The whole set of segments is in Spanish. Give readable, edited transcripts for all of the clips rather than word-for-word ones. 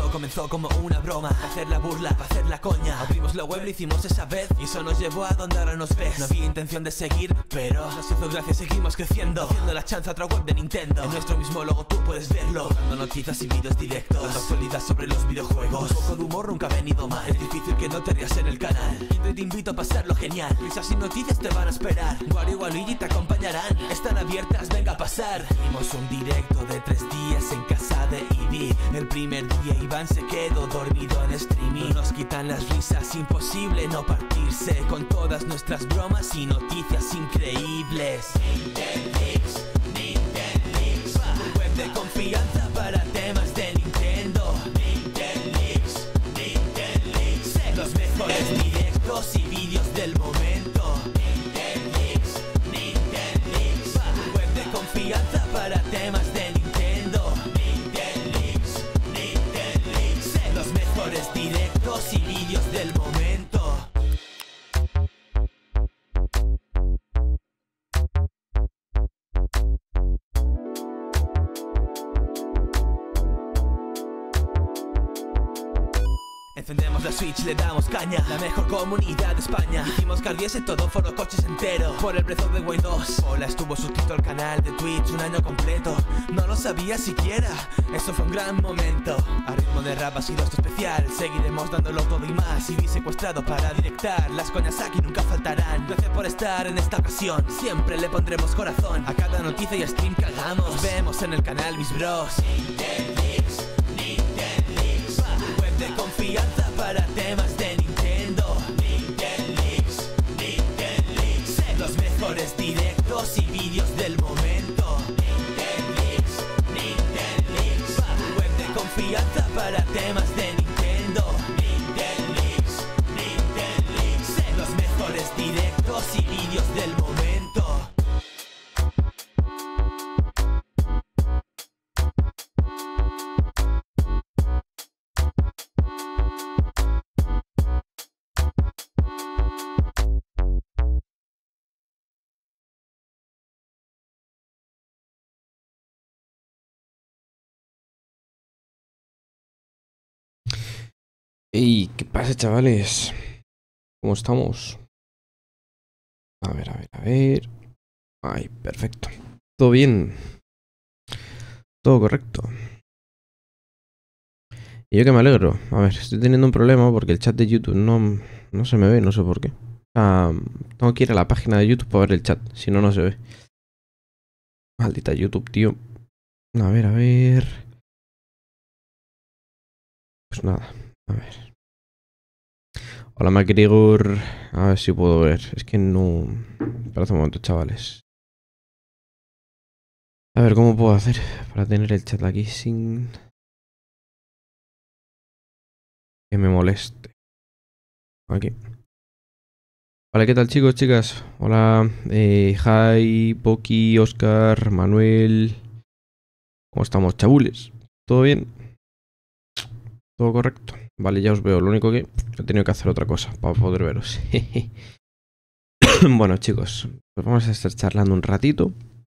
Todo comenzó como una broma, para hacer la burla, para hacer la coña. Abrimos la web, lo hicimos esa vez y eso nos llevó a donde ahora nos ves. No había intención de seguir, pero nos hizo gracia, seguimos creciendo, haciendo la chanza a otra web de Nintendo. En nuestro mismo logo tú puedes verlo, dando noticias y vídeos directos, dando actualidad sobre los videojuegos. Un poco de humor nunca ha venido mal, es difícil que no te rías en el canal. Y te invito a pasarlo genial, risas y noticias te van a esperar. Wario y Waluigi te acompañarán, están abiertas, venga a pasar. Hicimos un directo de 3 días en casa de Ivy. El primer día Iván se quedó dormido en streaming. Nos quitan las risas, imposible no partirse con todas nuestras bromas y noticias increíbles. Nintendix, web de confianza para temas de Nintendo. Nintendix, los mejores directos y vídeos del momento. Nintendix, web de confianza para temas de Nintendo. Nintendix, los mejores directos y vídeos del momento. Encendemos la Switch, le damos caña, la mejor comunidad de España. Hicimos que ardiese todo Foro Coches entero por el Breath of the Wild 2. Hola, estuvo suscrito al canal de Twitch un año completo. No lo sabía siquiera, eso fue un gran momento. A ritmo de rap ha sido esto especial, seguiremos dándolo todo y más. Y vi secuestrado para directar, las coñas aquí nunca faltarán. Gracias por estar en esta ocasión, siempre le pondremos corazón a cada noticia y stream que hagamos. Vemos en el canal mis bros. Web de confianza para temas de Nintendo. Nintendix, los mejores directos y vídeos del momento. Nintendix, web de confianza para temas de Nintendo. Nintendix, los mejores directos y vídeos del momento. Ey, ¿qué pasa, chavales? ¿Cómo estamos? A ver. Ay, perfecto. ¿Todo bien? Todo correcto. Y yo que me alegro. A ver, estoy teniendo un problema porque el chat de YouTube no se me ve, no sé por qué. Tengo que ir a la página de YouTube para ver el chat, si no, no se ve. Maldita YouTube, tío. A ver. Pues nada, a ver. Hola, MacGregor. A ver si puedo ver. Es que no... Espera un momento, chavales. A ver, ¿cómo puedo hacer para tener el chat aquí sin... que me moleste? Aquí. Vale, ¿qué tal, chicos, chicas? Hola, Jai, Poki, Oscar, Manuel. ¿Cómo estamos, chabules? ¿Todo bien? ¿Todo correcto? Vale, ya os veo. Lo único que he tenido que hacer otra cosa para poder veros. Bueno, chicos, pues vamos a estar charlando un ratito.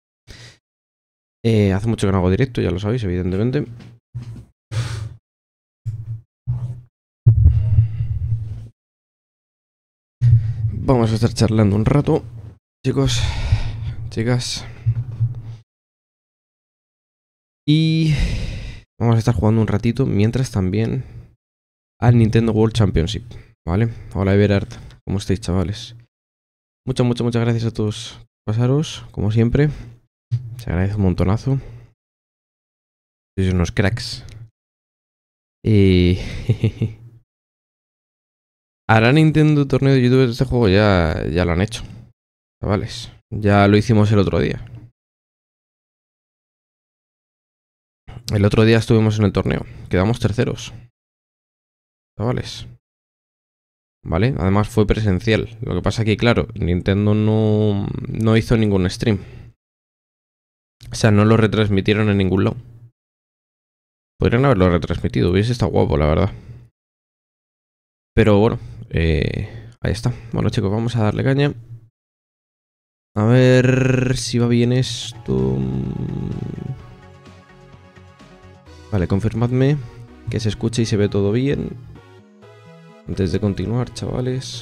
Hace mucho que no hago directo, ya lo sabéis, evidentemente. Vamos a estar charlando un rato, chicos, chicas. Y vamos a estar jugando un ratito mientras también al Nintendo World Championship, ¿vale? Hola, Everard, ¿cómo estáis, chavales? Muchas gracias a todos. Pasaros, como siempre. Se agradece un montonazo. Sois unos cracks. Hará Nintendo torneo de YouTube de este juego, ya lo han hecho, chavales. Ya lo hicimos el otro día. El otro día estuvimos en el torneo. Quedamos terceros, chavales. ¿Vale? Además fue presencial. Lo que pasa que, claro, Nintendo no hizo ningún stream. O sea, no lo retransmitieron en ningún lado. Podrían haberlo retransmitido. Hubiese estado guapo, la verdad. Pero bueno, ahí está. Bueno, chicos, vamos a darle caña. A ver si va bien esto. Vale, confirmadme. que se escuche y se ve todo bien. Antes de continuar, chavales.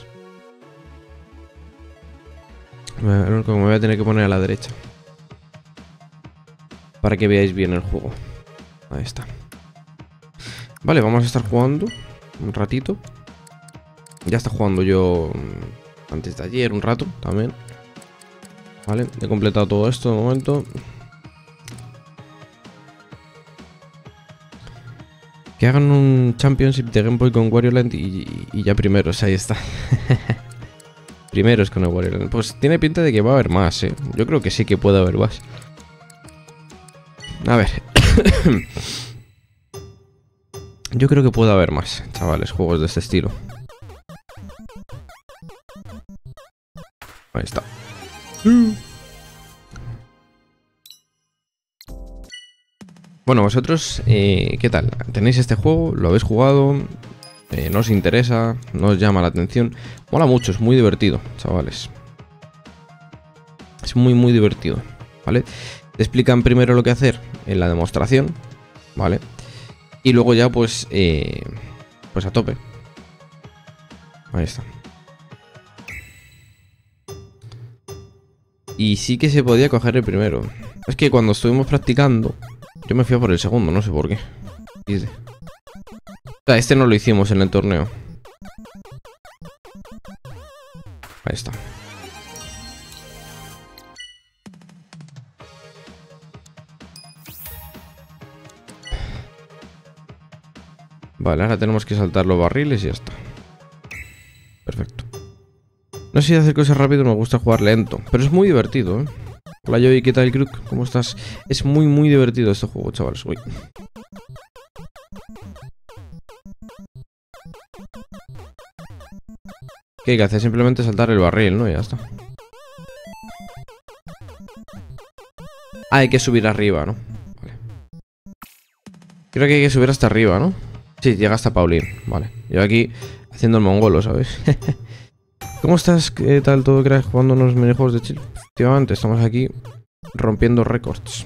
Lo único que me voy a tener que poner a la derecha. Para que veáis bien el juego. Ahí está. Vale, vamos a estar jugando un ratito. Ya está jugando yo antes de ayer, un rato también. Vale, he completado todo esto de momento. Que hagan un Championship de Game Boy con Wario Land y ya primeros, ahí está. Primeros con el Wario Land. Pues tiene pinta de que va a haber más, ¿eh? Yo creo que sí que puede haber más. A ver. Yo creo que puede haber más, chavales, juegos de este estilo. Ahí está. Bueno, vosotros, ¿qué tal? ¿Tenéis este juego? ¿Lo habéis jugado? ¿No os interesa? ¿No os llama la atención? Mola mucho, es muy divertido, chavales. Es muy, muy divertido, ¿vale? Te explican primero lo que hacer en la demostración, ¿vale? Y luego ya, pues a tope. Ahí está. Y sí que se podía coger el primero. Es que cuando estuvimos practicando, yo me fui a por el segundo, no sé por qué. O sea, este no lo hicimos en el torneo. Ahí está. Vale, ahora tenemos que saltar los barriles y ya está. Perfecto. No sé si hacer cosas rápido, me gusta jugar lento, pero es muy divertido, ¿eh? Hola Joey, ¿qué tal, Crook? ¿Cómo estás? Es muy, muy divertido este juego, chavales. Uy. ¿Qué hay que hacer? Simplemente saltar el barril, ¿no? Y ya está. Ah, hay que subir arriba, ¿no? Vale. Creo que hay que subir hasta arriba, ¿no? Sí, llega hasta Pauline, vale. Yo aquí haciendo el mongolo, ¿sabes? ¿Cómo estás? ¿Qué tal todo, crack? Jugando unos minijuegos de chill. Efectivamente, estamos aquí rompiendo récords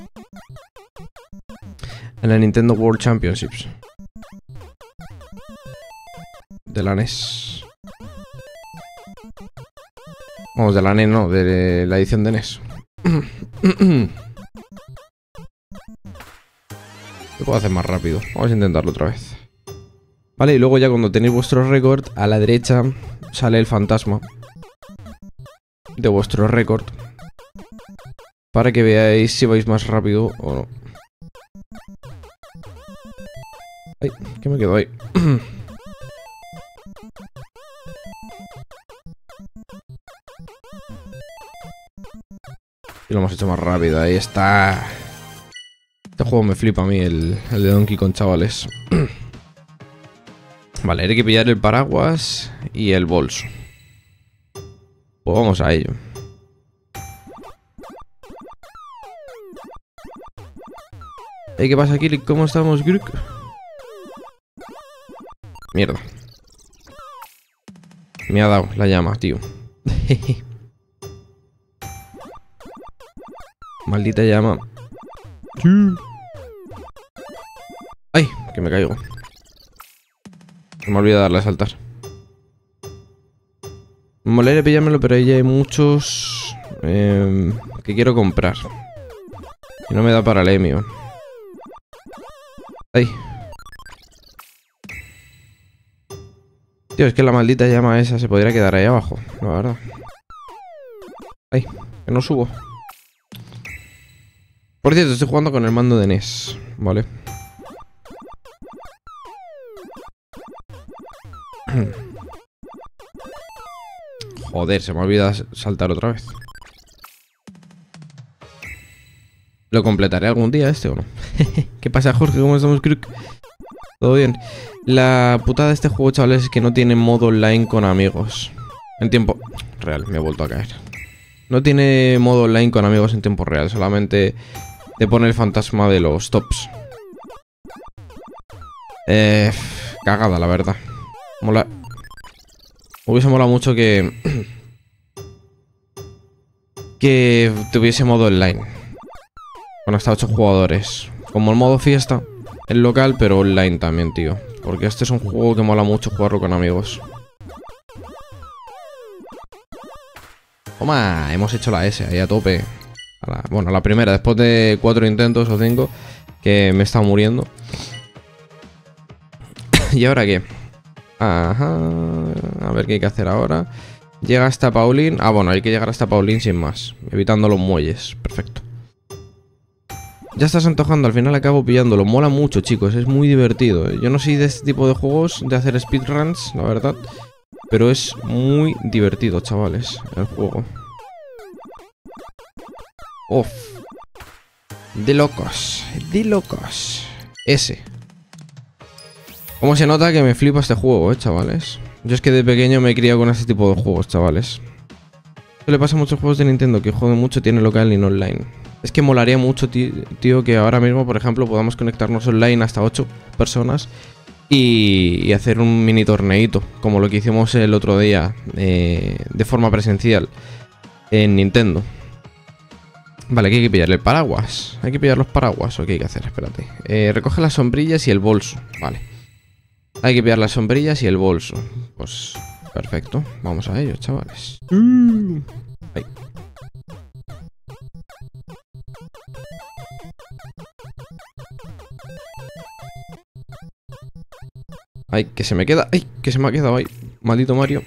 en la Nintendo World Championships de la NES. Vamos, de la NES, no, de la edición de NES. Lo puedo hacer más rápido. Vamos a intentarlo otra vez. Vale, y luego ya cuando tenéis vuestro récord, a la derecha sale el fantasma de vuestro récord para que veáis si vais más rápido o no. Ay, ¿qué me quedo ahí? Y lo hemos hecho más rápido, ahí está. Este juego me flipa a mí, el de Donkey Kong, chavales. Vale, hay que pillar el paraguas y el bolso. Pues vamos a ello. ¿Qué pasa, Kilik? ¿Cómo estamos, Grook? Mierda. Me ha dado la llama, tío. Maldita llama. ¡Ay! Que me caigo. Se me olvida darle a saltar. Me molaría pillármelo, pero ahí ya hay muchos que quiero comprar. Y no me da para el Emio. ¡Ay! Tío, es que la maldita llama esa se podría quedar ahí abajo, la verdad. ¡Ay! Que no subo. Por cierto, estoy jugando con el mando de NES, ¿vale? Joder, se me olvida saltar otra vez. ¿Lo completaré algún día este o no? ¿Qué pasa, Jorge? ¿Cómo estamos, Crook? ¿Todo bien? La putada de este juego, chavales, es que no tiene modo online con amigos. En tiempo real, me he vuelto a caer. No tiene modo online con amigos en tiempo real. Solamente te pone el fantasma de los tops. Cagada, la verdad. Mola. Hubiese molado mucho que tuviese modo online con hasta 8 jugadores. Como el modo fiesta, el local, pero online también, tío. Porque este es un juego que mola mucho jugarlo con amigos. Toma, hemos hecho la S ahí a tope. Bueno, la primera, después de 4 intentos o 5, que me he estado muriendo. ¿Y ahora qué? Ajá. A ver qué hay que hacer ahora. Llega hasta Pauline. Ah, bueno, hay que llegar hasta Pauline sin más. Evitando los muelles. Perfecto. Ya estás antojando, al final acabo pillándolo. Mola mucho, chicos, es muy divertido. Yo no soy de este tipo de juegos, de hacer speedruns, la verdad. Pero es muy divertido, chavales, el juego. Uf. De locos, de locos. Ese. ¿Cómo se nota que me flipa este juego, chavales? Yo es que de pequeño me he criado con este tipo de juegos, chavales. Esto le pasa a muchos juegos de Nintendo que juegan mucho, tiene local y no online. Es que molaría mucho, tío, que ahora mismo, por ejemplo, podamos conectarnos online hasta 8 personas y hacer un mini torneito, como lo que hicimos el otro día, de forma presencial, en Nintendo. Vale, ¿qué hay que pillar? El paraguas. ¿Hay que pillar los paraguas o qué hay que hacer? Espérate. Recoge las sombrillas y el bolso. Vale. Hay que pillar las sombrillas y el bolso. Pues, perfecto. Vamos a ello, chavales. Ahí. Ay, que se me queda. Ay, que se me ha quedado ahí. Maldito Mario.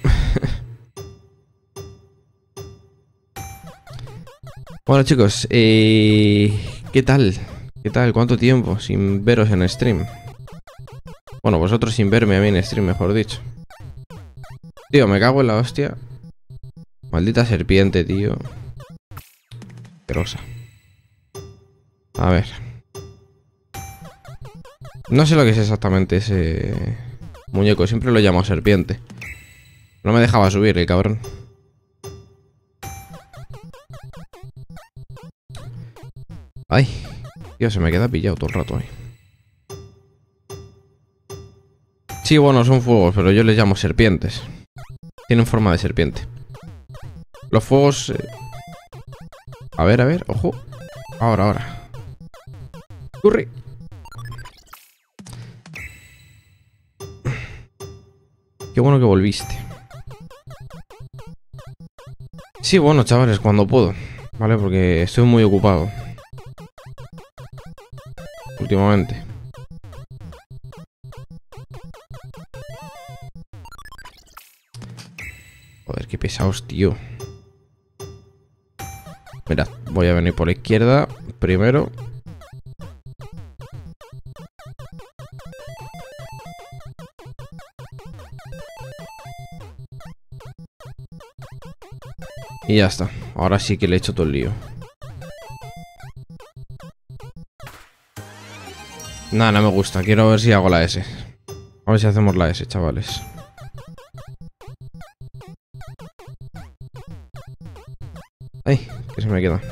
Bueno, chicos, ¿qué tal? ¿Qué tal? ¿Cuánto tiempo sin veros en stream? Bueno, vosotros sin verme a mí en stream, mejor dicho. Tío, me cago en la hostia. Maldita serpiente, tío. Asquerosa. A ver. No sé lo que es exactamente ese muñeco. Siempre lo llamo serpiente. No me dejaba subir, el cabrón. Ay, tío, se me queda pillado todo el rato ahí. Sí, bueno, son fuegos, pero yo les llamo serpientes. Tienen forma de serpiente. Los fuegos... A ver, ojo. Ahora. ¡Curry! Qué bueno que volviste. Sí, bueno, chavales, cuando puedo. Vale, porque estoy muy ocupado últimamente. Joder, qué pesados, tío. Mirad, voy a venir por la izquierda primero. Y ya está. Ahora sí que le he hecho todo el lío. Nada, no me gusta. Quiero ver si hago la S. A ver si hacemos la S, chavales. Ay, que se me queda.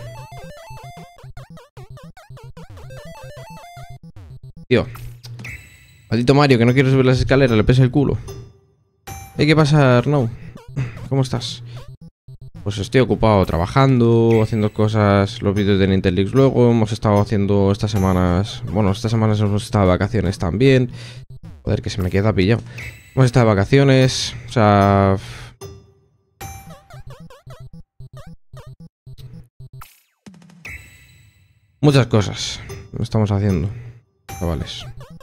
Tío. Maldito Mario, que no quiero subir las escaleras, le pesa el culo. ¿Qué pasa, Arnau? ¿Cómo estás? Pues estoy ocupado trabajando, haciendo cosas, los vídeos de Nintendo Leaks luego. Hemos estado haciendo estas semanas... Bueno, estas semanas hemos estado de vacaciones también. Joder, que se me queda pillado. Hemos estado de vacaciones, o sea... Muchas cosas estamos haciendo, chavales.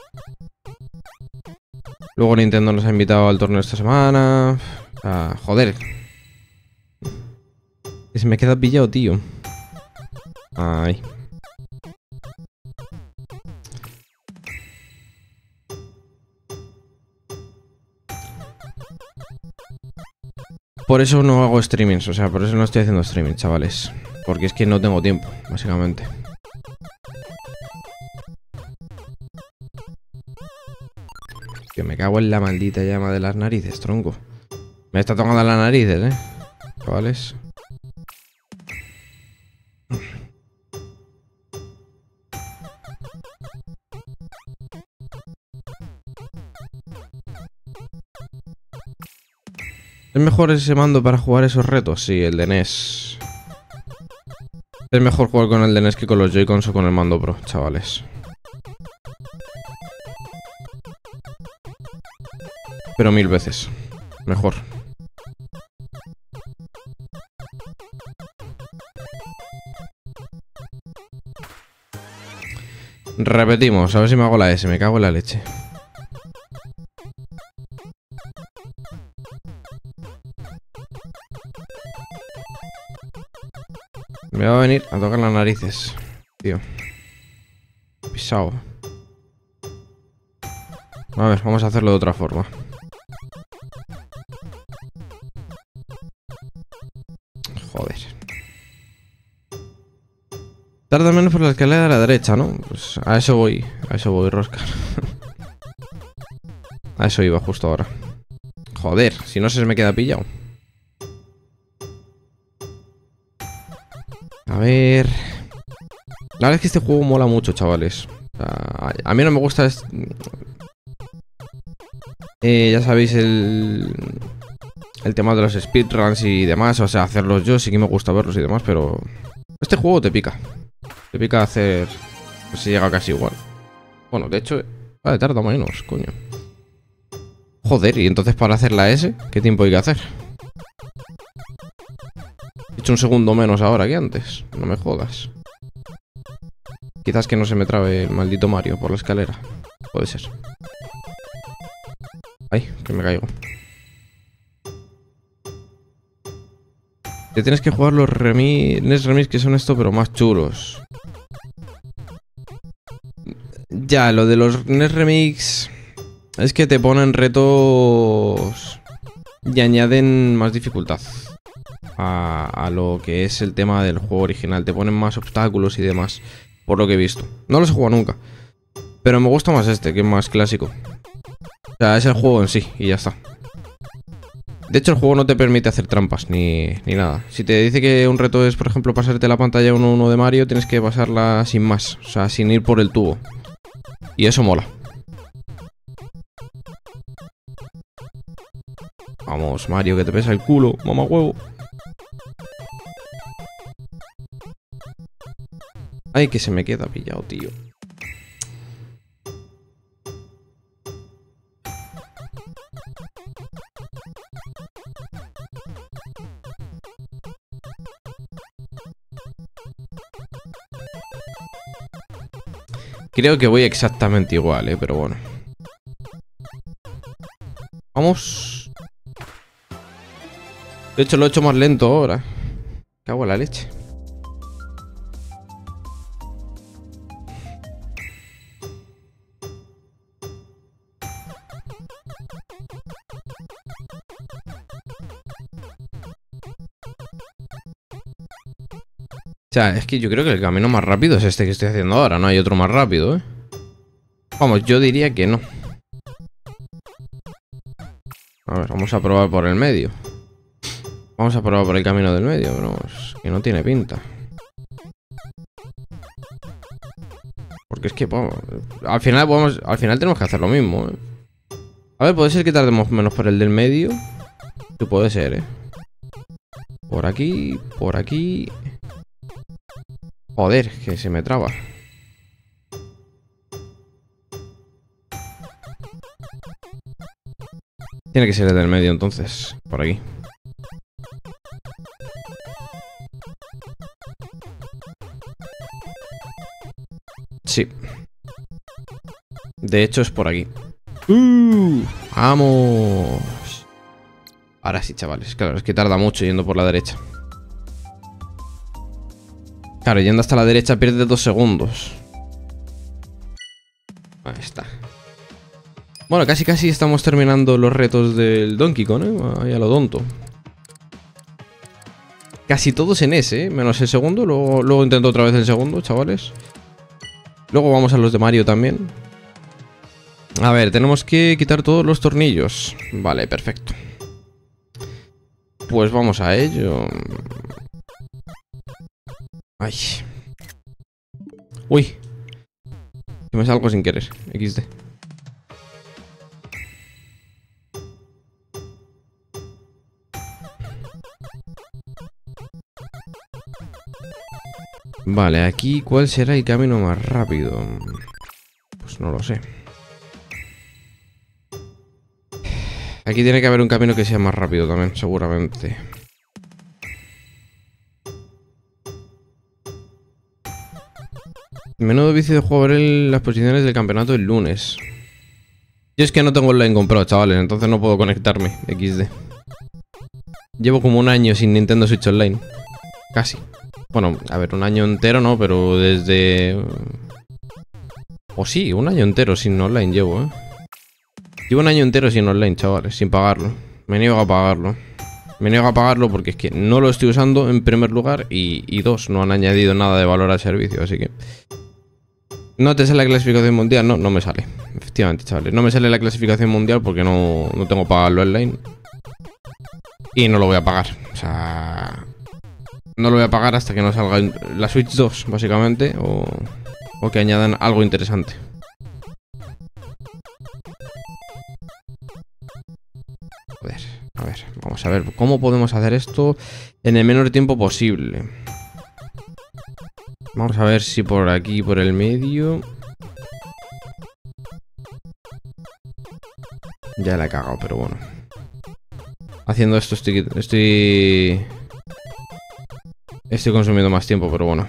Luego Nintendo nos ha invitado al torneo esta semana. O sea, joder. Que se me queda pillado, tío. Ay. Por eso no hago streamings, o sea, por eso no estoy haciendo streaming, chavales. Porque es que no tengo tiempo, básicamente. Que me cago en la maldita llama de las narices, tronco. Me está tocando las narices, chavales. ¿Es mejor ese mando para jugar esos retos? Sí, el de NES. Es mejor jugar con el de NES que con los Joy-Cons o con el mando Pro, chavales. Pero 1000 veces. Mejor. Repetimos, a ver si me hago la S. Me cago en la leche. Me va a venir a tocar las narices, tío. Pisado. A ver, vamos a hacerlo de otra forma. Joder. Tarda menos por la escalera de la derecha, ¿no? Pues a eso voy, Roscar. A eso iba justo ahora. Joder, si no se me queda pillado. A ver... La verdad es que este juego mola mucho, chavales. O sea, a mí no me gusta... ya sabéis el tema de los speedruns y demás. O sea, hacerlos yo sí que me gusta verlos y demás, pero... Este juego te pica. Te pica hacer... Pues se llega casi igual. Bueno, de hecho... Vale, tarda menos, coño. Joder, y entonces para hacer la S, ¿qué tiempo hay que hacer? He hecho un segundo menos ahora que antes. No me jodas. Quizás que no se me trabe el maldito Mario por la escalera. Puede ser. Ay, que me caigo. Te tienes que jugar los NES Remix que son esto, pero más chulos. Ya, lo de los NES Remix es que te ponen retos y añaden más dificultad a lo que es el tema del juego original. Te ponen más obstáculos y demás, por lo que he visto. No los he jugado nunca, pero me gusta más este, que es más clásico. O sea, es el juego en sí y ya está. De hecho, el juego no te permite hacer trampas ni nada. Si te dice que un reto es, por ejemplo, pasarte la pantalla 1-1 de Mario, tienes que pasarla sin más. O sea, sin ir por el tubo. Y eso mola. Vamos, Mario, que te pesa el culo, mamá huevo. Ay, que se me queda pillado, tío. Creo que voy exactamente igual, pero bueno. Vamos. De hecho, lo he hecho más lento ahora. Cago en la leche. O sea, es que yo creo que el camino más rápido es este que estoy haciendo ahora. No hay otro más rápido, ¿eh? Vamos, yo diría que no. A ver, vamos a probar por el medio. Vamos a probar por el camino del medio, pero es que no tiene pinta. Porque es que, vamos, al final tenemos que hacer lo mismo, ¿eh? A ver, puede ser que tardemos menos por el del medio. Sí, puede ser, ¿eh? Por aquí, por aquí... Joder, que se me traba. Tiene que ser el del medio entonces. Por aquí. Sí. De hecho es por aquí. ¡Vamos! Ahora sí, chavales. Claro, es que tarda mucho yendo por la derecha. Claro, yendo hasta la derecha pierde 2 segundos. Ahí está. Bueno, casi estamos terminando los retos del Donkey Kong, ¿eh? Ahí a lo tonto. Casi todos en ese, ¿eh? Menos el segundo. Luego intento otra vez el segundo, chavales. Luego vamos a los de Mario también. A ver, tenemos que quitar todos los tornillos. Vale, perfecto. Pues vamos a ello. Ay. Uy. Que me salgo sin querer. XD. Vale, aquí ¿cuál será el camino más rápido? Pues no lo sé. Aquí tiene que haber un camino que sea más rápido también, seguramente. Menudo vicio de juego ver las posiciones del campeonato el lunes. Yo es que no tengo online comprado, chavales, entonces no puedo conectarme. XD. Llevo como un año sin Nintendo Switch Online. Casi. Bueno, a ver, un año entero no, pero desde... O sí, un año entero sin online llevo, ¿eh? Llevo un año entero sin online, chavales, sin pagarlo. Me niego a pagarlo. Me niego a pagarlo porque es que no lo estoy usando en primer lugar y dos, no han añadido nada de valor al servicio, así que... ¿No te sale la clasificación mundial? No, no me sale. Efectivamente, chavales. No me sale la clasificación mundial porque no tengo pagarlo online. Y no lo voy a pagar. O sea... No lo voy a pagar hasta que no salga la Switch 2, básicamente. O que añadan algo interesante. Joder, a ver, vamos a ver cómo podemos hacer esto en el menor tiempo posible. Vamos a ver si por aquí, por el medio. Ya la he cagado, pero bueno. Haciendo esto estoy consumiendo más tiempo, pero bueno.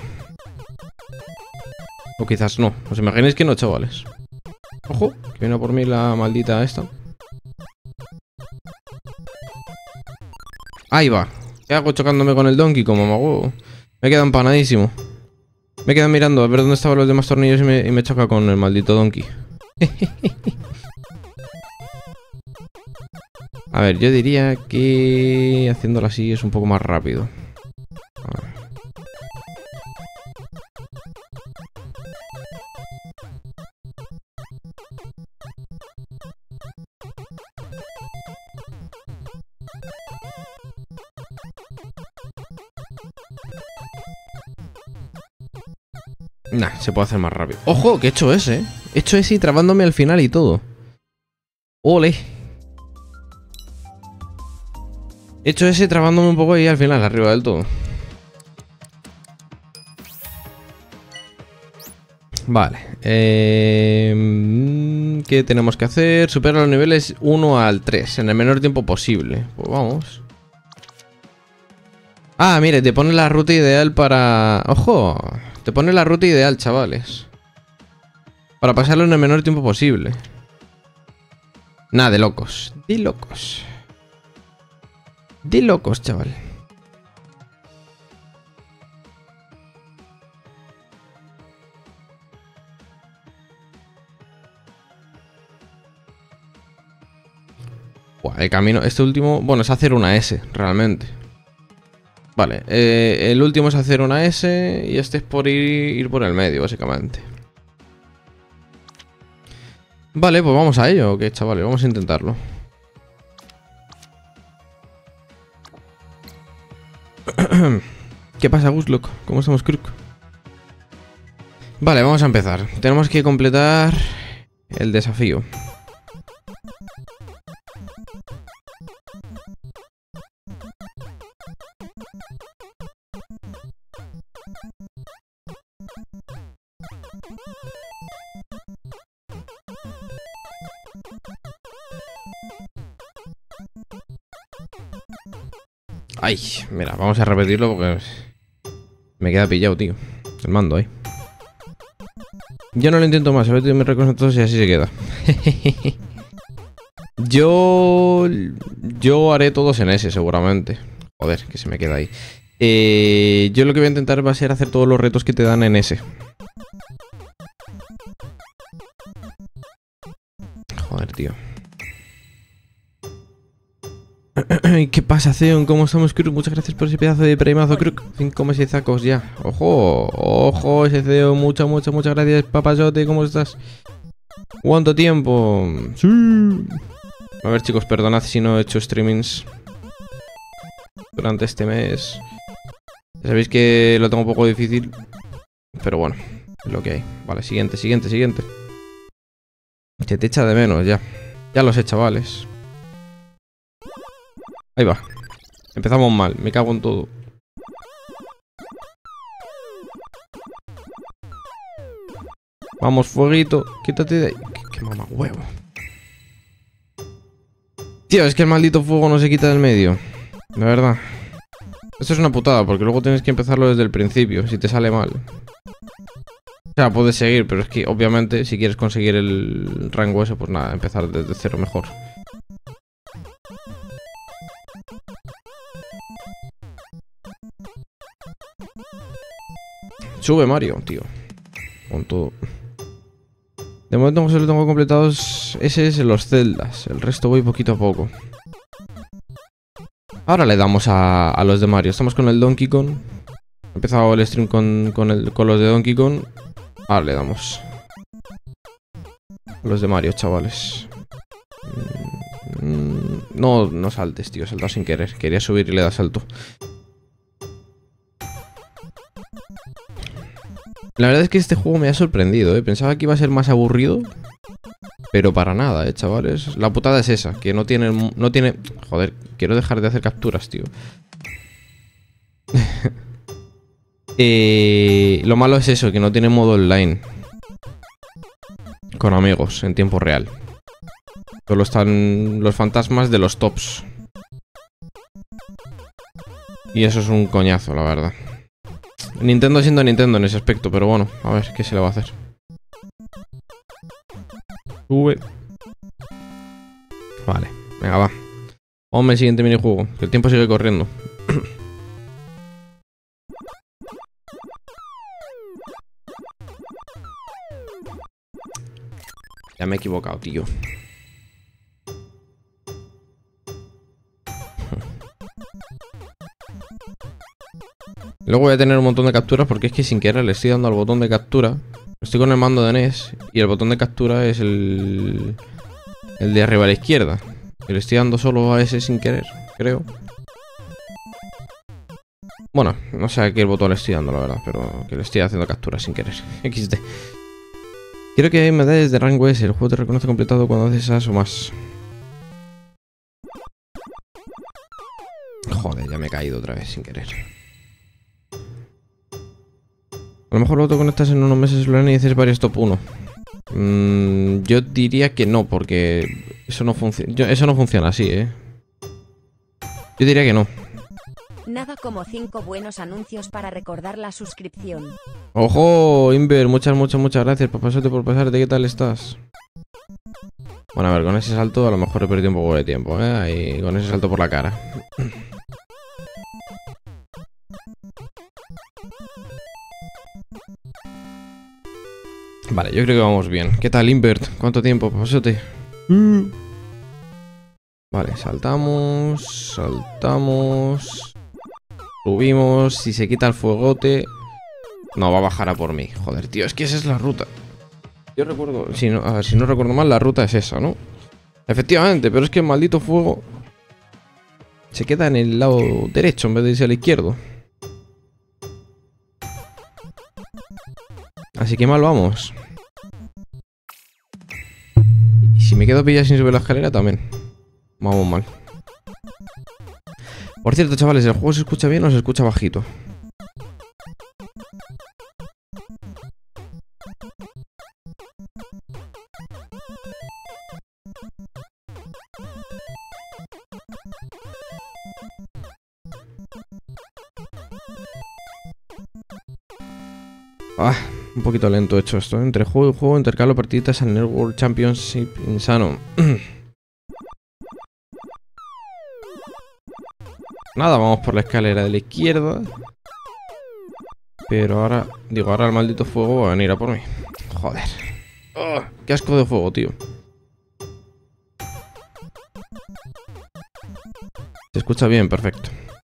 O quizás no. ¿Os imagináis que no, chavales? Ojo, que viene por mí la maldita esta. Ahí va. ¿Qué hago chocándome con el Donkey como mago? Me queda empanadísimo. Me quedo mirando a ver dónde estaban los demás tornillos y me choca con el maldito Donkey. A ver, yo diría que haciéndolo así es un poco más rápido. A ver. Nah, se puede hacer más rápido. ¡Ojo! Que he hecho ese, ¿eh? He hecho ese y trabándome al final y todo. ¡Ole! He hecho ese trabándome un poco ahí al final, arriba del todo. Vale. ¿Qué tenemos que hacer? Supera los niveles 1 al 3 en el menor tiempo posible. Pues vamos. Ah, mire, te pone la ruta ideal para... ¡Ojo! Te pone la ruta ideal, chavales. Para pasarlo en el menor tiempo posible. Nada, de locos. De locos. De locos, chaval. Buah, el camino... Este último... Bueno, es hacer una S, realmente. Vale, el último es hacer una S y este es por ir por el medio, básicamente. Vale, pues vamos a ello, ok, chavales, vamos a intentarlo. ¿Qué pasa, Guslock? ¿Cómo estamos, Crook? Vale, vamos a empezar. Tenemos que completar el desafío. Ay, mira, vamos a repetirlo porque me queda pillado, tío. El mando ahí. Yo no lo intento más, a ver, me reconozco todos y así se queda. Yo haré todos en S, seguramente. Joder, que se me queda ahí. Yo lo que voy a intentar va a ser hacer todos los retos que te dan en S. Joder, tío. ¿Qué pasa, Zeon? ¿Cómo estamos, Crook? Muchas gracias por ese pedazo de premiazo, Crook. 5,6 zacos ya. ¡Ojo! ¡Ojo, ese Zeon! Muchas gracias, papayote. ¿Cómo estás? ¿Cuánto tiempo? ¡Sí! A ver, chicos, perdonad si no he hecho streamings durante este mes. Ya sabéis que lo tengo un poco difícil. Pero bueno, es lo que hay. Vale, siguiente. Que te echa de menos, ya. Ya lo sé, chavales. Ahí va. Empezamos mal. Me cago en todo. Vamos, fueguito. Quítate de ahí. Qué mamá huevo. Tío, es que el maldito fuego no se quita del medio. La verdad. Esto es una putada, porque luego tienes que empezarlo desde el principio, si te sale mal. O sea, puedes seguir, pero es que obviamente si quieres conseguir el rango ese, pues nada, empezar desde cero mejor. Sube Mario, tío. Con todo. De momento solo tengo completados ese es los celdas. El resto voy poquito a poco. Ahora le damos a los de Mario. Estamos con el Donkey Kong. He empezado el stream con los de Donkey Kong. Ahora le damos a los de Mario, chavales. No saltes, tío. He saltado sin querer. Quería subir y le da salto. La verdad es que este juego me ha sorprendido, ¿eh? Pensaba que iba a ser más aburrido. Pero para nada, chavales. La putada es esa, que no tiene... Joder, quiero dejar de hacer capturas, tío. Lo malo es eso, que no tiene modo online. Con amigos, en tiempo real. Solo están los fantasmas de los tops. Y eso es un coñazo, la verdad. Nintendo siendo Nintendo en ese aspecto, pero bueno, a ver qué se le va a hacer. Sube. Vale, venga, va. Vamos al siguiente minijuego, que el tiempo sigue corriendo. Ya me he equivocado, tío. Luego voy a tener un montón de capturas porque es que sin querer le estoy dando al botón de captura. Estoy con el mando de NES y el botón de captura es el de arriba a la izquierda. Y le estoy dando solo a ese sin querer, creo. Bueno, no sé a qué botón le estoy dando, la verdad, pero que le estoy haciendo captura sin querer. XD. Quiero que hay medallas de rango S. El juego te reconoce completado cuando haces esas o más. Joder, ya me he caído otra vez sin querer. A lo mejor lo autoconectas en unos meses y dices varios top 1. Yo diría que no, porque eso no funciona. Eso no funciona así, ¿eh? Yo diría que no. Nada como 5 buenos anuncios para recordar la suscripción. ¡Ojo, Inver! Muchas gracias por pasarte. ¿Qué tal estás? Bueno, a ver, con ese salto a lo mejor he perdido un poco de tiempo, ¿eh? Ahí, con ese salto por la cara. Vale, yo creo que vamos bien. ¿Qué tal, Invert? ¿Cuánto tiempo, pasote? Vale, saltamos. Subimos. Si se quita el fuegote... No, va a bajar a por mí. Joder, tío, es que esa es la ruta. Yo recuerdo... a ver, si no recuerdo mal, la ruta es esa, ¿no? Efectivamente, pero es que el maldito fuego... se queda en el lado derecho en vez de irse al izquierdo. Así que mal vamos. Y si me quedo pillado sin subir la escalera también. Vamos mal. Por cierto, chavales, ¿el juego se escucha bien o se escucha bajito? Un poquito lento hecho esto. Entre juego y juego intercalo partiditas al Networld Championship insano. Nada, vamos por la escalera de la izquierda. Pero ahora... ahora el maldito fuego va a venir a por mí. Joder. Oh, qué asco de fuego, tío. Se escucha bien, perfecto.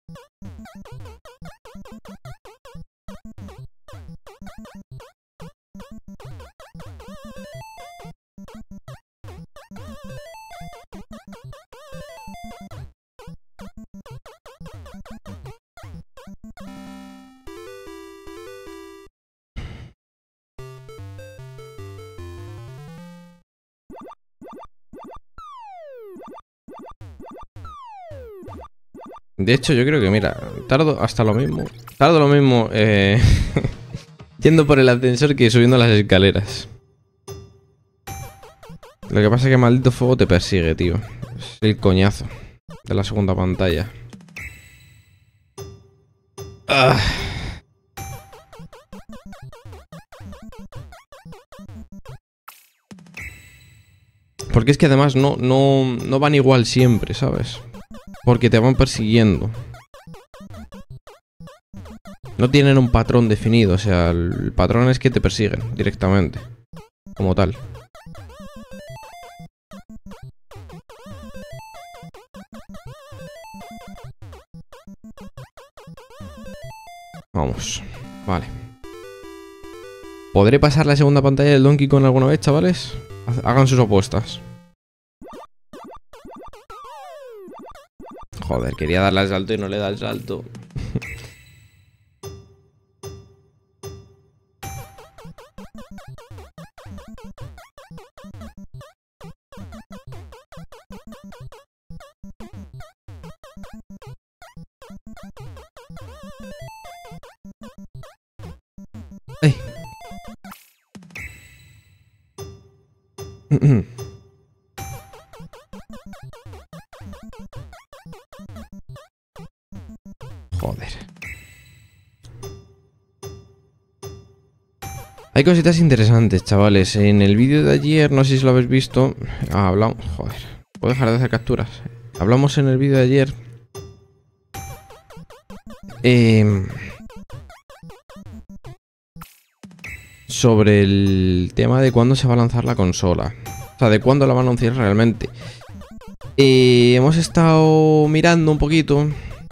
De hecho, yo creo que, mira, tardo lo mismo yendo por el ascensor que subiendo las escaleras. Lo que pasa es que maldito fuego te persigue, tío. Es el coñazo de la segunda pantalla. Ah. Porque es que además no van igual siempre, ¿sabes? Porque te van persiguiendo. No tienen un patrón definido, o sea, el patrón es que te persiguen directamente, como tal. Vamos, vale. ¿Podré pasar la segunda pantalla del Donkey Kong alguna vez, chavales? Hagan sus apuestas. Joder, quería darle al salto y no le da el salto. ¡Ay! Joder. Hay cositas interesantes, chavales. En el vídeo de ayer, no sé si lo habéis visto. Hablamos... Joder. ¿Puedo dejar de hacer capturas? Hablamos en el vídeo de ayer. Sobre el tema de cuándo se va a lanzar la consola. O sea, de cuándo la van a anunciar realmente. Hemos estado mirando un poquito.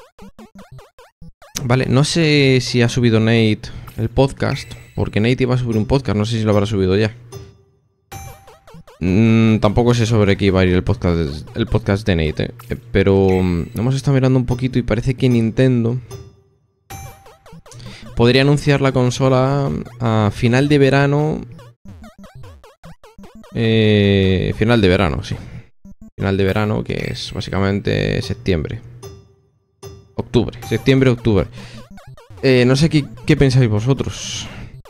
Vale, no sé si ha subido Nate el podcast. Porque Nate iba a subir un podcast, no sé si lo habrá subido ya. Tampoco sé sobre qué iba a ir el podcast de Nate, pero hemos estado mirando un poquito y parece que Nintendo podría anunciar la consola a final de verano. Final de verano, sí. Final de verano, que es básicamente septiembre. Octubre, septiembre, octubre. No sé qué pensáis vosotros.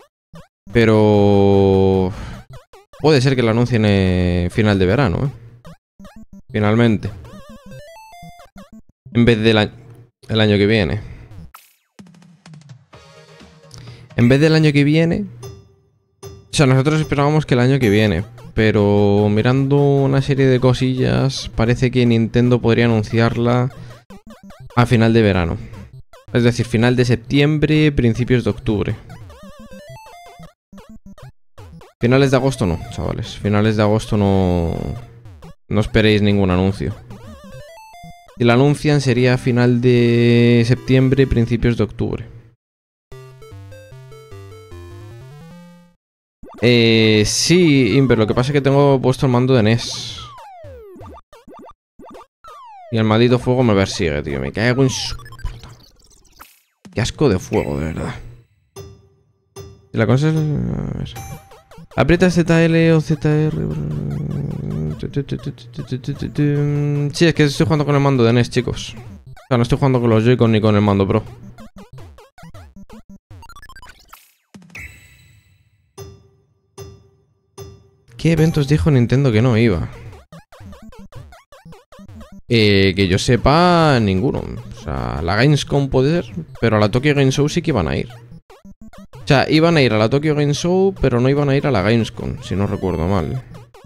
Pero puede ser que lo anuncien final de verano, finalmente. En vez del el año que viene. En vez del año que viene. O sea, nosotros esperábamos que el año que viene. Pero mirando una serie de cosillas, parece que Nintendo podría anunciarla a final de verano. Es decir, final de septiembre, principios de octubre. Finales de agosto no, chavales. Finales de agosto no esperéis ningún anuncio. Si lo anuncian sería final de septiembre, principios de octubre. Sí, Imper, lo que pasa es que tengo puesto el mando de NES. Y el maldito fuego me persigue, tío. Me cago en su puta. Qué asco de fuego, de verdad. Si la cosa es... A ver. Aprieta ZL o ZR. Sí, es que estoy jugando con el mando de NES, chicos. O sea, no estoy jugando con los Joy-Con ni con el mando Pro. ¿Qué eventos dijo Nintendo que no iba? Que yo sepa, ninguno. O sea, la Gamescom puede ser, pero a la Tokyo Game Show sí que iban a ir. O sea, iban a ir a la Tokyo Game Show, pero no iban a ir a la Gamescom, si no recuerdo mal.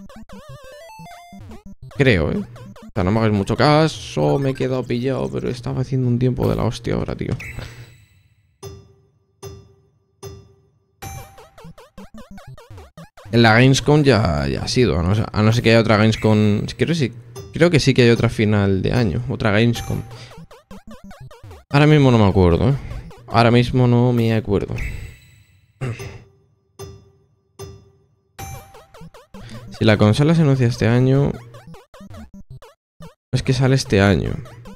Creo, O sea, no me hagáis mucho caso, me he quedado pillado, pero estaba haciendo un tiempo de la hostia ahora, tío. En la Gamescom ya ha sido, a no ser que haya otra Gamescom. Creo que sí que hay otra final de año, otra Gamescom. Ahora mismo no me acuerdo, Ahora mismo no me acuerdo. Si la consola se anuncia este año... Es que sale este año.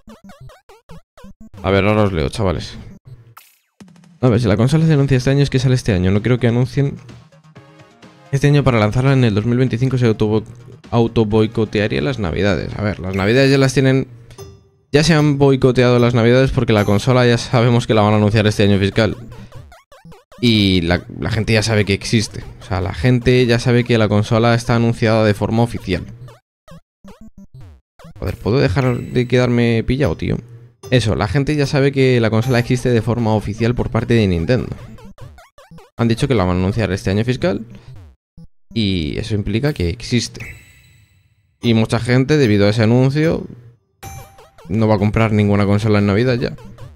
A ver, ahora os leo, chavales. A ver, si la consola se anuncia este año es que sale este año. No creo que anuncien este año para lanzarla en el 2025. Se auto boicotearía las navidades. A ver, las navidades ya las tienen... Ya se han boicoteado las navidades porque la consola ya sabemos que la van a anunciar este año fiscal. Y la gente ya sabe que existe. O sea, la gente ya sabe que la consola está anunciada de forma oficial. Joder, ¿puedo dejar de quedarme pillado, tío? Eso, la gente ya sabe que la consola existe de forma oficial por parte de Nintendo. Han dicho que la van a anunciar este año fiscal y eso implica que existe. Y mucha gente, debido a ese anuncio, no va a comprar ninguna consola en Navidad ya.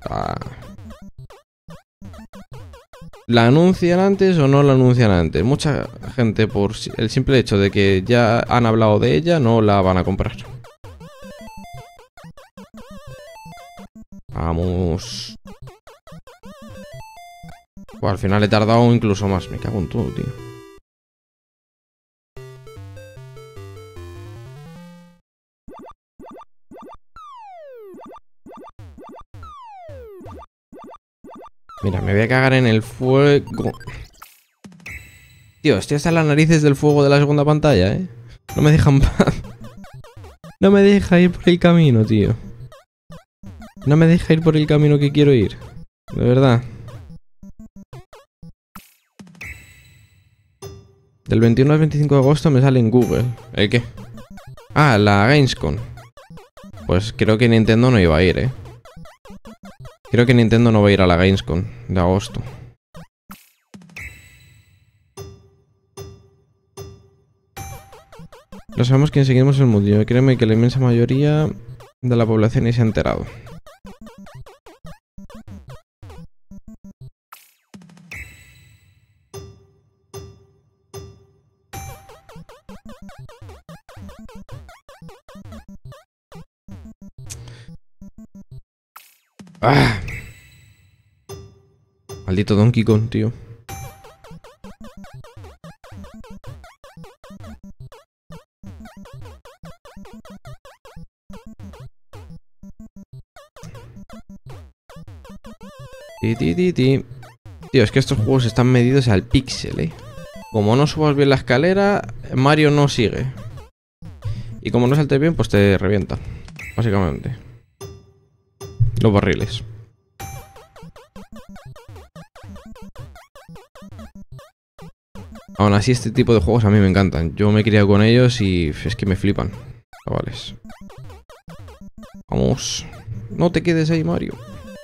¿La anuncian antes o no la anuncian antes? Mucha gente, por el simple hecho de que ya han hablado de ella, no la van a comprar. Vamos. Pues al final he tardado incluso más. Me cago en todo, tío. Mira, me voy a cagar en el fuego. Tío, estoy hasta las narices del fuego de la segunda pantalla, ¿eh? No me dejan paz. No me deja ir por el camino, tío. No me deja ir por el camino que quiero ir. De verdad. Del 21 al 25 de agosto me sale en Google. ¿El qué? Ah, la Gamescom. Pues creo que Nintendo no iba a ir, ¿eh? Creo que Nintendo no va a ir a la Gamescom de agosto. No sabemos quién seguimos el mundo. Créeme que la inmensa mayoría de la población ni se ha enterado. ¡Ah! Maldito Donkey Kong, tío. Tío, es que estos juegos están medidos al píxel, ¿eh? Como no subas bien la escalera, Mario no sigue. Y como no saltes bien, pues te revienta. Básicamente. Los barriles. Aún así, este tipo de juegos a mí me encantan. Yo me he criado con ellos y es que me flipan, chavales. Vamos. No te quedes ahí, Mario.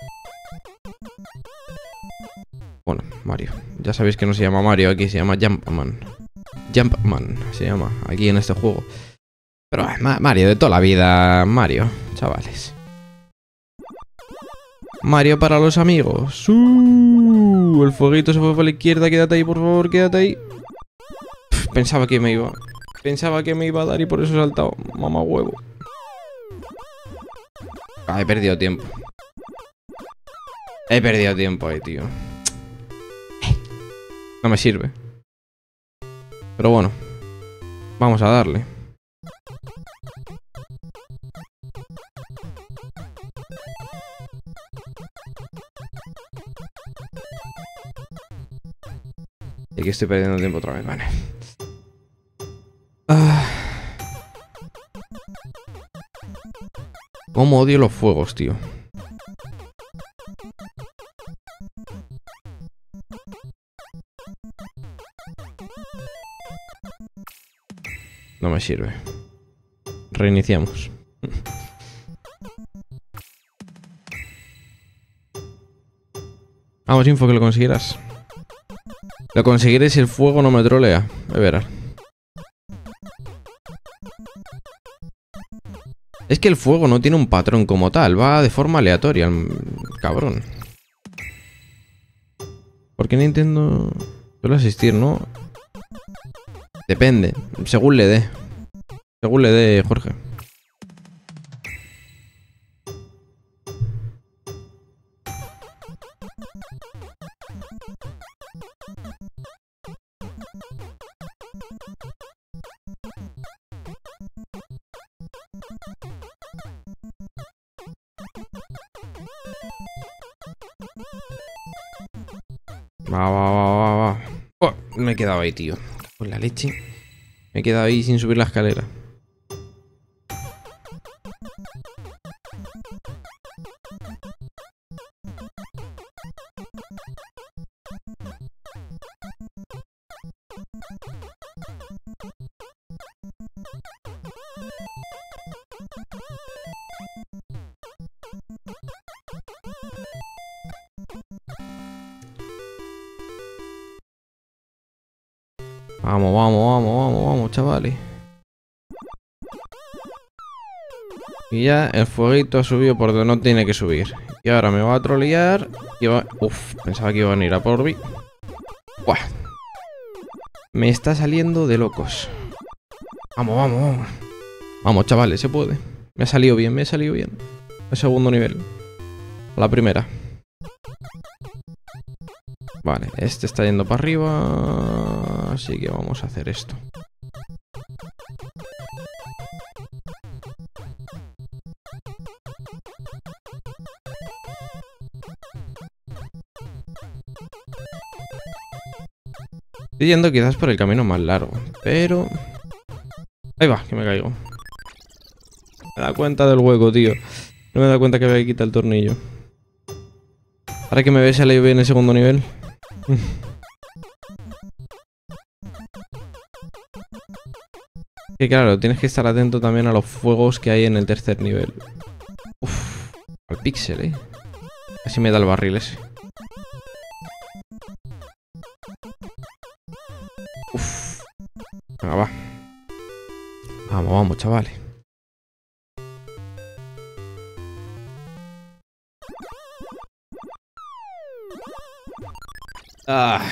Bueno, Mario. Ya sabéis que no se llama Mario, aquí se llama Jumpman. Jumpman se llama aquí en este juego. Pero Mario de toda la vida, Mario, chavales. Mario para los amigos. El fueguito se fue para la izquierda. Quédate ahí, por favor, quédate ahí. Pensaba que me iba. Pensaba que me iba a dar y por eso he saltado. Mamá huevo. He perdido tiempo. He perdido tiempo ahí, tío. No me sirve. Pero bueno. Vamos a darle. Y aquí estoy perdiendo tiempo otra vez, vale. Cómo odio los fuegos, tío. No me sirve. Reiniciamos. Vamos, Info, que lo consiguieras. Lo conseguiré si el fuego no me trolea. A ver. Es que el fuego no tiene un patrón como tal. Va de forma aleatoria, cabrón. ¿Por qué Nintendo suele asistir, no? Depende. Según le dé. Según le dé, Jorge. Va. Oh, me he quedado ahí, tío. Con la leche. Me he quedado ahí sin subir la escalera. Vamos, vamos, vamos, vamos, vamos, chavales. Y ya el fueguito ha subido por donde no tiene que subir. Y ahora me va a trolear. Y va... Uf, pensaba que iban a ir a por mí. Buah. Me está saliendo de locos. Vamos, vamos, vamos. Vamos, chavales, se puede. Me ha salido bien, me ha salido bien. El segundo nivel. La primera. Vale, este está yendo para arriba. Así que vamos a hacer esto. Estoy yendo quizás por el camino más largo, pero... Ahí va, que me caigo. Me da cuenta del hueco, tío. No me da cuenta que había que quitar el tornillo. Ahora que me ve, sale bien el segundo nivel. Que claro, tienes que estar atento también a los fuegos que hay en el tercer nivel. Uf, al píxel, Así me da el barril ese. Uf. Venga, va. Vamos, vamos, chavales. Ah.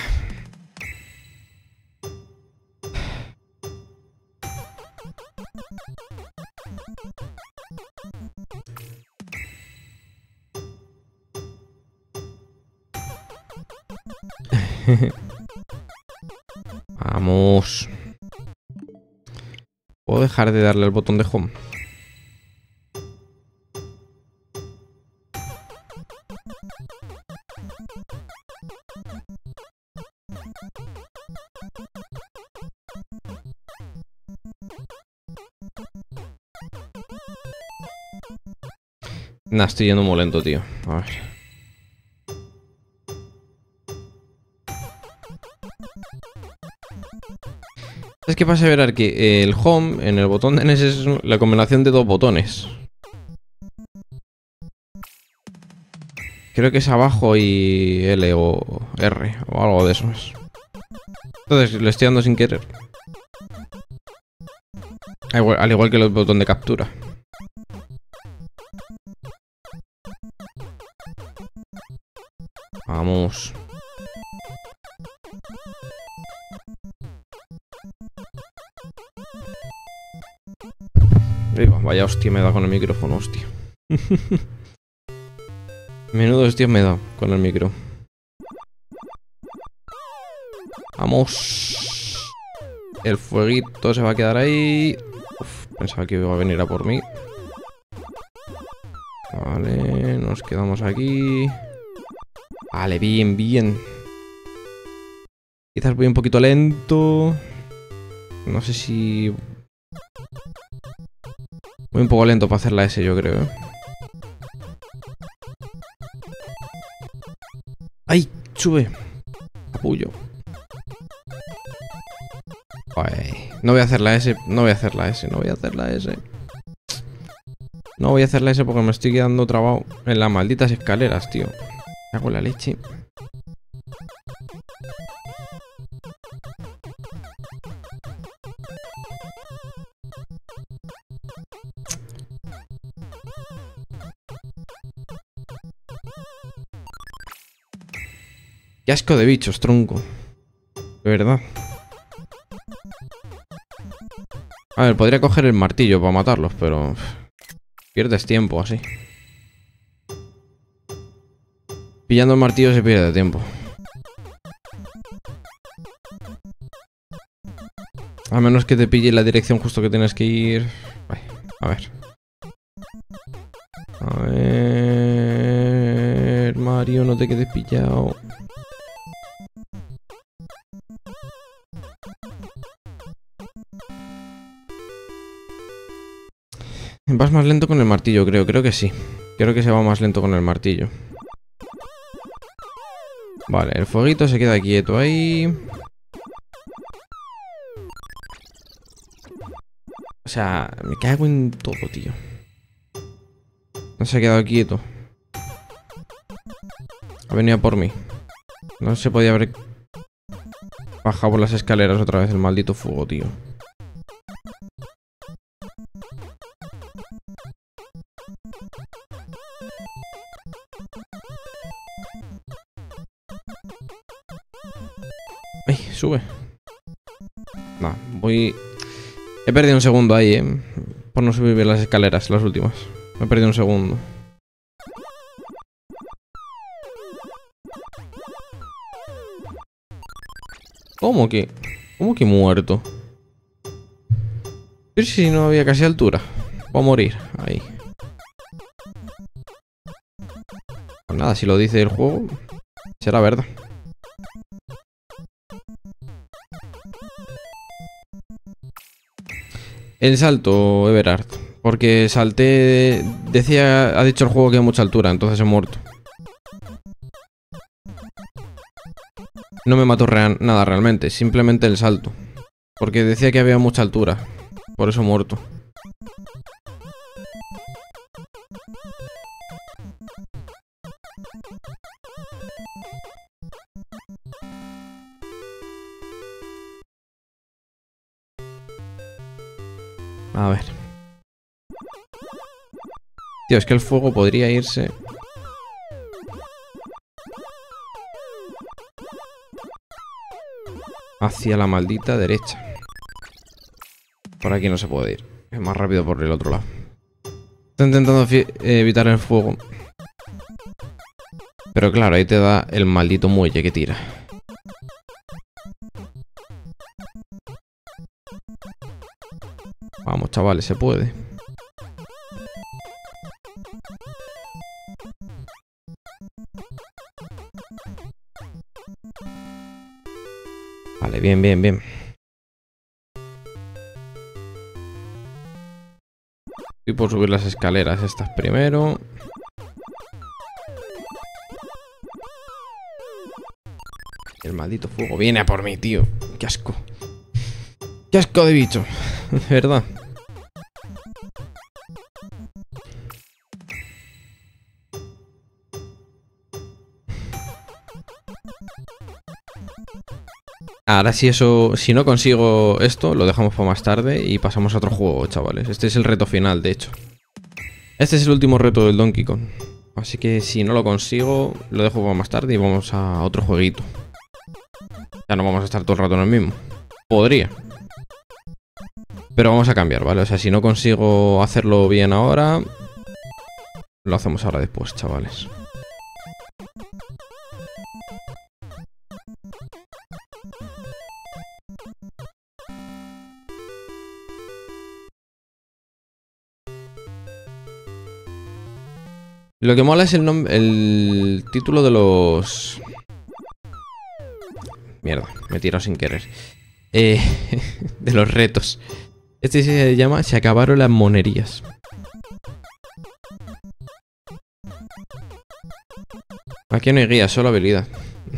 Vamos. ¿Puedo dejar de darle al botón de home? Nah, estoy yendo muy lento, tío. A ver. Es que pasa a ver que el home en el botón de NES es la combinación de dos botones. Creo que es abajo y L o R o algo de eso. Entonces le estoy dando sin querer. Al igual que el botón de captura. Vamos. Vaya hostia me da con el micrófono, hostia. Menudo hostia me da con el micro. Vamos. El fueguito se va a quedar ahí. Uf, pensaba que iba a venir a por mí. Vale, nos quedamos aquí. Vale, bien, bien. Quizás voy un poquito lento. No sé si... Voy un poco lento para hacer la S, yo creo, ¡Ay! ¡Sube! Capullo. Ay, no voy a hacer la S. No voy a hacer la S. No voy a hacer la S. No voy a hacer la S porque me estoy quedando trabado en las malditas escaleras, tío. Me hago la leche. Qué asco de bichos, tronco. De verdad. A ver, podría coger el martillo para matarlos, pero... Pierdes tiempo así. Pillando el martillo se pierde tiempo. A menos que te pille la dirección justo que tienes que ir. Ay, a ver. A ver... Mario, no te quedes pillado. Vas más lento con el martillo, creo. Creo que sí. Creo que se va más lento con el martillo. Vale, el fueguito se queda quieto ahí. O sea, me cago en todo, tío. No se ha quedado quieto. Ha venido por mí. No se podía haber Baja por las escaleras otra vez el maldito fuego, tío. ¡Ay! Sube. No, voy... He perdido un segundo ahí, por no subir bien las escaleras, las últimas. Me he perdido un segundo. ¿Cómo que muerto? Pero si no había casi altura. Voy a morir. Ahí. Pues nada, si lo dice el juego, será verdad. El salto, Everard. Porque salté... Ha dicho el juego que hay mucha altura, entonces he muerto. No me mató nada realmente, simplemente el salto. Porque decía que había mucha altura. Por eso he muerto. A ver. Tío, es que el fuego podría irse... hacia la maldita derecha. Por aquí no se puede ir. Es más rápido por el otro lado. Estoy intentando evitar el fuego. Pero claro, ahí te da el maldito muelle que tira. Vamos, chavales, se puede. Vale, bien, bien, bien. Voy por subir las escaleras estas primero. El maldito fuego viene a por mí, tío. Qué asco. Qué asco de bicho. De verdad. Ahora si no consigo esto, lo dejamos para más tarde y pasamos a otro juego, chavales. Este es el reto final, de hecho. Este es el último reto del Donkey Kong. Así que si no lo consigo, lo dejo para más tarde y vamos a otro jueguito. Ya no vamos a estar todo el rato en el mismo. Podría. Pero vamos a cambiar, ¿vale? O sea, si no consigo hacerlo bien ahora, lo hacemos ahora después, chavales. Lo que mola es el título de los... Mierda, me he tirado sin querer. De los retos. Este se llama Se acabaron las monerías. Aquí no hay guías, solo habilidad.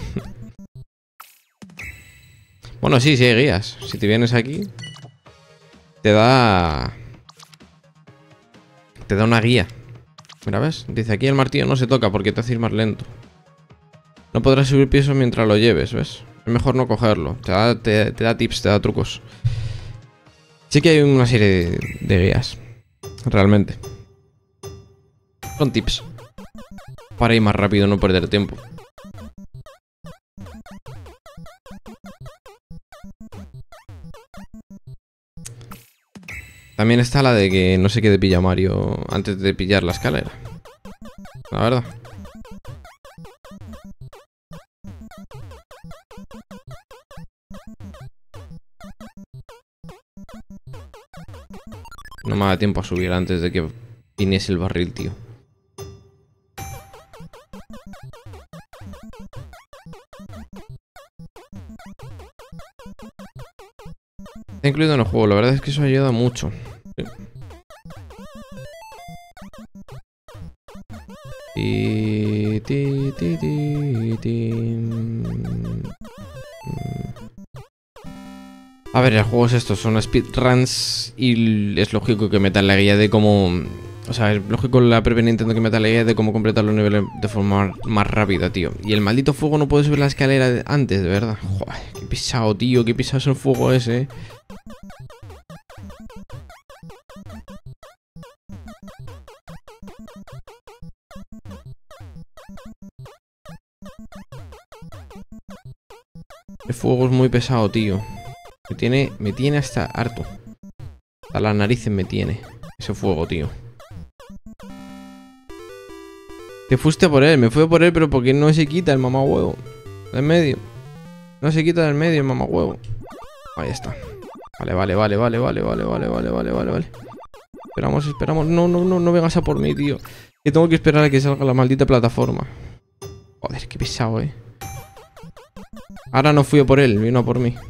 Bueno, sí hay guías. Si te vienes aquí, te da una guía. Mira, ¿ves? Dice, aquí el martillo no se toca porque te hace ir más lento. No podrás subir pisos mientras lo lleves, ¿ves? Es mejor no cogerlo. Te da tips, te da trucos. Sí que hay una serie de guías. Realmente. Son tips. Para ir más rápido, no perder tiempo. También está la de que no sé qué de pilla Mario antes de pillar la escalera. La verdad. No me da tiempo a subir antes de que viniese el barril, tío. Está incluido en el juego, la verdad es que eso ayuda mucho. A ver, el juego es esto, son speedruns y es lógico que metan la guía de cómo O sea, es lógico la propia Nintendo que meta la idea de cómo completar los niveles de forma más rápida, tío. Y el maldito fuego no puede subir la escalera antes, de verdad. Joder, qué pesado, tío. Qué pesado es el fuego ese. El fuego es muy pesado, tío. Me tiene hasta harto. Hasta las narices me tiene ese fuego, tío. Te fuiste por él, me fui por él, pero porque no se quita el mamahuevo del medio. No se quita del medio el mamahuevo. Ahí está. Vale. Esperamos. No vengas a por mí, tío. Que tengo que esperar a que salga la maldita plataforma. Joder, qué pesado, Ahora no fui a por él, vino a por mí.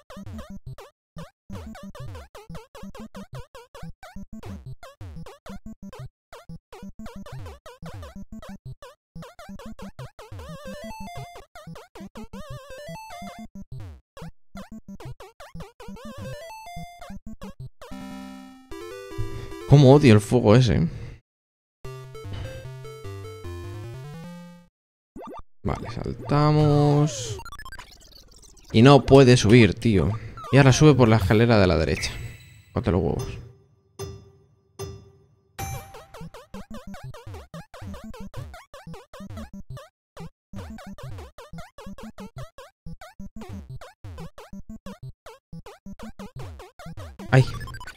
Cómo odio el fuego ese. Vale, saltamos. Y no puede subir, tío. Y ahora sube por la escalera de la derecha. Cógete los huevos. ¡Ay!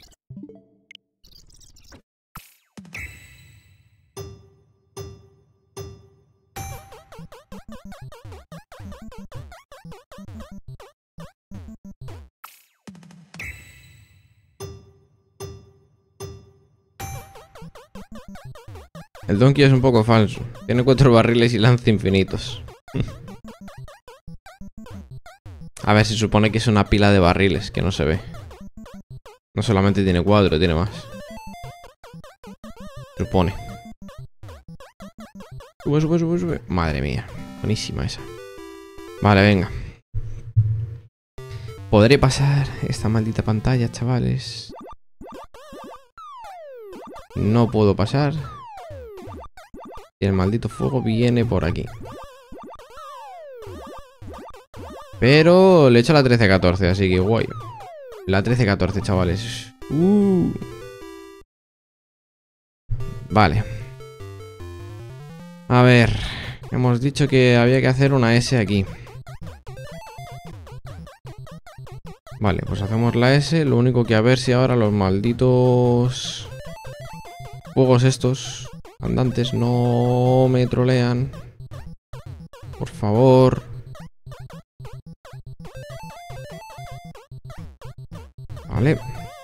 El Donkey es un poco falso. Tiene 4 barriles y lanza infinitos. A ver, se supone que es una pila de barriles, que no se ve. No solamente tiene 4, tiene más. Se supone. Sube. Madre mía. Buenísima esa. Vale, venga. Podré pasar esta maldita pantalla, chavales. No puedo pasar. Y el maldito fuego viene por aquí. Pero le he hecho la 13-14, así que guay. La 13-14, chavales. Vale. A ver. Hemos dicho que había que hacer una S aquí. Vale, pues hacemos la S. Lo único que a ver si ahora los malditos fuegos estos andantes no me trolean. Por favor. Vale.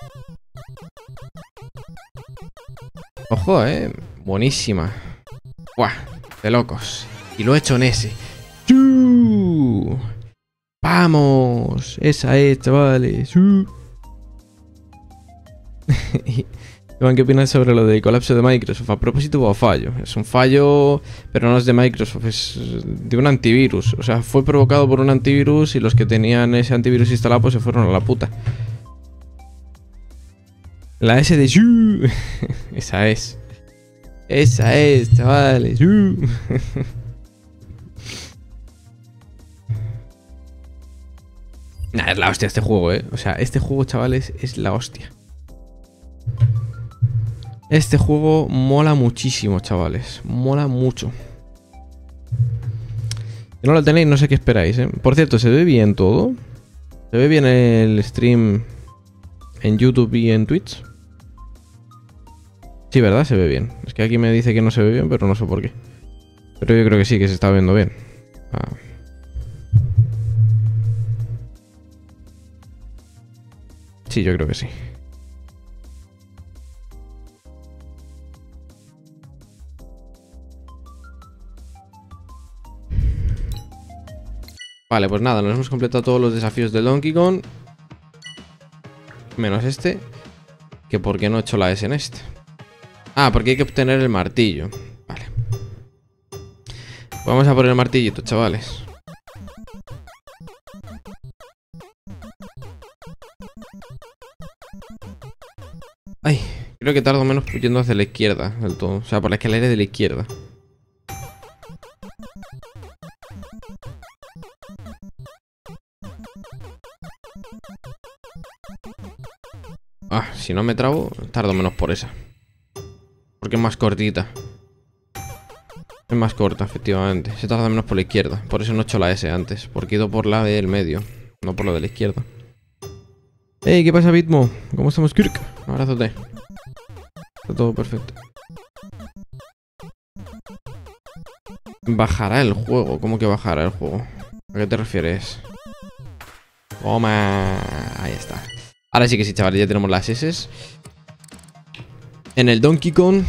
Ojo, buenísima. Buah, de locos. Y lo he hecho en ese. ¡Chu! ¡Vamos! Esa es, chavales. Iván, ¿qué opinas sobre lo del colapso de Microsoft? A propósito, hubo fallo. Es un fallo, pero no es de Microsoft, es de un antivirus. O sea, fue provocado por un antivirus y los que tenían ese antivirus instalado pues se fueron a la puta. La S de Shu. Esa es. Esa es, chavales. Nah, es la hostia este juego, O sea, este juego, chavales, es la hostia. Este juego mola muchísimo, chavales. Mola mucho. Si no lo tenéis, no sé qué esperáis, Por cierto, ¿se ve bien todo? ¿Se ve bien el stream en YouTube y en Twitch? Sí, ¿verdad? Se ve bien. Es que aquí me dice que no se ve bien, pero no sé por qué. Pero yo creo que sí, que se está viendo bien. Sí, yo creo que sí. Vale, pues nada, nos hemos completado todos los desafíos del Donkey Kong. Menos este. Que por qué no he hecho la S en este. Ah, porque hay que obtener el martillo. Vale. Vamos a por el martillito, chavales. Ay, Creo que tardo menos yendo hacia la izquierda del todo. O sea, por la escalera de la izquierda. Ah, si no me trabo, tardo menos por esa. Porque es más cortita. Es más corta, efectivamente. Se tarda menos por la izquierda. Por eso no he hecho la S antes. Porque he ido por la del medio, no por la de la izquierda. Hey, ¿qué pasa, Bitmo? ¿Cómo estamos, Kirk? Un abrazote. Está todo perfecto. Bajará el juego. ¿Cómo que bajará el juego? ¿A qué te refieres? Toma. Ahí está. Ahora sí que sí, chavales. Ya tenemos las S. En el Donkey Kong.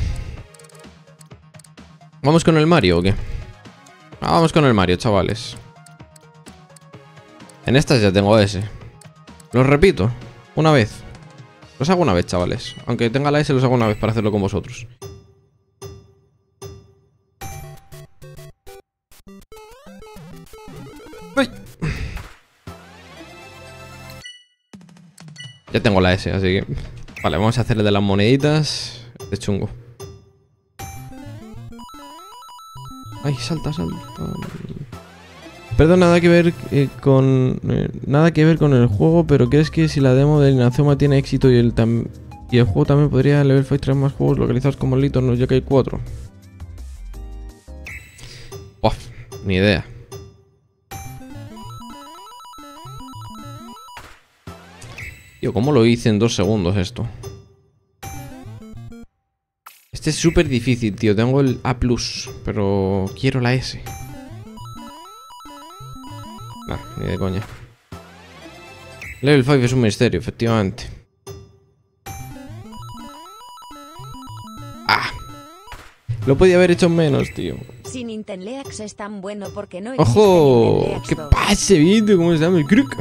¿Vamos con el Mario o qué? Vamos con el Mario, chavales. En estas ya tengo S. Lo repito. Una vez. Los hago una vez, chavales. Aunque tenga la S, los hago una vez para hacerlo con vosotros. ¡Ay! Ya tengo la S, así que... Vale, vamos a hacerle de las moneditas. De chungo. Ay, salta, salta. Perdón, nada que ver con el juego, pero ¿crees que si la demo del Inazuma tiene éxito y el juego también podría Level 5 traer más juegos localizados como Little No Yokai 4? Uf, ni idea. Tío, ¿cómo lo hice en 2 segundos esto? Este es súper difícil, tío. Tengo el A+, pero quiero la S. Nah, ni de coña. Level 5 es un misterio, efectivamente. ¡Ah! Lo podía haber hecho menos, tío. Si Nintenleax es tan bueno porque no existe ¡ojo! Nintenleax ¿Qué 2? pasa, vídeo? ¿Cómo se llama el crook?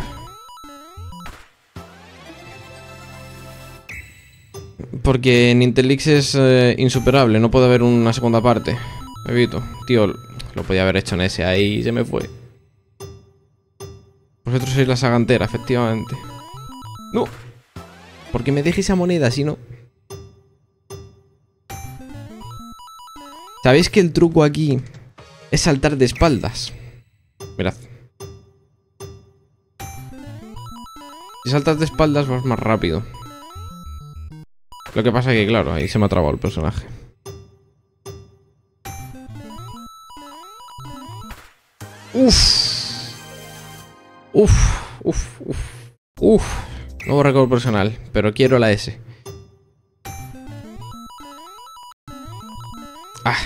Porque Nintenleax es insuperable. No puede haber una segunda parte. Evito. Tío, lo podía haber hecho en ese. Ahí se me fue. Vosotros sois la saga entera, efectivamente. ¡No! Porque me deje esa moneda, si no... ¿Sabéis que el truco aquí es saltar de espaldas? Mirad. Si saltas de espaldas vas más rápido. Lo que pasa es que, claro, ahí se me ha trabado el personaje. Uff. Uff. Nuevo récord personal, pero quiero la S. Ah.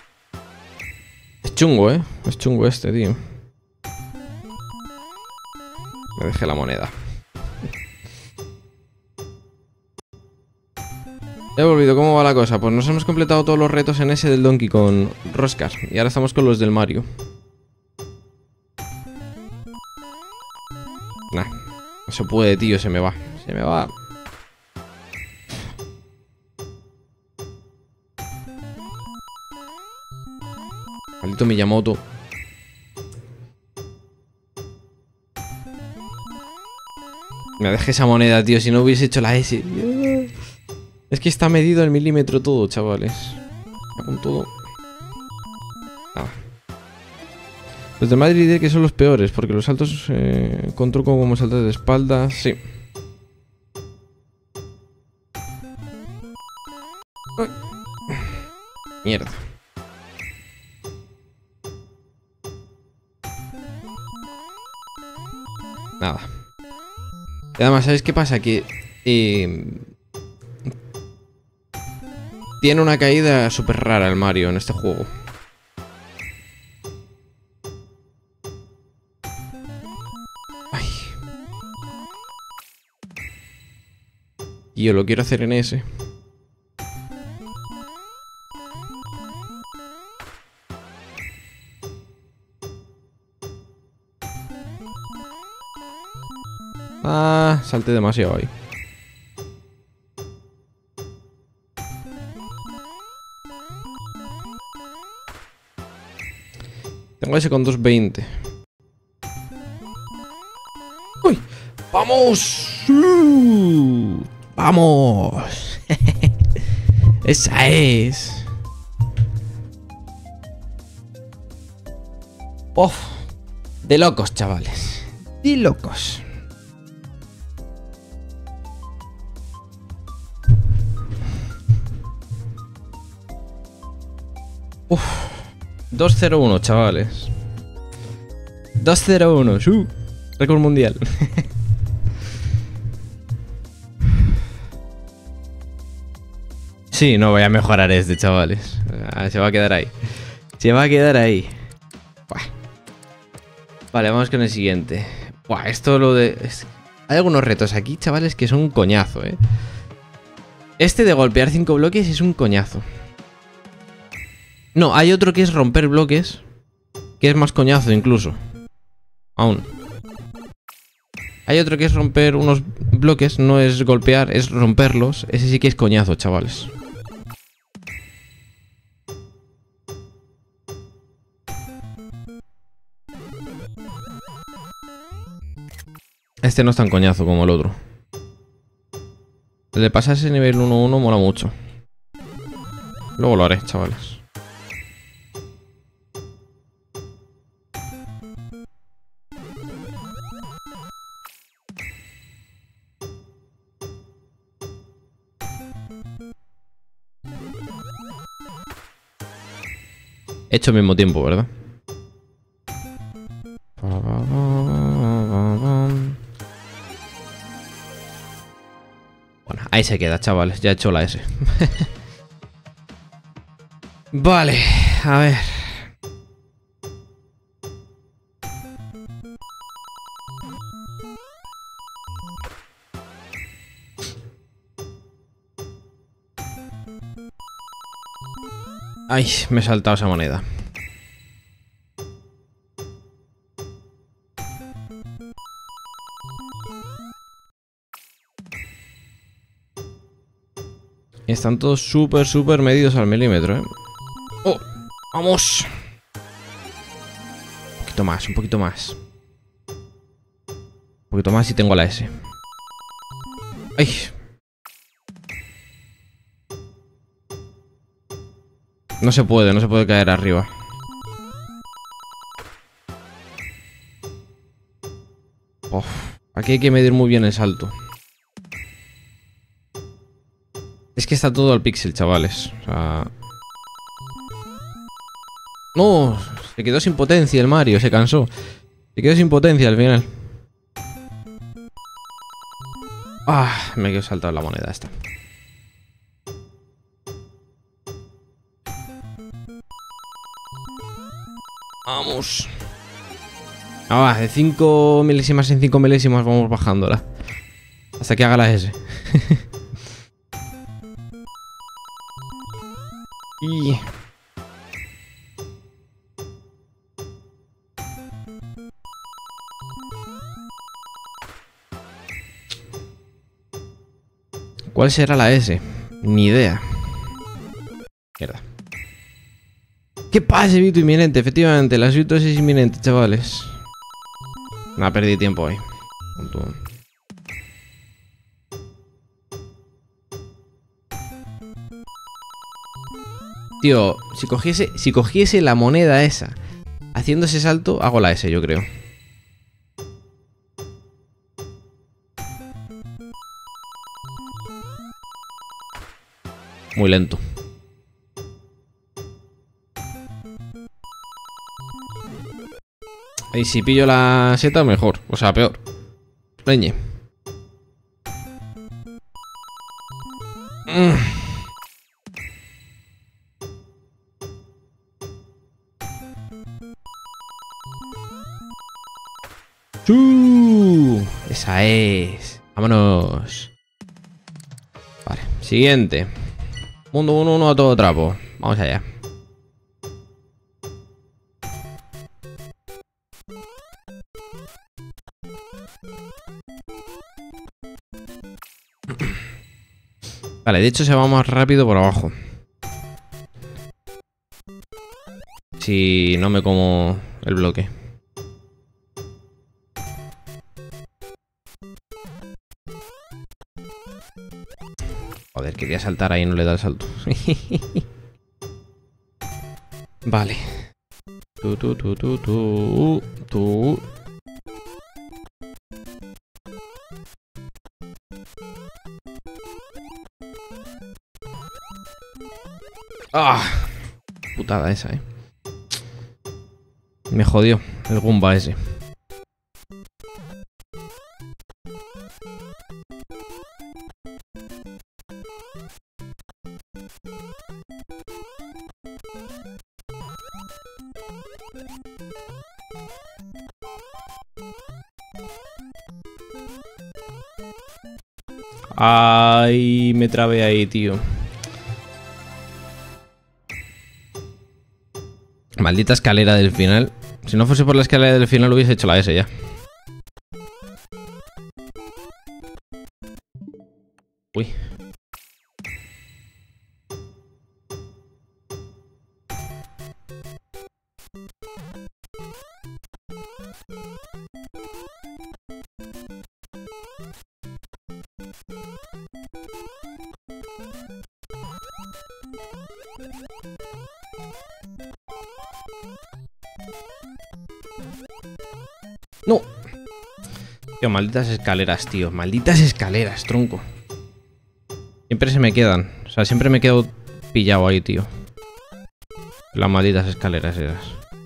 Es chungo, ¿eh? Es chungo este, tío. Me dejé la moneda. He olvidado cómo va la cosa. Pues nos hemos completado todos los retos en ese del Donkey Kong Roscar. Y ahora estamos con los del Mario. Nah, no se puede, tío, se me va. Se me va. Maldito Miyamoto. Me dejé esa moneda, tío, si no hubiese hecho la S. Es que está medido al milímetro todo, chavales. Con todo. Nada. Los de Madrid diré que son los peores, porque los saltos con truco como saltos de espaldas, sí. Ay. Mierda. Nada. Y además, ¿sabéis qué pasa? Que tiene una caída súper rara el Mario en este juego. Ay. Y yo lo quiero hacer en ese. Ah, salté demasiado ahí. Tengo ese con 220. ¡Uy! ¡Vamos! ¡Vamos! Esa es. Uf, de locos, chavales. De locos. Uf, 201, chavales. 201, récord mundial. Sí, no voy a mejorar este, chavales. Se va a quedar ahí. Se va a quedar ahí. Buah. Vale, vamos con el siguiente. Buah, esto lo de... Hay algunos retos aquí, chavales, que son un coñazo, ¿eh? Este de golpear 5 bloques es un coñazo. No, hay otro que es romper bloques, que es más coñazo incluso. Aún. Hay otro que es romper unos bloques, no es golpear, es romperlos. Ese sí que es coñazo, chavales. Este no es tan coñazo como el otro. El de pasarse nivel 1-1 mola mucho. Luego lo haré, chavales. He hecho al mismo tiempo, ¿verdad? Bueno, ahí se queda, chavales. Ya he hecho la S. Vale, a ver. Ay, me he saltado esa moneda. Están todos súper medidos al milímetro, ¿eh? ¡Oh! ¡Vamos! Un poquito más, un poquito más. Un poquito más y tengo la S. ¡Ay! No se puede caer arriba. Uf, aquí hay que medir muy bien el salto. Es que está todo al píxel, chavales. O sea... No, se quedó sin potencia el Mario, se cansó. Se quedó sin potencia al final. Ah, me he saltado la moneda esta. Vamos. Ah, de 5 milésimas en 5 milésimas vamos bajándola. Hasta que haga la S. Y... ¿cuál será la S? Ni idea. Mierda. ¿Qué pasa, Vito inminente? Efectivamente, la Vito es inminente, chavales. No, perdí tiempo ahí. Tío, si cogiese la moneda esa haciendo ese salto, hago la S, yo creo. Muy lento. Y si pillo la seta, mejor. O sea, peor. Leñe. Esa es. Vámonos. Vale, siguiente. Mundo 1-1 a todo trapo. Vamos allá. Vale, de hecho se va más rápido por abajo. Si no me como el bloque. Joder, quería saltar ahí y no le da el salto. Vale. Tú. ¡Ah! Putada esa, Me jodió el Goomba ese. Ay, me trabé ahí, tío. Maldita escalera del final. Si no fuese por la escalera del final hubiese hecho la S ya. Uy. No. Tío, malditas escaleras, tío. Malditas escaleras, tronco. Siempre se me quedan. O sea, siempre me quedo pillado ahí, tío. Las malditas escaleras esas.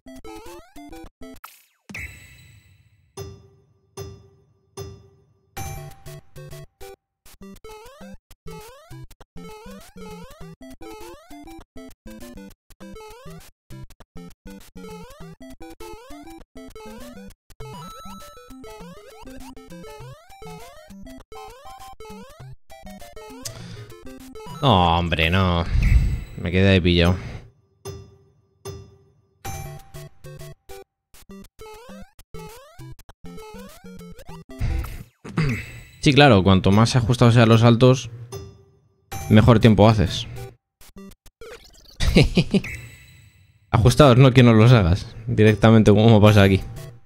No, hombre, no. Me quedé ahí pillado. Sí, claro, cuanto más ajustados sean los saltos, mejor tiempo haces. Ajustados, no que no los hagas. Directamente como pasa aquí.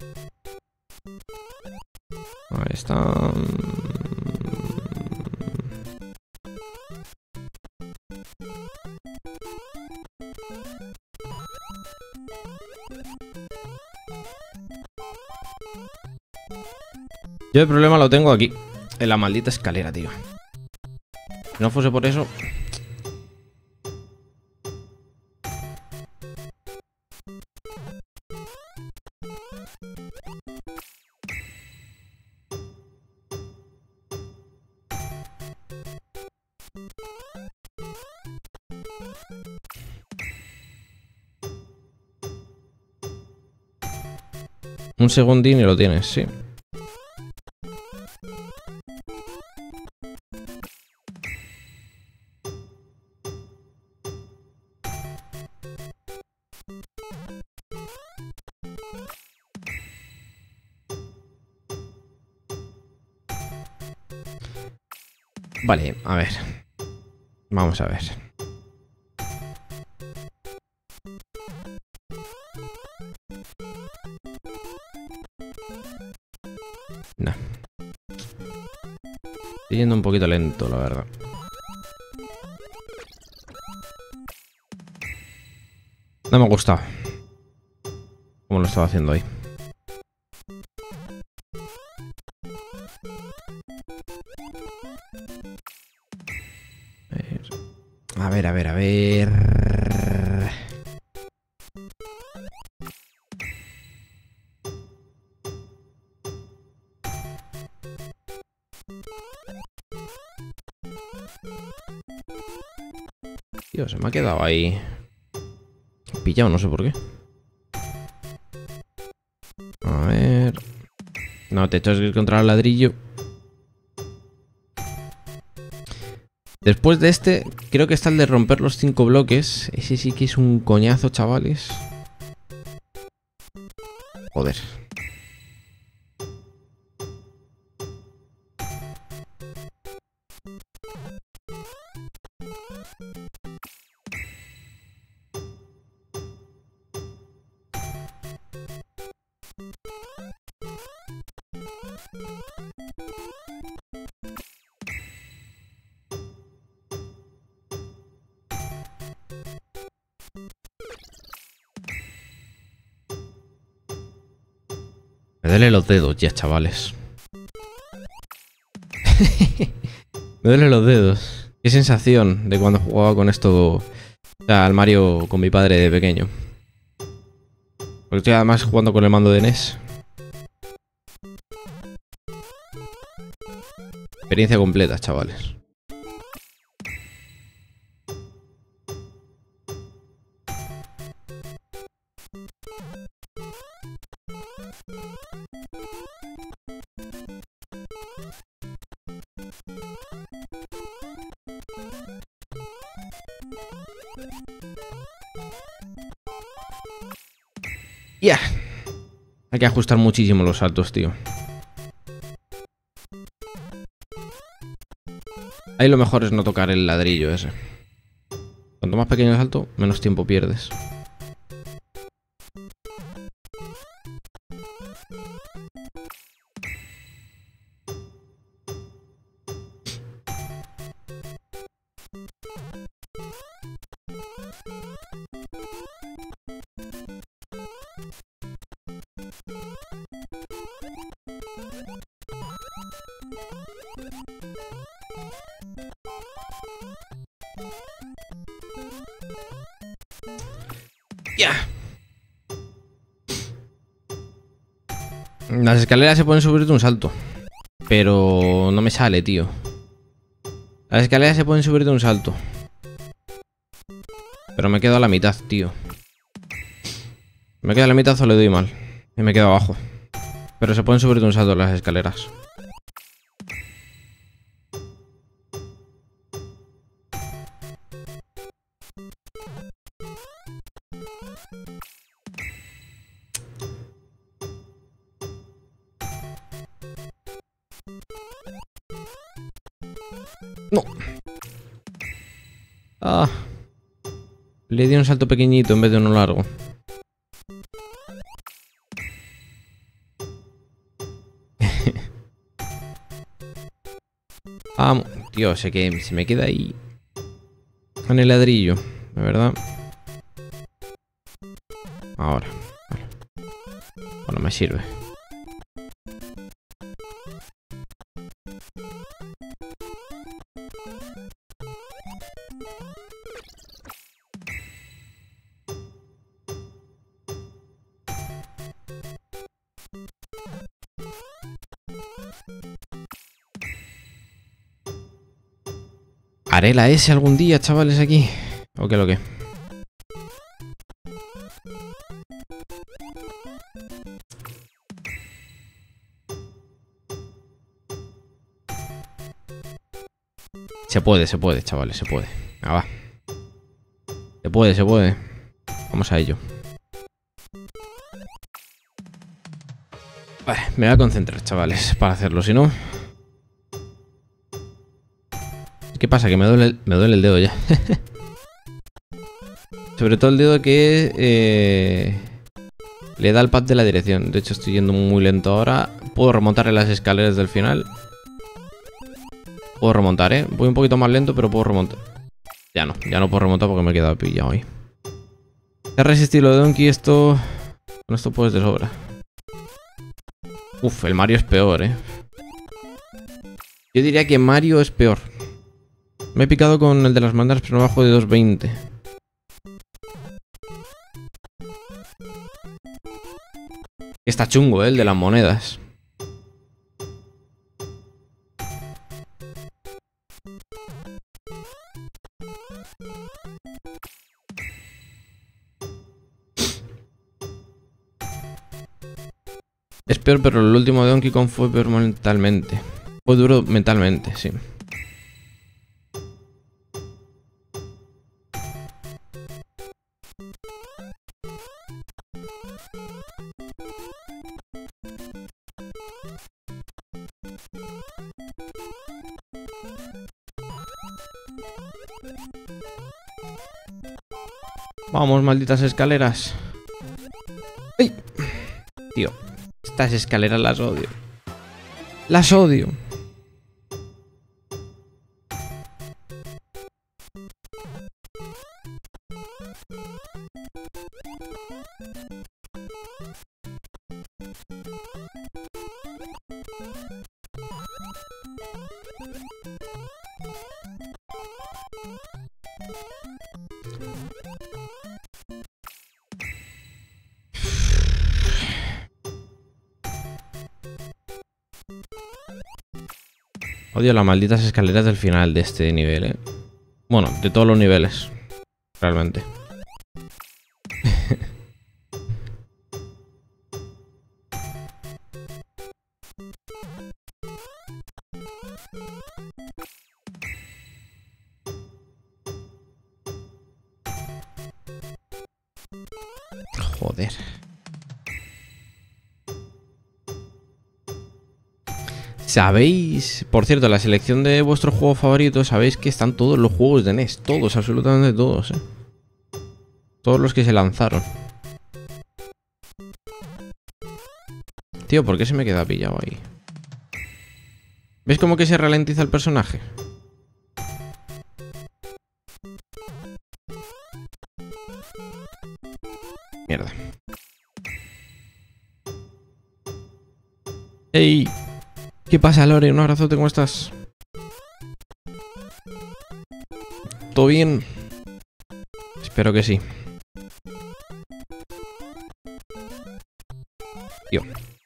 Ahí está. Yo el problema lo tengo aquí, en la maldita escalera, tío. Si no fuese por eso... Un segundín y lo tienes, sí. Vale, a ver. Vamos a ver. No. Estoy yendo un poquito lento, la verdad. No me ha gustado cómo lo estaba haciendo hoy. A ver, a ver, a ver. Tío, se me ha quedado ahí pillado, no sé por qué. A ver. No, te echas que ir contra el ladrillo. Después de este, creo que está el de romper los 5 bloques. Ese sí que es un coñazo, chavales. Joder. Me duelen los dedos ya, chavales. Me duelen los dedos. Qué sensación de cuando jugaba con esto. O sea, al Mario con mi padre de pequeño. Porque estoy además jugando con el mando de NES. Experiencia completa, chavales. Ya. Hay que ajustar muchísimo los saltos, tío. Ahí lo mejor es no tocar el ladrillo ese. Cuanto más pequeño el salto, menos tiempo pierdes. Ya. Las escaleras se pueden subir de un salto. Pero no me sale, tío. Las escaleras se pueden subir de un salto. Pero me quedo a la mitad, tío. ¿Me quedo a la mitad o le doy mal? Y me quedo abajo. Pero se pueden subir de un salto las escaleras. No. Ah. Le di un salto pequeñito en vez de uno largo. Ah, tío, sé que se me queda ahí en el ladrillo, de verdad. Ahora. Vale. Bueno, me sirve. ¿Haré la S algún día, chavales, aquí? ¿O qué lo que? Se puede, chavales, se puede. Ah, va. Se puede, se puede. Vamos a ello. Vale, me voy a concentrar, chavales, para hacerlo, si no... ¿Qué pasa? Que me duele el dedo ya. Sobre todo el dedo que le da el pad de la dirección. De hecho estoy yendo muy lento ahora. Puedo remontar en las escaleras del final. Puedo remontar, ¿eh? Voy un poquito más lento, pero puedo remontar. Ya no puedo remontar porque me he quedado pillado ahí. ¿Qué resistirlo de Donkey? Esto... Con esto puedes de sobra. Uf, el Mario es peor, ¿eh? Yo diría que Mario es peor. Me he picado con el de las mandas, pero no bajo de 2.20. Está chungo, el de las monedas. Es peor, pero el último de Donkey Kong fue peor mentalmente. Fue duro mentalmente, sí. Vamos, malditas escaleras. ¡Ay! Tío, estas escaleras las odio. Las odio. Odio las malditas escaleras del final de este nivel, ¿eh? Bueno, de todos los niveles. Realmente. Joder. ¿Sabéis? Por cierto, la selección de vuestros juegos favoritos, sabéis que están todos los juegos de NES. Todos, absolutamente todos, ¿eh? Todos los que se lanzaron. Tío, ¿por qué se me queda pillado ahí? ¿Ves cómo que se ralentiza el personaje? Mierda. ¡Ey! ¿Qué pasa, Lore? Un abrazote, ¿cómo estás? ¿Todo bien? Espero que sí. Tío.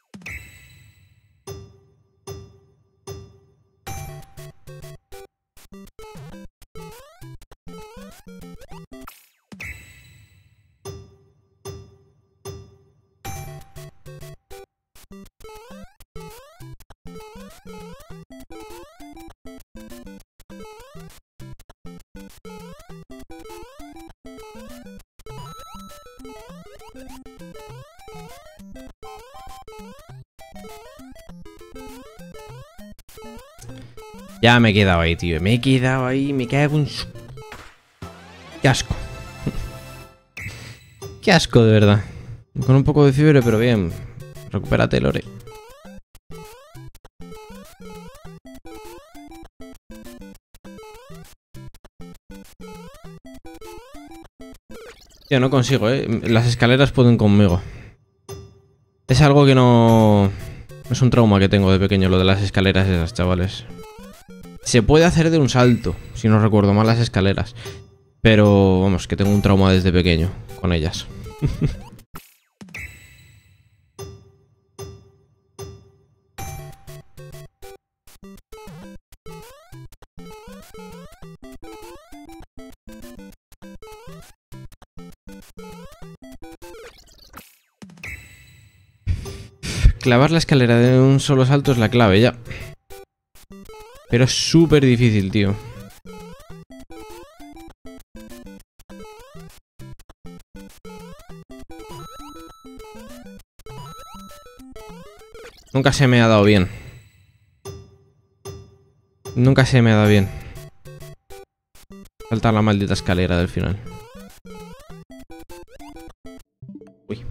Ya me he quedado ahí, tío. Me he quedado ahí, me cago en su... Qué asco. Qué asco, de verdad. Con un poco de fiebre, pero bien. Recupérate, Lore. Tío, no consigo, Las escaleras pueden conmigo. Es algo que no... Es un trauma que tengo de pequeño, lo de las escaleras esas, chavales. Se puede hacer de un salto, si no recuerdo mal las escaleras. Pero, vamos, que tengo un trauma desde pequeño con ellas. Clavar la escalera de un solo salto es la clave, ya. Pero es súper difícil, tío. Nunca se me ha dado bien. Nunca se me ha dado bien saltar la maldita escalera del final. Uy.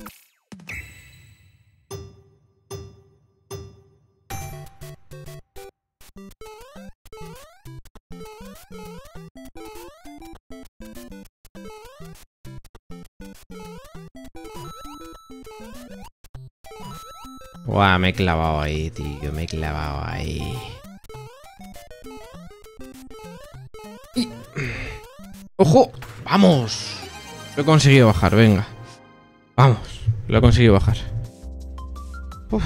Buah, me he clavado ahí, tío. Me he clavado ahí. Y... ¡Ojo! ¡Vamos! Lo he conseguido bajar, venga. Vamos, lo he conseguido bajar. Uf.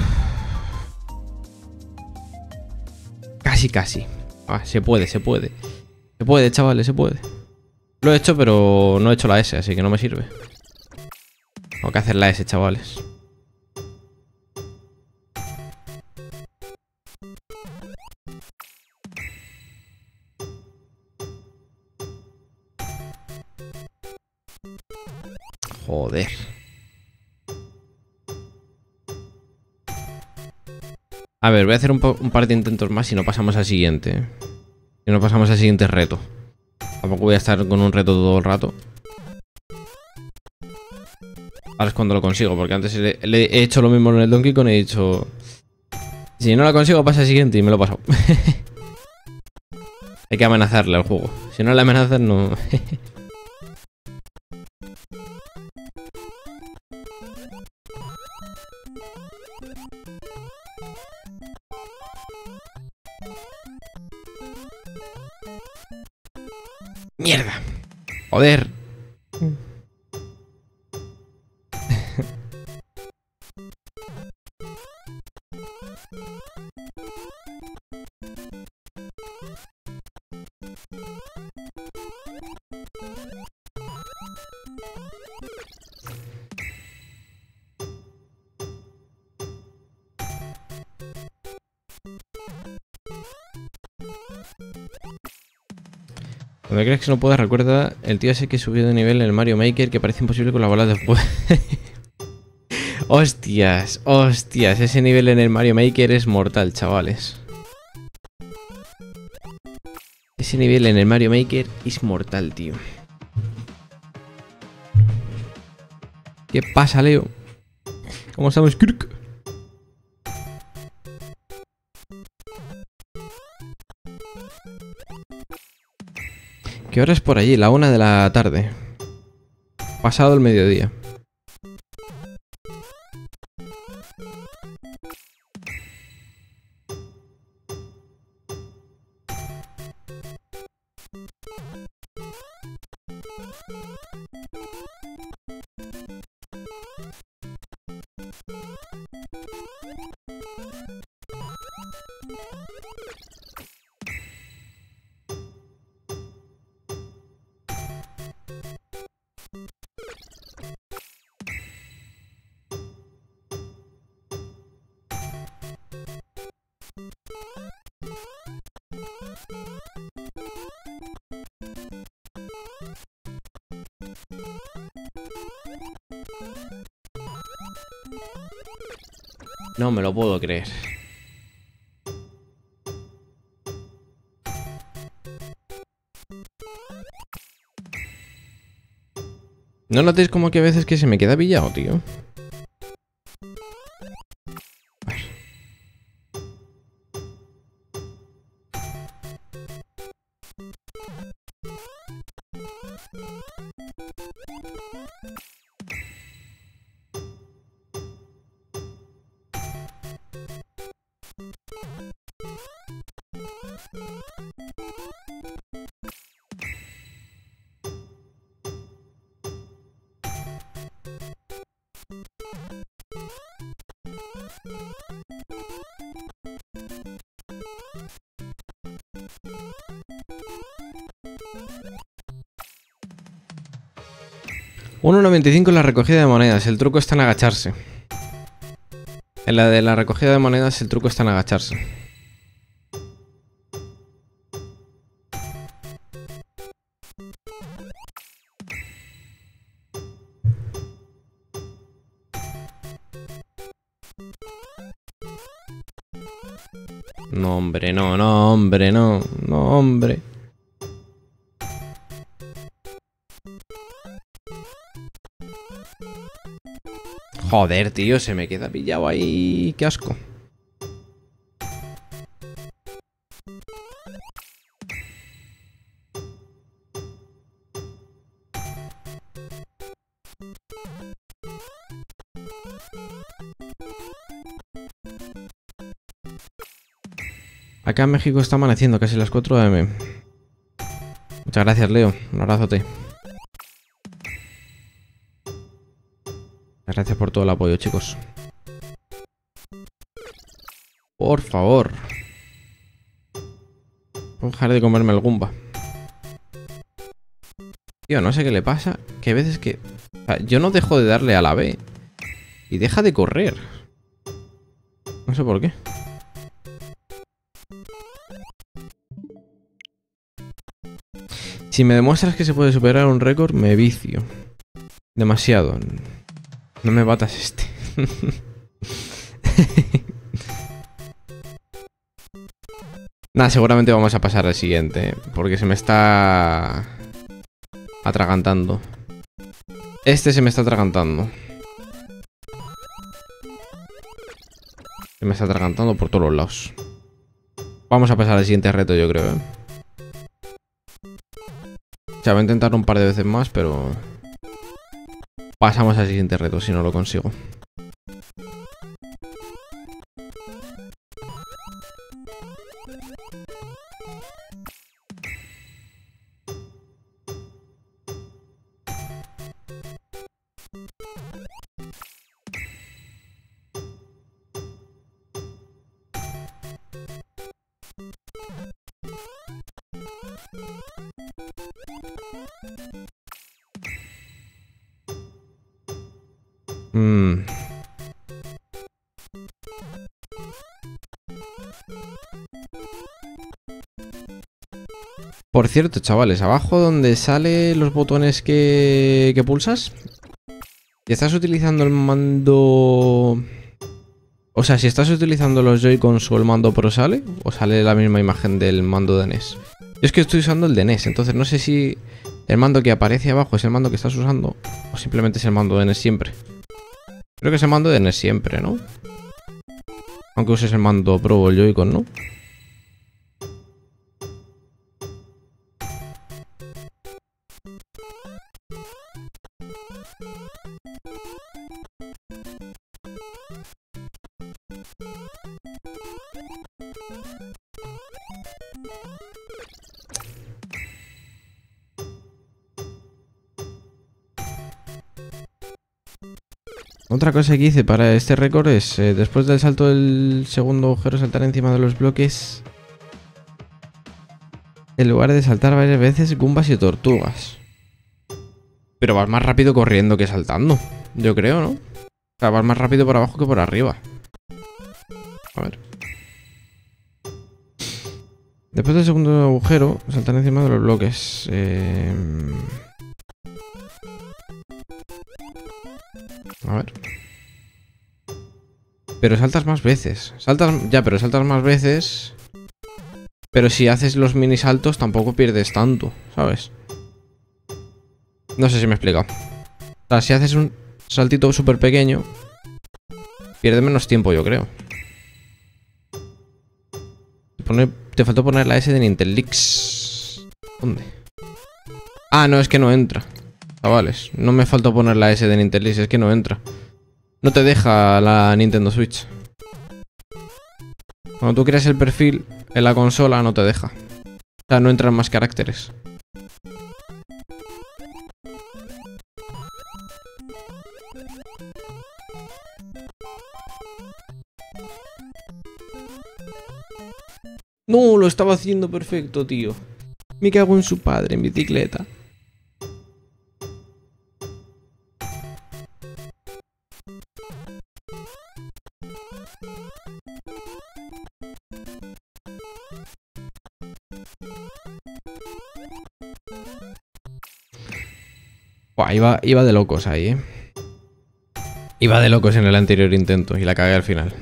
Casi, casi. Ah, se puede, se puede. Se puede, chavales, se puede. Lo he hecho, pero no he hecho la S, así que no me sirve. Tengo que hacer la S, chavales. Joder. A ver, voy a hacer un par de intentos más y no pasamos al siguiente. Y no pasamos al siguiente reto. Tampoco voy a estar con un reto todo el rato. Ahora es cuando lo consigo, porque antes le he hecho lo mismo en el Donkey Kong y he dicho... Si no lo consigo, pasa al siguiente y me lo he pasado. Hay que amenazarle al juego. Si no le amenazas, no... ¡Mierda! ¡Joder! Cuando crees que no puedes, recuerda el tío ese que subió de nivel en el Mario Maker que parece imposible con las balas de fuego. Hostias, hostias, ese nivel en el Mario Maker es mortal, chavales. Ese nivel en el Mario Maker es mortal, tío. ¿Qué pasa, Leo? ¿Cómo estamos, Kirk? ¿Qué hora es por allí? La 1 de la tarde. Pasado el mediodía. No me lo puedo creer. ¿No notéis como que a veces que se me queda pillado, tío? $1.95 en la recogida de monedas. El truco está en agacharse. En la de la recogida de monedas el truco está en agacharse. No, hombre, no, no, hombre, no, no, hombre. Joder, tío, se me queda pillado ahí. Qué asco. Acá en México está amaneciendo casi las 4 AM. Muchas gracias, Leo. Un abrazote. Gracias por todo el apoyo, chicos. Por favor. Dejaré de comerme el Goomba. Tío, no sé qué le pasa. Que hay veces que... O sea, yo no dejo de darle a la B. Y deja de correr. No sé por qué. Si me demuestras que se puede superar un récord, me vicio. Demasiado. No me batas este. Nada, seguramente vamos a pasar al siguiente. Porque se me está... atragantando. Este se me está atragantando. Se me está atragantando por todos los lados. Vamos a pasar al siguiente reto, yo creo, ¿eh? O sea, voy a intentar un par de veces más, pero... pasamos al siguiente reto si no lo consigo. Por cierto, chavales, abajo donde sale los botones que pulsas, si estás utilizando el mando... O sea, si estás utilizando los Joy-Cons o el mando Pro sale, o sale la misma imagen del mando de NES. Yo es que estoy usando el de NES, entonces no sé si el mando que aparece abajo es el mando que estás usando o simplemente es el mando de NES siempre. Creo que es el mando de NES siempre, ¿no? Aunque uses el mando Pro o el Joy-Con, ¿no? Otra cosa que hice para este récord es, después del salto del segundo agujero, saltar encima de los bloques en lugar de saltar varias veces Goombas y tortugas. Pero vas más rápido corriendo que saltando, yo creo, ¿no? O sea, vas más rápido por abajo que por arriba. A ver. Después del segundo agujero, saltar encima de los bloques. A ver. Pero saltas más veces. Pero saltas más veces. Pero si haces los mini saltos tampoco pierdes tanto, ¿sabes? No sé si me he explicado. O sea, si haces un saltito súper pequeño, pierdes menos tiempo, yo creo. Te faltó poner la S de Nintendix. ¿Dónde? Ah, no, es que no entra. Chavales, no me faltó poner la S de Nintendix, es que no entra. No te deja la Nintendo Switch. Cuando tú creas el perfil en la consola no te deja. O sea, no entran más caracteres. No, lo estaba haciendo perfecto, tío. Me cago en su padre, en bicicleta. Buah, iba de locos ahí, ¿eh? Iba de locos en el anterior intento y la cagué al final.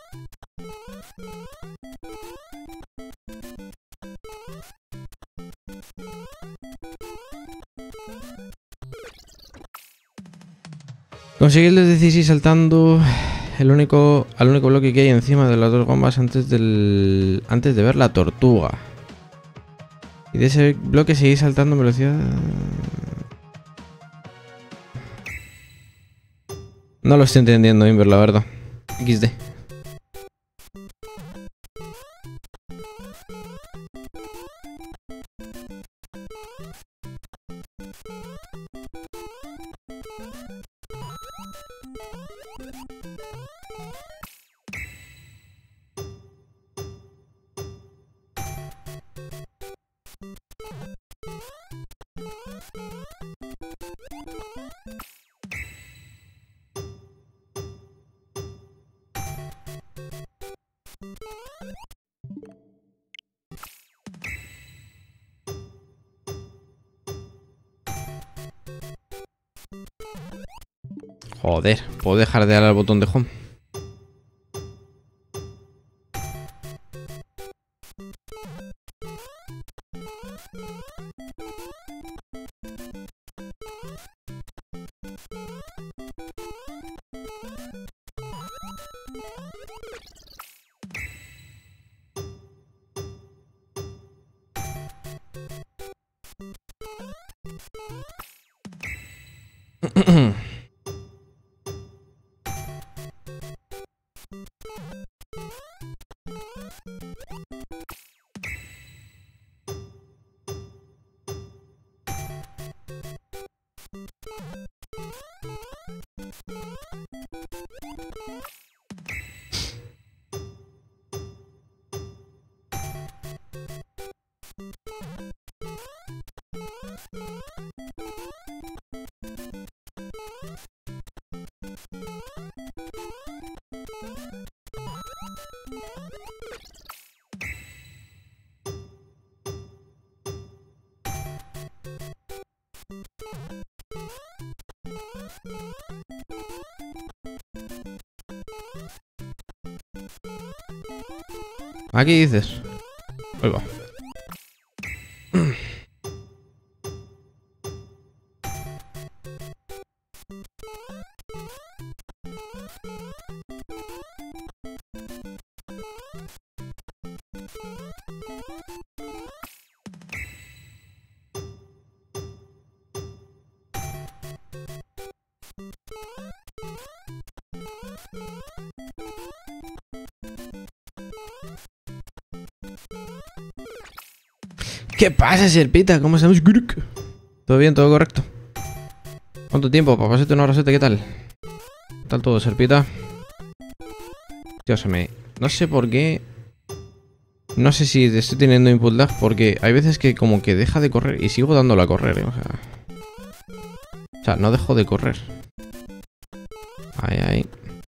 Conseguí el 16 saltando al único bloque que hay encima de las dos gomas antes de ver la tortuga. Y de ese bloque seguí saltando en velocidad... No lo estoy entendiendo, Inver, la verdad. XD. Joder, ¿puedo dejar de darle al botón de home? Aquí dices. Ahí va. ¿Qué pasa, Serpita? ¿Cómo estamos? ¿Todo bien? ¿Todo correcto? ¿Cuánto tiempo? Para pasarte una roseta, ¿qué tal? ¿Qué tal todo, Serpita? Tío, no sé por qué... No sé si estoy teniendo input lag porque hay veces que como que deja de correr y sigo dándolo a correr, ¿eh? O sea, no dejo de correr. Ahí, ahí.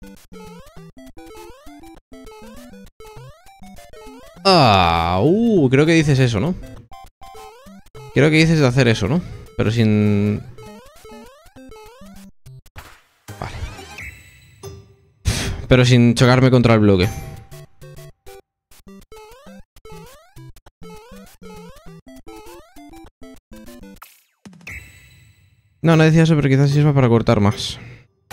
Creo que dices eso, ¿no? Creo que dices de hacer eso, ¿no? Pero sin... Vale. Pero sin chocarme contra el bloque. No, no decía eso, pero quizás sirva para cortar más.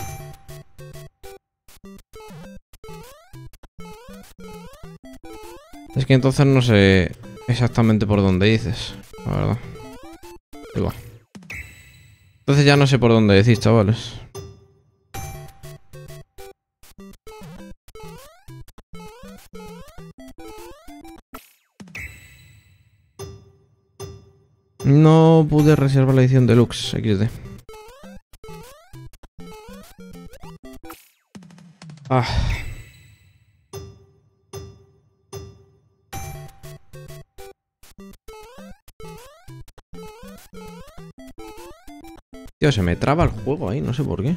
Es que entonces no sé exactamente por dónde dices, la verdad. Igual. Entonces ya no sé por dónde decís, chavales. No pude reservar la edición deluxe XD. Tío, se me traba el juego ahí, no sé por qué.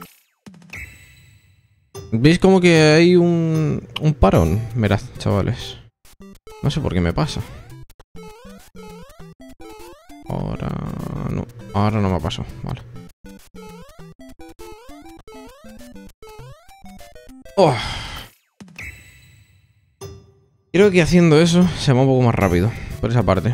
¿Veis como que hay un parón? Mirad, chavales. No sé por qué me pasa. Ahora no me ha pasado, vale. Oh. Creo que haciendo eso se va un poco más rápido, por esa parte.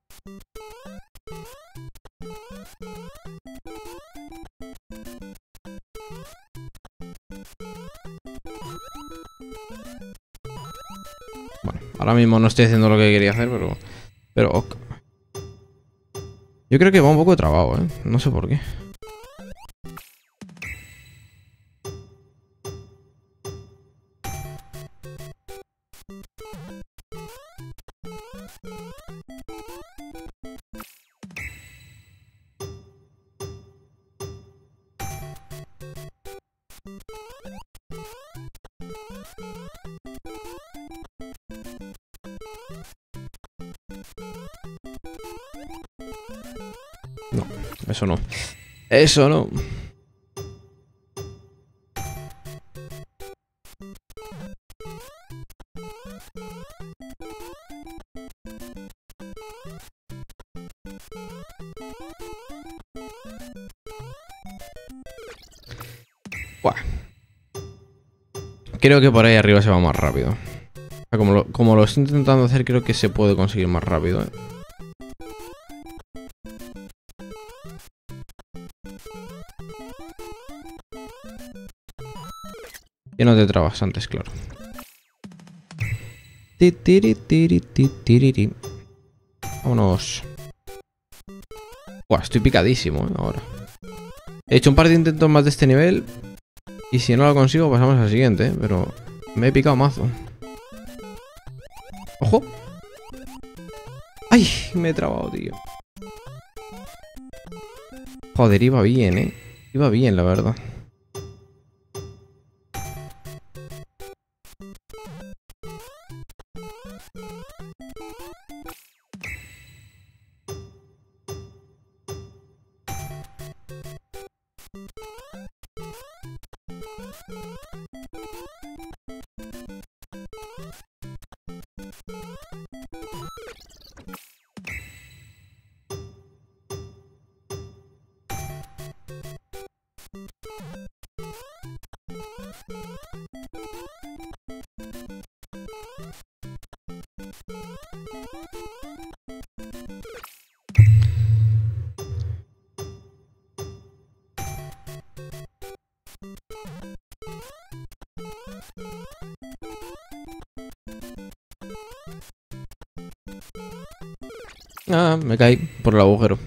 Bueno, ahora mismo no estoy haciendo lo que quería hacer, pero ok. Yo creo que va un poco trabado, ¿eh? No sé por qué. No, eso no. Eso no. Buah. Creo que por ahí arriba se va más rápido. O sea, como lo estoy intentando hacer, creo que se puede conseguir más rápido, ¿eh? Y no te trabas antes, claro. Vámonos. Buah, estoy picadísimo, ¿eh? Ahora. He hecho un par de intentos más de este nivel. Y si no lo consigo, pasamos al siguiente, ¿eh? Pero me he picado mazo. ¡Ojo! ¡Ay! Me he trabado, tío. Joder, iba bien, ¿eh? Iba bien, la verdad. Ah, me caí por el agujero.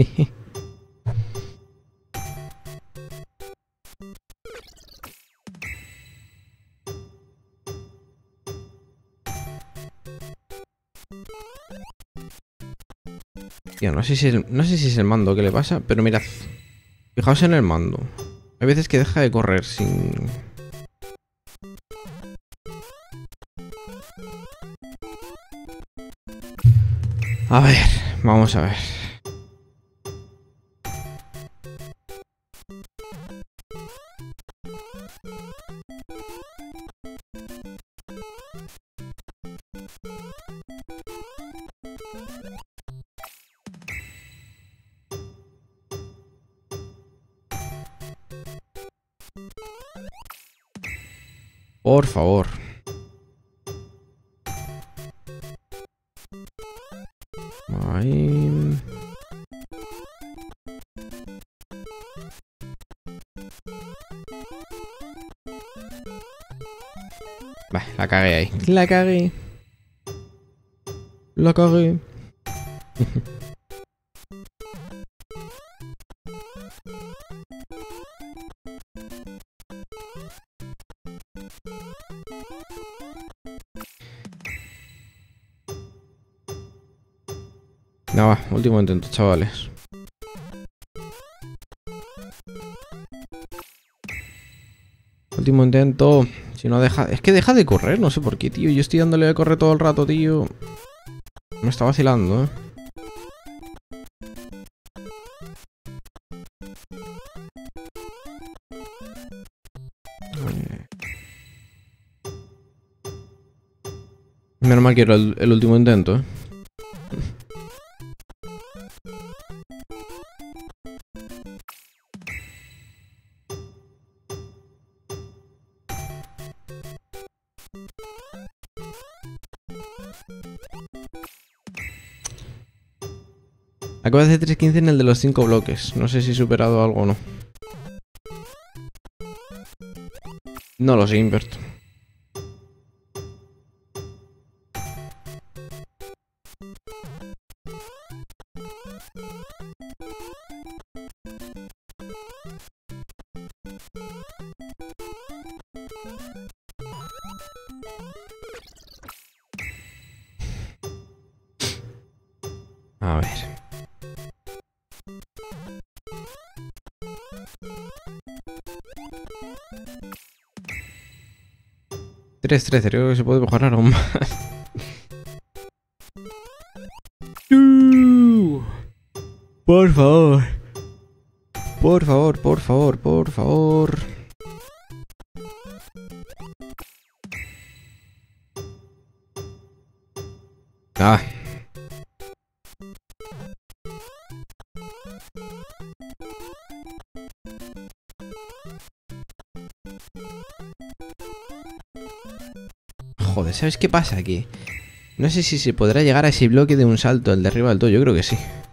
Tío, no sé si es el mando que le pasa, pero mirad. Fijaos en el mando. Hay veces que deja de correr sin... A ver, vamos a ver. Por favor. Ahí. Vale, la cagué ahí. La cagué. La cagué. No, va, último intento, chavales. Último intento. Si no deja... Es que deja de correr, no sé por qué, tío. Yo estoy dándole de correr todo el rato, tío. Me está vacilando, ¿eh? Menos mal que era el último intento, ¿eh? Acabo de hacer 3.15 en el de los 5 bloques. No sé si he superado algo o no. No lo sé, Invert. A ver. Creo que se puede mejorar aún más. Por favor. Por favor, por favor, por favor. Ah. Joder, ¿sabes qué pasa aquí? No sé si se podrá llegar a ese bloque de un salto, el de arriba del todo. Yo creo que sí.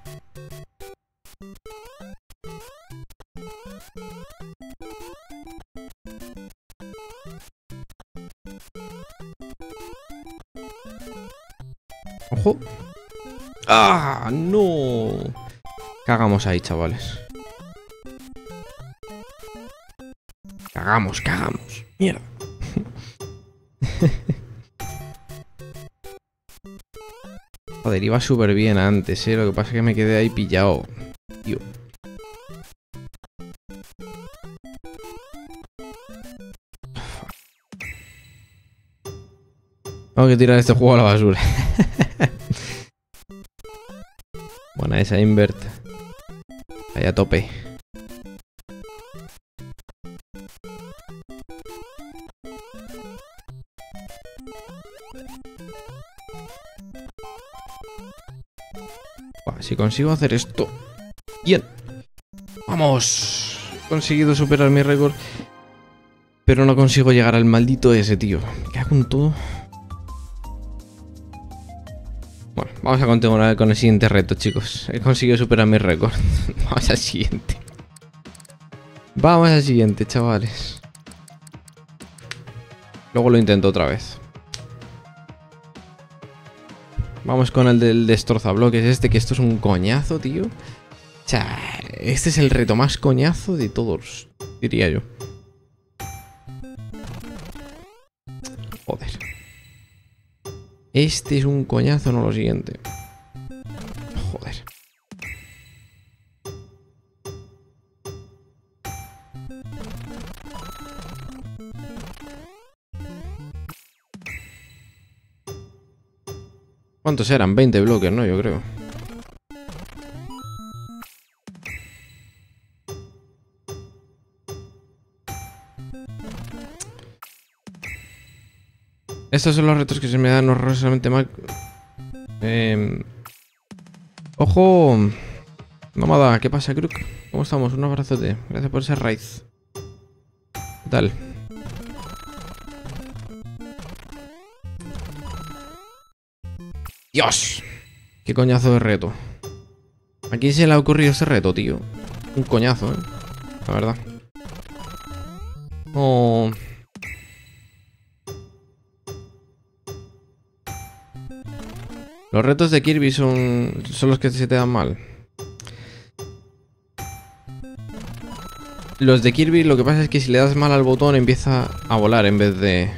¡Ojo! ¡Ah! ¡No! Cagamos ahí, chavales. Cagamos. Mierda. Joder, iba súper bien antes, ¿eh? Lo que pasa es que me quedé ahí pillado. Tío. Tengo que tirar este juego a la basura. Buena esa, Invert. Ahí a tope. Si consigo hacer esto... Bien. ¡Vamos! conseguido superar mi récord. Pero no consigo llegar al maldito ese, tío. Me cago en todo. Bueno, vamos a continuar con el siguiente reto, chicos. He conseguido superar mi récord. Vamos al siguiente. Vamos al siguiente, chavales. Luego lo intento otra vez. Vamos con el del destrozabloques este, que esto es un coñazo, tío. O sea, este es el reto más coñazo de todos, diría yo. Joder. Este es un coñazo, no lo siguiente. Joder. ¿Cuántos eran? 20 bloques, ¿no? Yo creo. Estos son los retos que se me dan horrorosamente mal. Ojo. Nómada, ¿qué pasa, Crook? ¿Cómo estamos? Un abrazote. Gracias por ese raíz. ¿Qué tal? ¡Dios! ¡Qué coñazo de reto! ¿A quién se le ha ocurrido ese reto, tío? Un coñazo, la verdad. Oh. Los retos de Kirby son los que se te dan mal. Los de Kirby lo que pasa es que si le das mal al botón empieza a volar en vez de...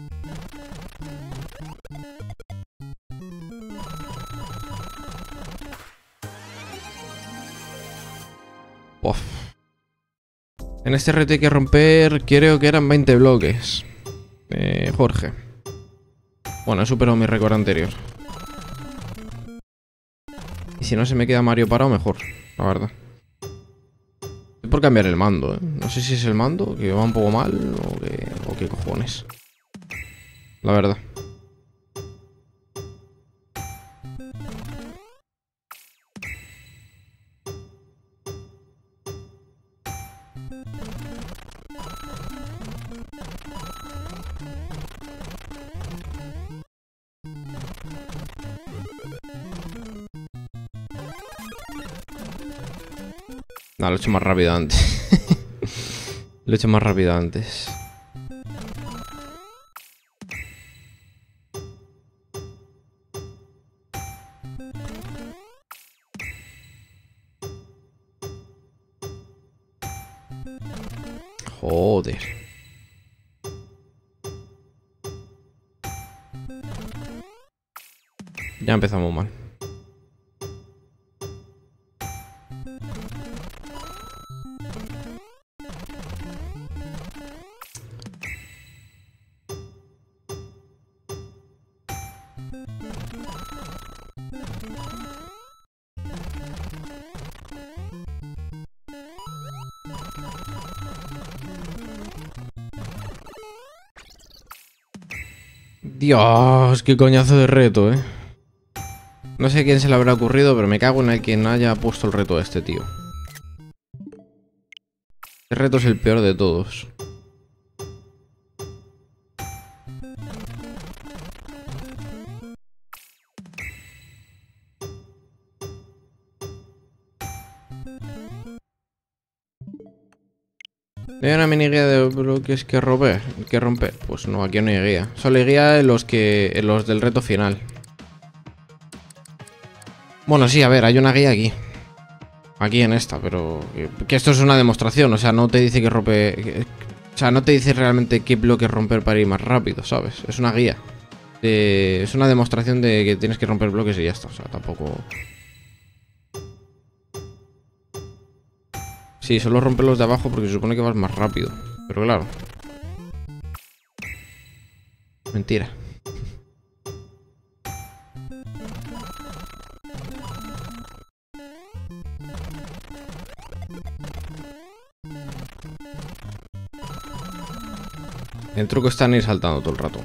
Uf. En este reto hay que romper, creo que eran 20 bloques. Jorge. Bueno, he superado mi récord anterior. Y si no se me queda Mario parado, mejor, la verdad. Estoy por cambiar el mando, ¿eh? No sé si es el mando, que va un poco mal, o qué cojones. La verdad. No, lo he hecho más rápido antes. Lo he hecho más rápido antes. Joder. Ya empezamos mal. Dios, qué coñazo de reto, ¿eh? No sé quién se le habrá ocurrido, pero me cago en el quien haya puesto el reto a este tío. Este reto es el peor de todos. ¿Hay una mini guía de bloques que romper? Pues no, aquí no hay guía. Solo hay guía en los del reto final. Bueno, sí, a ver, hay una guía aquí. Aquí en esta, pero... Que esto es una demostración, o sea, no te dice que rompe... O sea, no te dice realmente qué bloque romper para ir más rápido, ¿sabes? Es una guía. Es una demostración de que tienes que romper bloques y ya está, o sea, tampoco... Sí, solo rompe los de abajo porque se supone que vas más rápido. Pero claro. Mentira. El truco está en ir saltando todo el rato.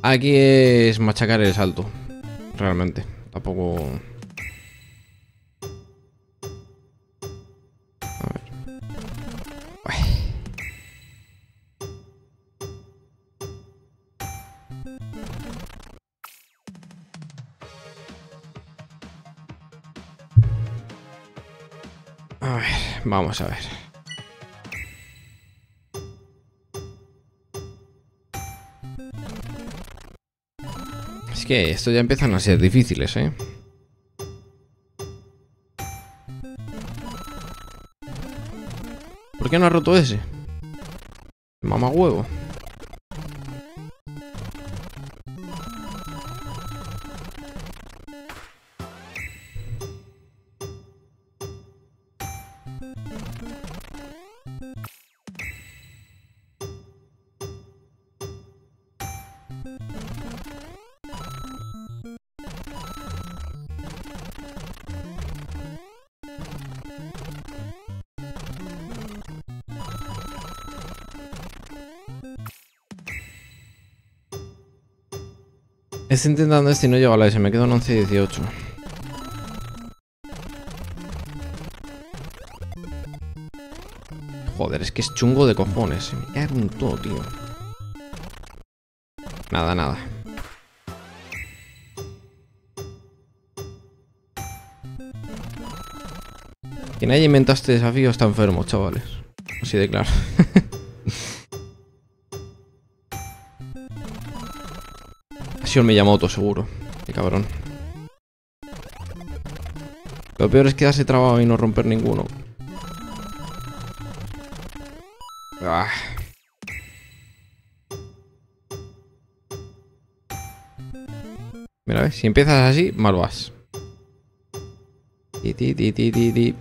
Aquí es machacar el salto. Realmente. Tampoco... A ver. A ver, vamos a ver. Es que esto ya empiezan a ser difíciles, ¿eh? ¿Por qué no ha roto ese? Mamá huevo. Estoy intentando este y no llego a la S, me quedo en 11-18. Joder, es que es chungo de cojones. Me cago en todo, tío. Nada, nada. Quien haya inventado este desafío está enfermo, chavales. Así de claro. Ha sido el Miyamoto, seguro. Qué cabrón. Lo peor es quedarse trabado y no romper ninguno. Ah. Mira, ¿ves? Si empiezas así, mal vas. Ay.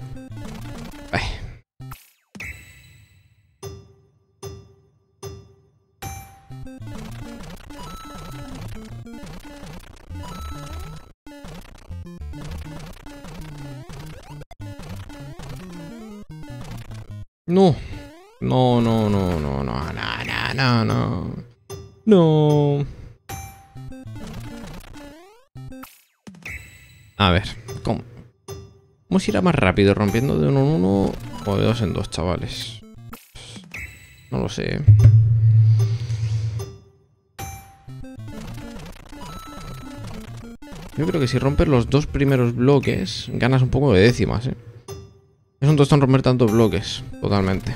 No. No, no, no, no, no, no, no, no. No. A ver, ¿cómo? ¿Cómo se irá más rápido? ¿Rompiendo de 1 en 1 o de 2 en 2, chavales? No lo sé. Yo creo que si rompes los 2 primeros bloques, ganas un poco de décimas, ¿eh? Es un tostón romper tantos bloques, totalmente.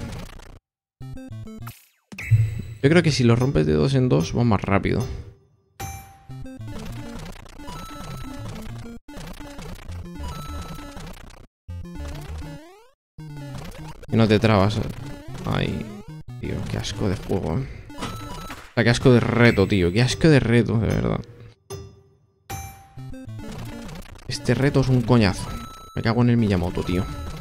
Yo creo que si lo rompes de 2 en 2, va más rápido. Y no te trabas. Ay, tío, qué asco de juego, ¿eh? O sea, qué asco de reto, tío. Qué asco de reto, de verdad. Este reto es un coñazo. Me cago en el Miyamoto, tío.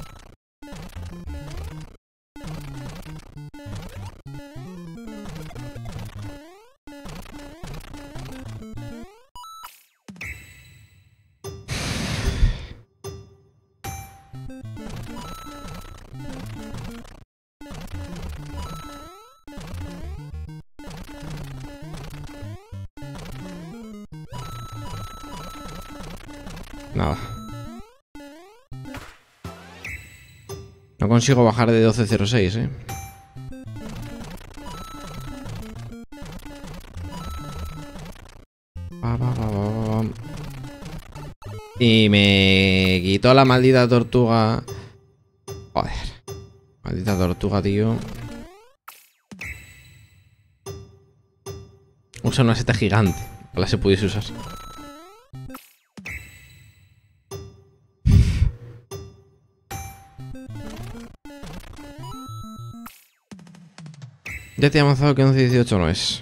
Nada. No consigo bajar de 12.06, ¿eh? Y me quitó la maldita tortuga. Joder. Maldita tortuga, tío. Usa una seta gigante. Ojalá se pudiese usar. Ya te he avanzado que 11-18 no es.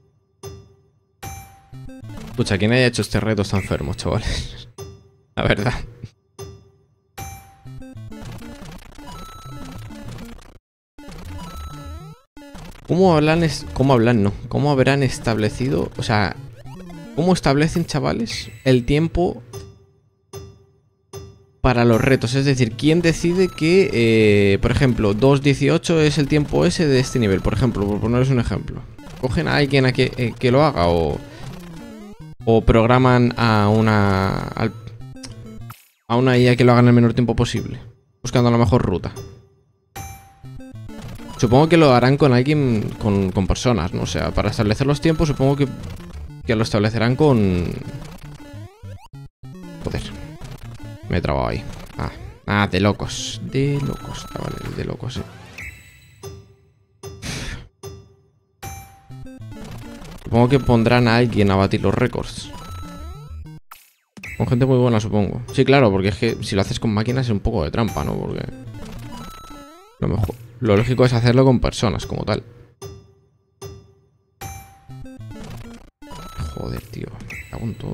Escucha, quien haya hecho este reto está enfermo, chavales. La verdad. ¿Cómo habrán establecido? O sea, ¿cómo establecen, chavales, el tiempo para los retos? Es decir, ¿quién decide que, por ejemplo, 2.18 es el tiempo ese de este nivel? Por ejemplo, por poneros un ejemplo. ¿Cogen a alguien que lo haga o O programan a una IA que lo haga en el menor tiempo posible, buscando la mejor ruta. Supongo que lo harán con alguien, con personas, ¿no? O sea, para establecer los tiempos supongo que lo establecerán con... Joder, me he trabado ahí. De locos. De locos, chavales, de locos, Supongo que pondrán a alguien a batir los récords. Con gente muy buena, supongo. Sí, claro, porque es que si lo haces con máquinas es un poco de trampa, ¿no? Porque... Lo lógico es hacerlo con personas, como tal. Joder, tío. Me cago en todo,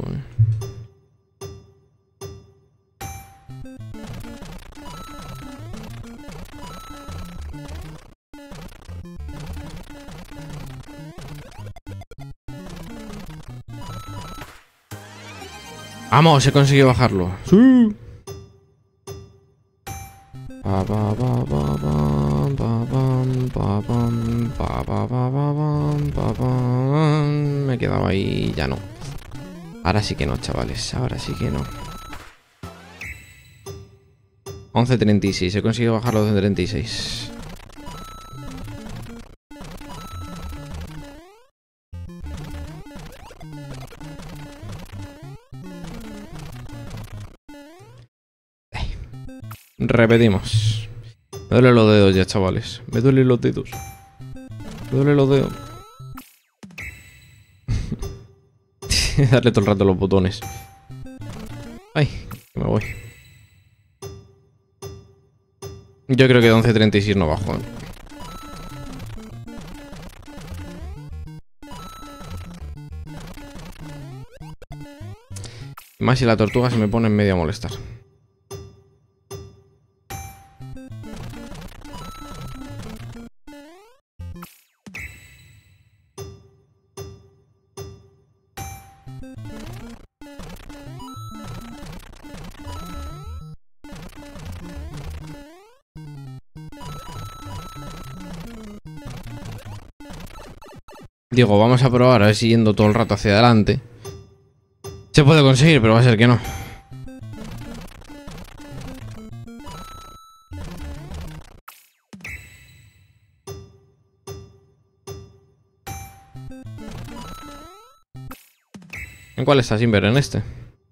¡Vamos! He conseguido bajarlo. ¡Sí! Me he quedado ahí. Ya no. Ahora sí que no, chavales. Ahora sí que no. 11.36. He conseguido bajarlo de 36. Repetimos. Me duelen los dedos ya, chavales. Me duelen los dedos. Me duelen los dedos. Darle todo el rato los botones. Ay, que me voy. Yo creo que de 11.36 no bajo. Más si la tortuga se me pone en medio a molestar. Digo, vamos a probar a ver si yendo todo el rato hacia adelante se puede conseguir, pero va a ser que no. ¿En cuál estás, Inver? ¿En este?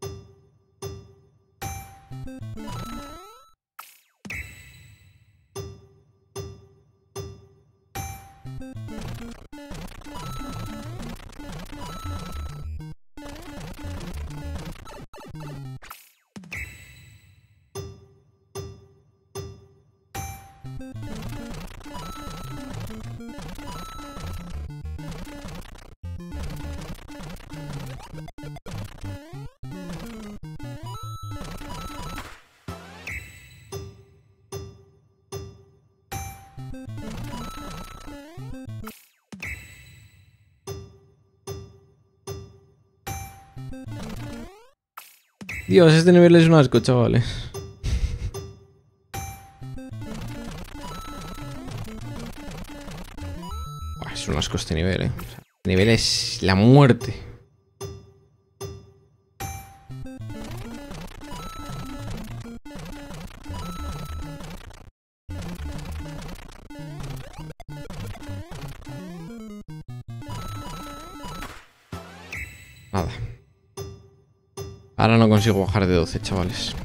Dios, este nivel es un asco, chavales. Es un asco este nivel, O sea, este nivel es la muerte. Nada. Ahora no consigo bajar de 12, chavales.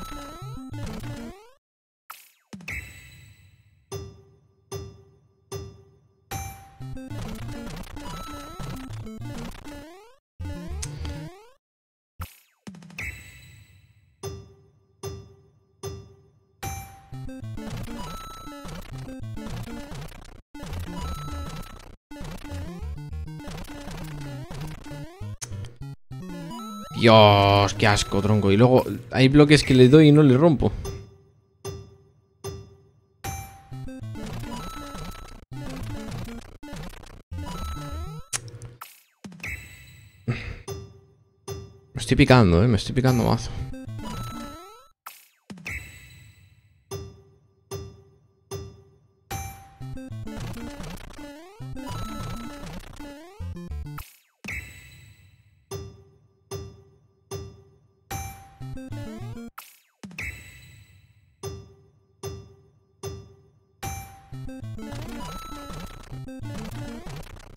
Dios, qué asco, tronco. Y luego hay bloques que le doy y no le rompo. Me estoy picando, me estoy picando mazo.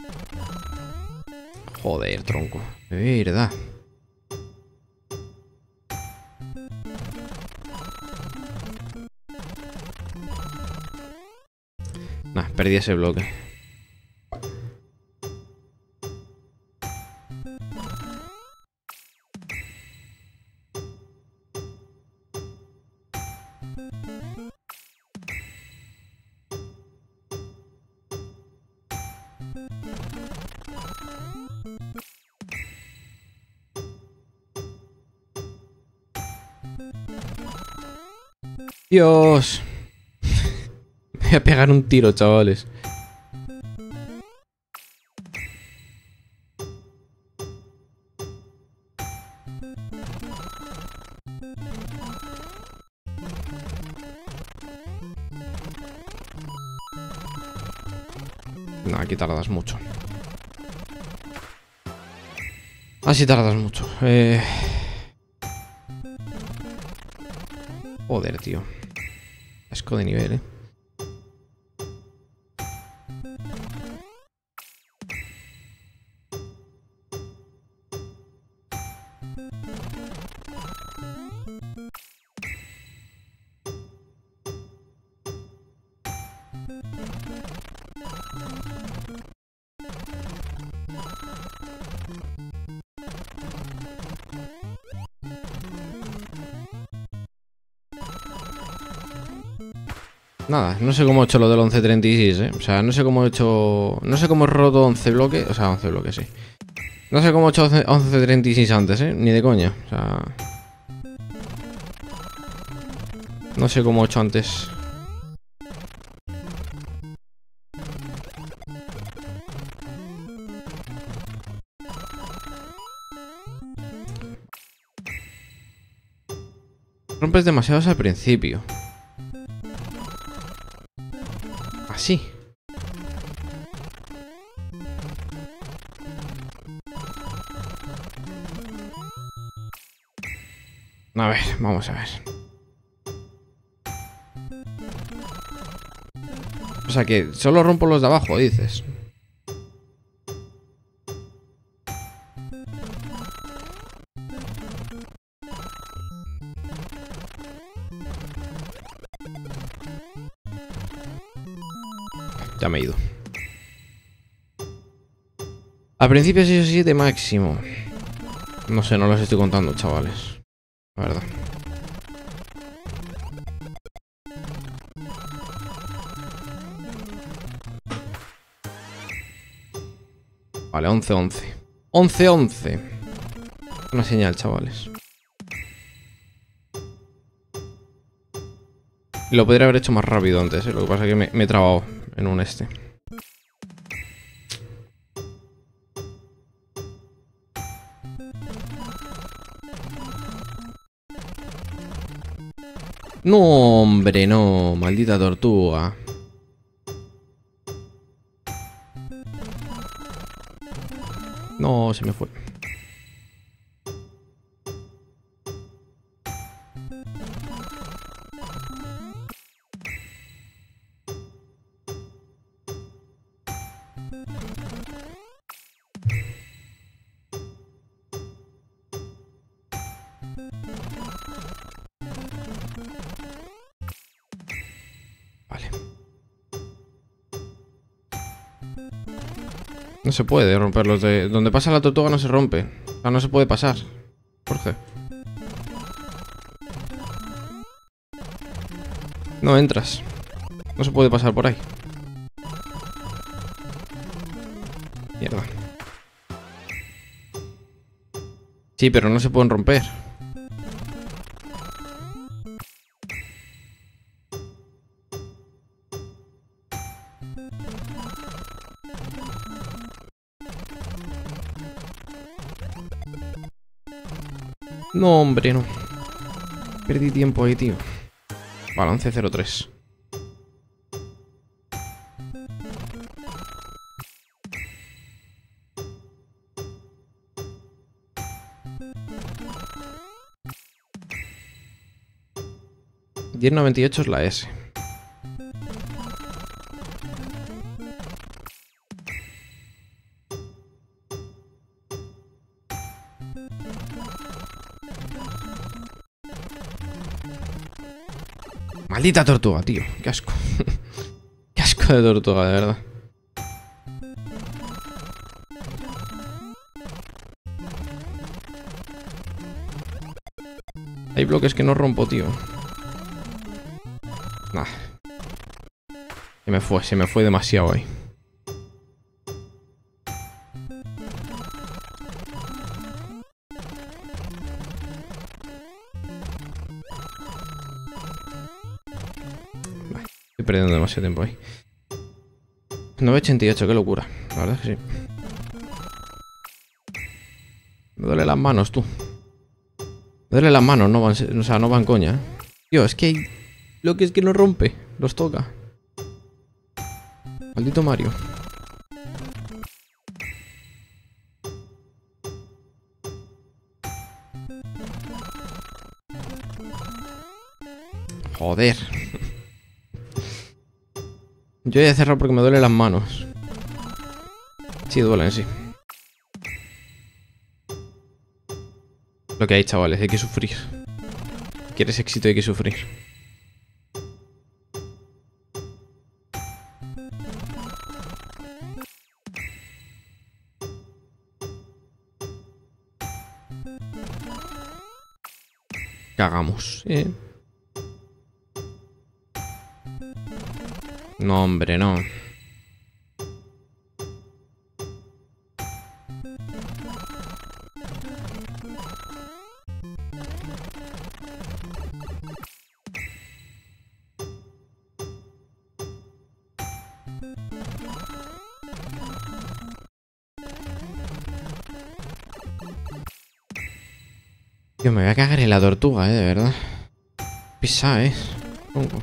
Joder, tronco. De verdad. Nah, perdí ese bloque. Dios. Me voy a pegar un tiro, chavales. No, aquí tardas mucho. Así tardas mucho. Joder, tío. Asco de nivel, Nada, no sé cómo he hecho lo del 11.36, O sea, no sé cómo he hecho... No sé cómo he roto 11 bloques. O sea, 11 bloques, sí. No sé cómo he hecho 11.36 antes, Ni de coña. O sea... No sé cómo he hecho antes. Rompes demasiados al principio. Así. A ver, vamos a ver. O sea que solo rompo los de abajo, dices. Ya me he ido. Al principio 6 o 7 máximo. No sé, no los estoy contando, chavales. La verdad. Vale, 11-11. 11-11. Una señal, chavales. Lo podría haber hecho más rápido antes, Lo que pasa es que me he trabado en un este. No, hombre, no. Maldita tortuga. No, se me fue. Vale. No se puede romper los de... Donde pasa la tortuga no se rompe. O sea, no se puede pasar. Jorge. No entras. No se puede pasar por ahí. Mierda. Sí, pero no se pueden romper. No, hombre, no. Perdí tiempo ahí, tío. Balance 0-3. $10.98 es la S. Maldita tortuga, tío. Qué asco. Qué asco de tortuga, de verdad. Hay bloques que no rompo, tío. Nah. Se me fue demasiado ahí. Estoy perdiendo demasiado tiempo ahí. 9.88, qué locura. La verdad es que sí. Me duele las manos, tú. Me duele las manos, no van, o sea, no van coña. Tío, es que hay bloques que no rompe. Los toca. Maldito Mario. Joder. Yo voy a cerrar porque me duelen las manos. Sí, duelen, sí. Lo que hay, chavales, hay que sufrir. Si quieres éxito, hay que sufrir. Cagamos, No, hombre, no. Tío, me voy a cagar en la tortuga, de verdad. Pisa, Pongo.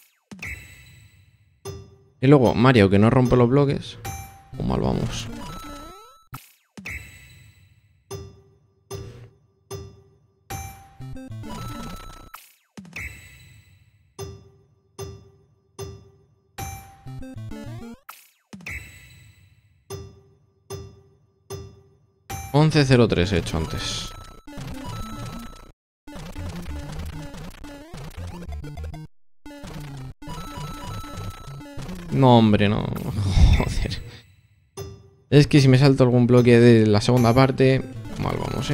Y luego, Mario, que no rompe los bloques. ¿Cómo mal vamos? $11.03 he hecho antes. No, hombre, no. Joder. Es que si me salto algún bloque de la segunda parte, mal vamos,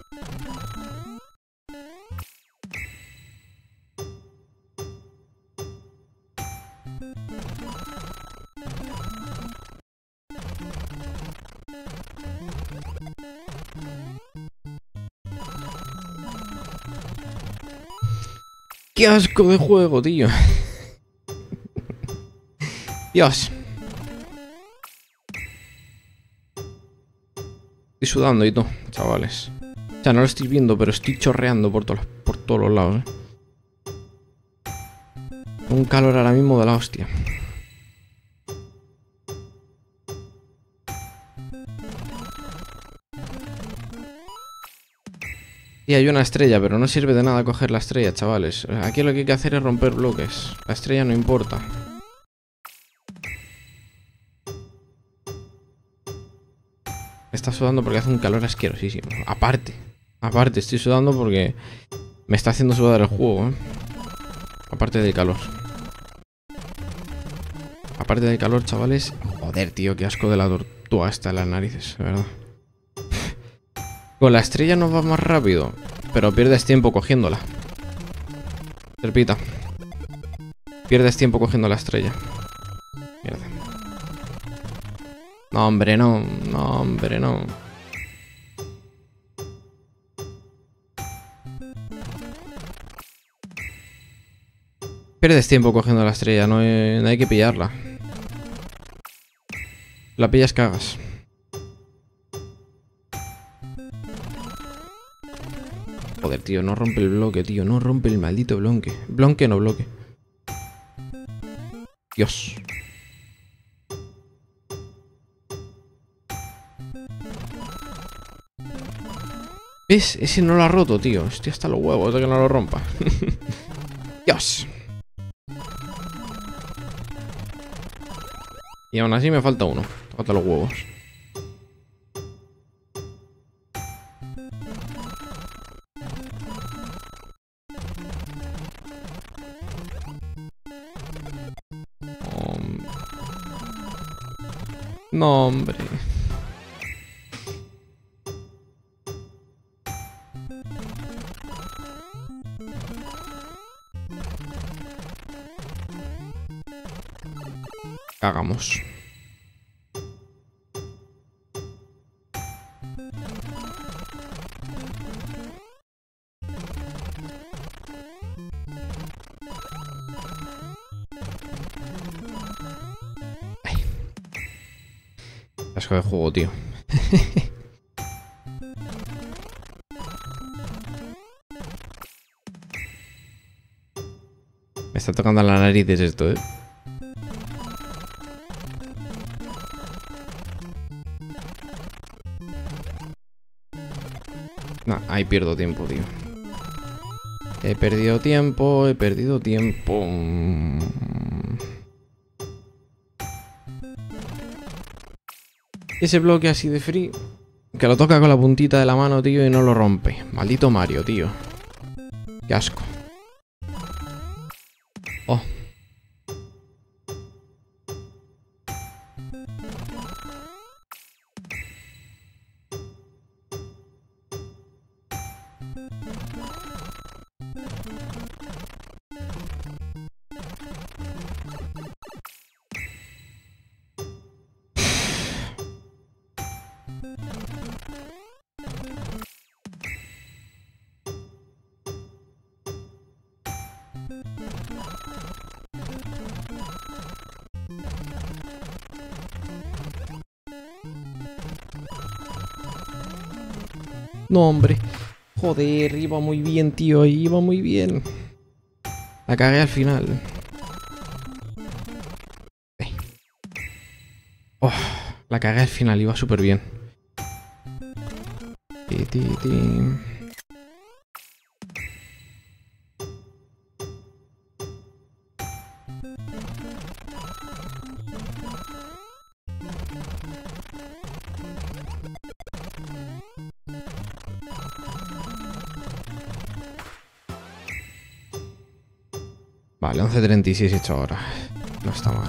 ¡Qué asco de juego, tío! Dios. Estoy sudando y todo, chavales. O sea, no lo estoy viendo, pero estoy chorreando por todos los lados, Un calor ahora mismo de la hostia. Y hay una estrella, pero no sirve de nada coger la estrella, chavales. Aquí lo que hay que hacer es romper bloques. La estrella no importa. Está sudando porque hace un calor asquerosísimo. Aparte, estoy sudando porque me está haciendo sudar el juego, Aparte del calor. Aparte del calor, chavales. Joder, tío, qué asco de la tortuga esta en las narices, de verdad. Con la estrella no va más rápido, pero pierdes tiempo cogiéndola. Serpita. Pierdes tiempo cogiendo la estrella. Mierda. No, hombre, no. No, hombre, no. Pierdes tiempo cogiendo la estrella, no hay que pillarla. La pillas, cagas. Joder, tío, no rompe el bloque, tío. No rompe el maldito bloque. Bloque, no bloque. Dios. ¿Ves? Ese no lo ha roto, tío. Estoy hasta los huevos de que no lo rompa. Dios. Y aún así me falta uno. Tócate los huevos. No, hombre. Cagamos. Asco de juego, tío. Me está tocando la nariz esto, ¿eh? Nah, ahí pierdo tiempo, tío. He perdido tiempo, he perdido tiempo. Ese bloque así de free, que lo toca con la puntita de la mano, tío, y no lo rompe. Maldito Mario, tío. Qué asco. Oh. No, hombre. Joder, iba muy bien, tío. Iba muy bien. La cagué al final. Oh, la cagué al final. Iba súper bien. Vale, 11:36 hecho ahora. No está mal.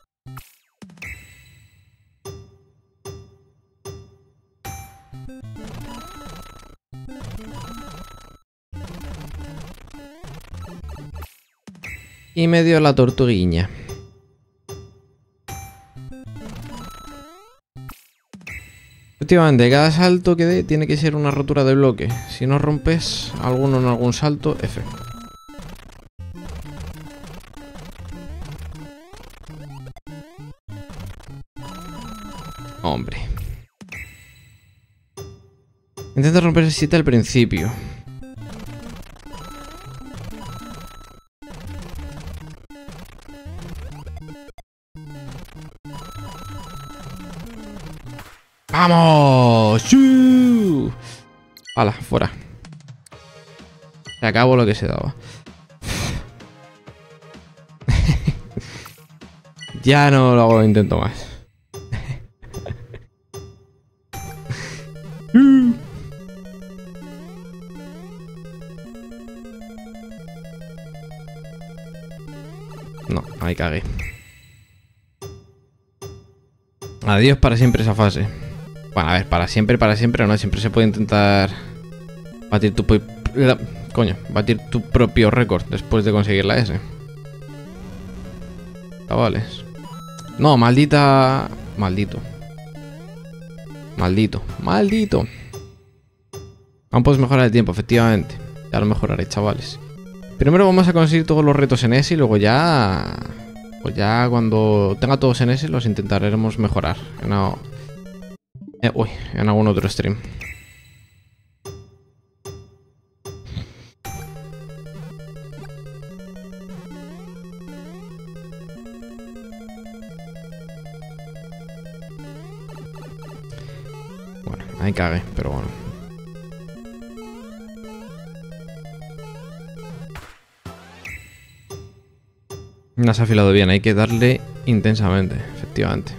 Y me dio la tortuguiña. Efectivamente, cada salto que dé tiene que ser una rotura de bloque. Si no rompes alguno en algún salto, F. Hombre. Intenta romper el 7 al principio. ¡Vamos! ¡Sí! ¡Hala! Fuera. Se acabó lo que se daba. Ya no lo hago, intento más. No, ahí cagué. Adiós para siempre esa fase. Bueno, a ver, para siempre no. Siempre se puede intentar batir batir tu propio récord después de conseguir la S. Chavales. No, maldita... Maldito. Aún puedes mejorar el tiempo, efectivamente. Ya lo mejoraré, chavales. Primero vamos a conseguir todos los retos en S y luego ya... Pues ya cuando tenga todos en S los intentaremos mejorar. En algún otro stream. Bueno, ahí cagué, pero bueno. No has afilado bien, hay que darle intensamente, efectivamente.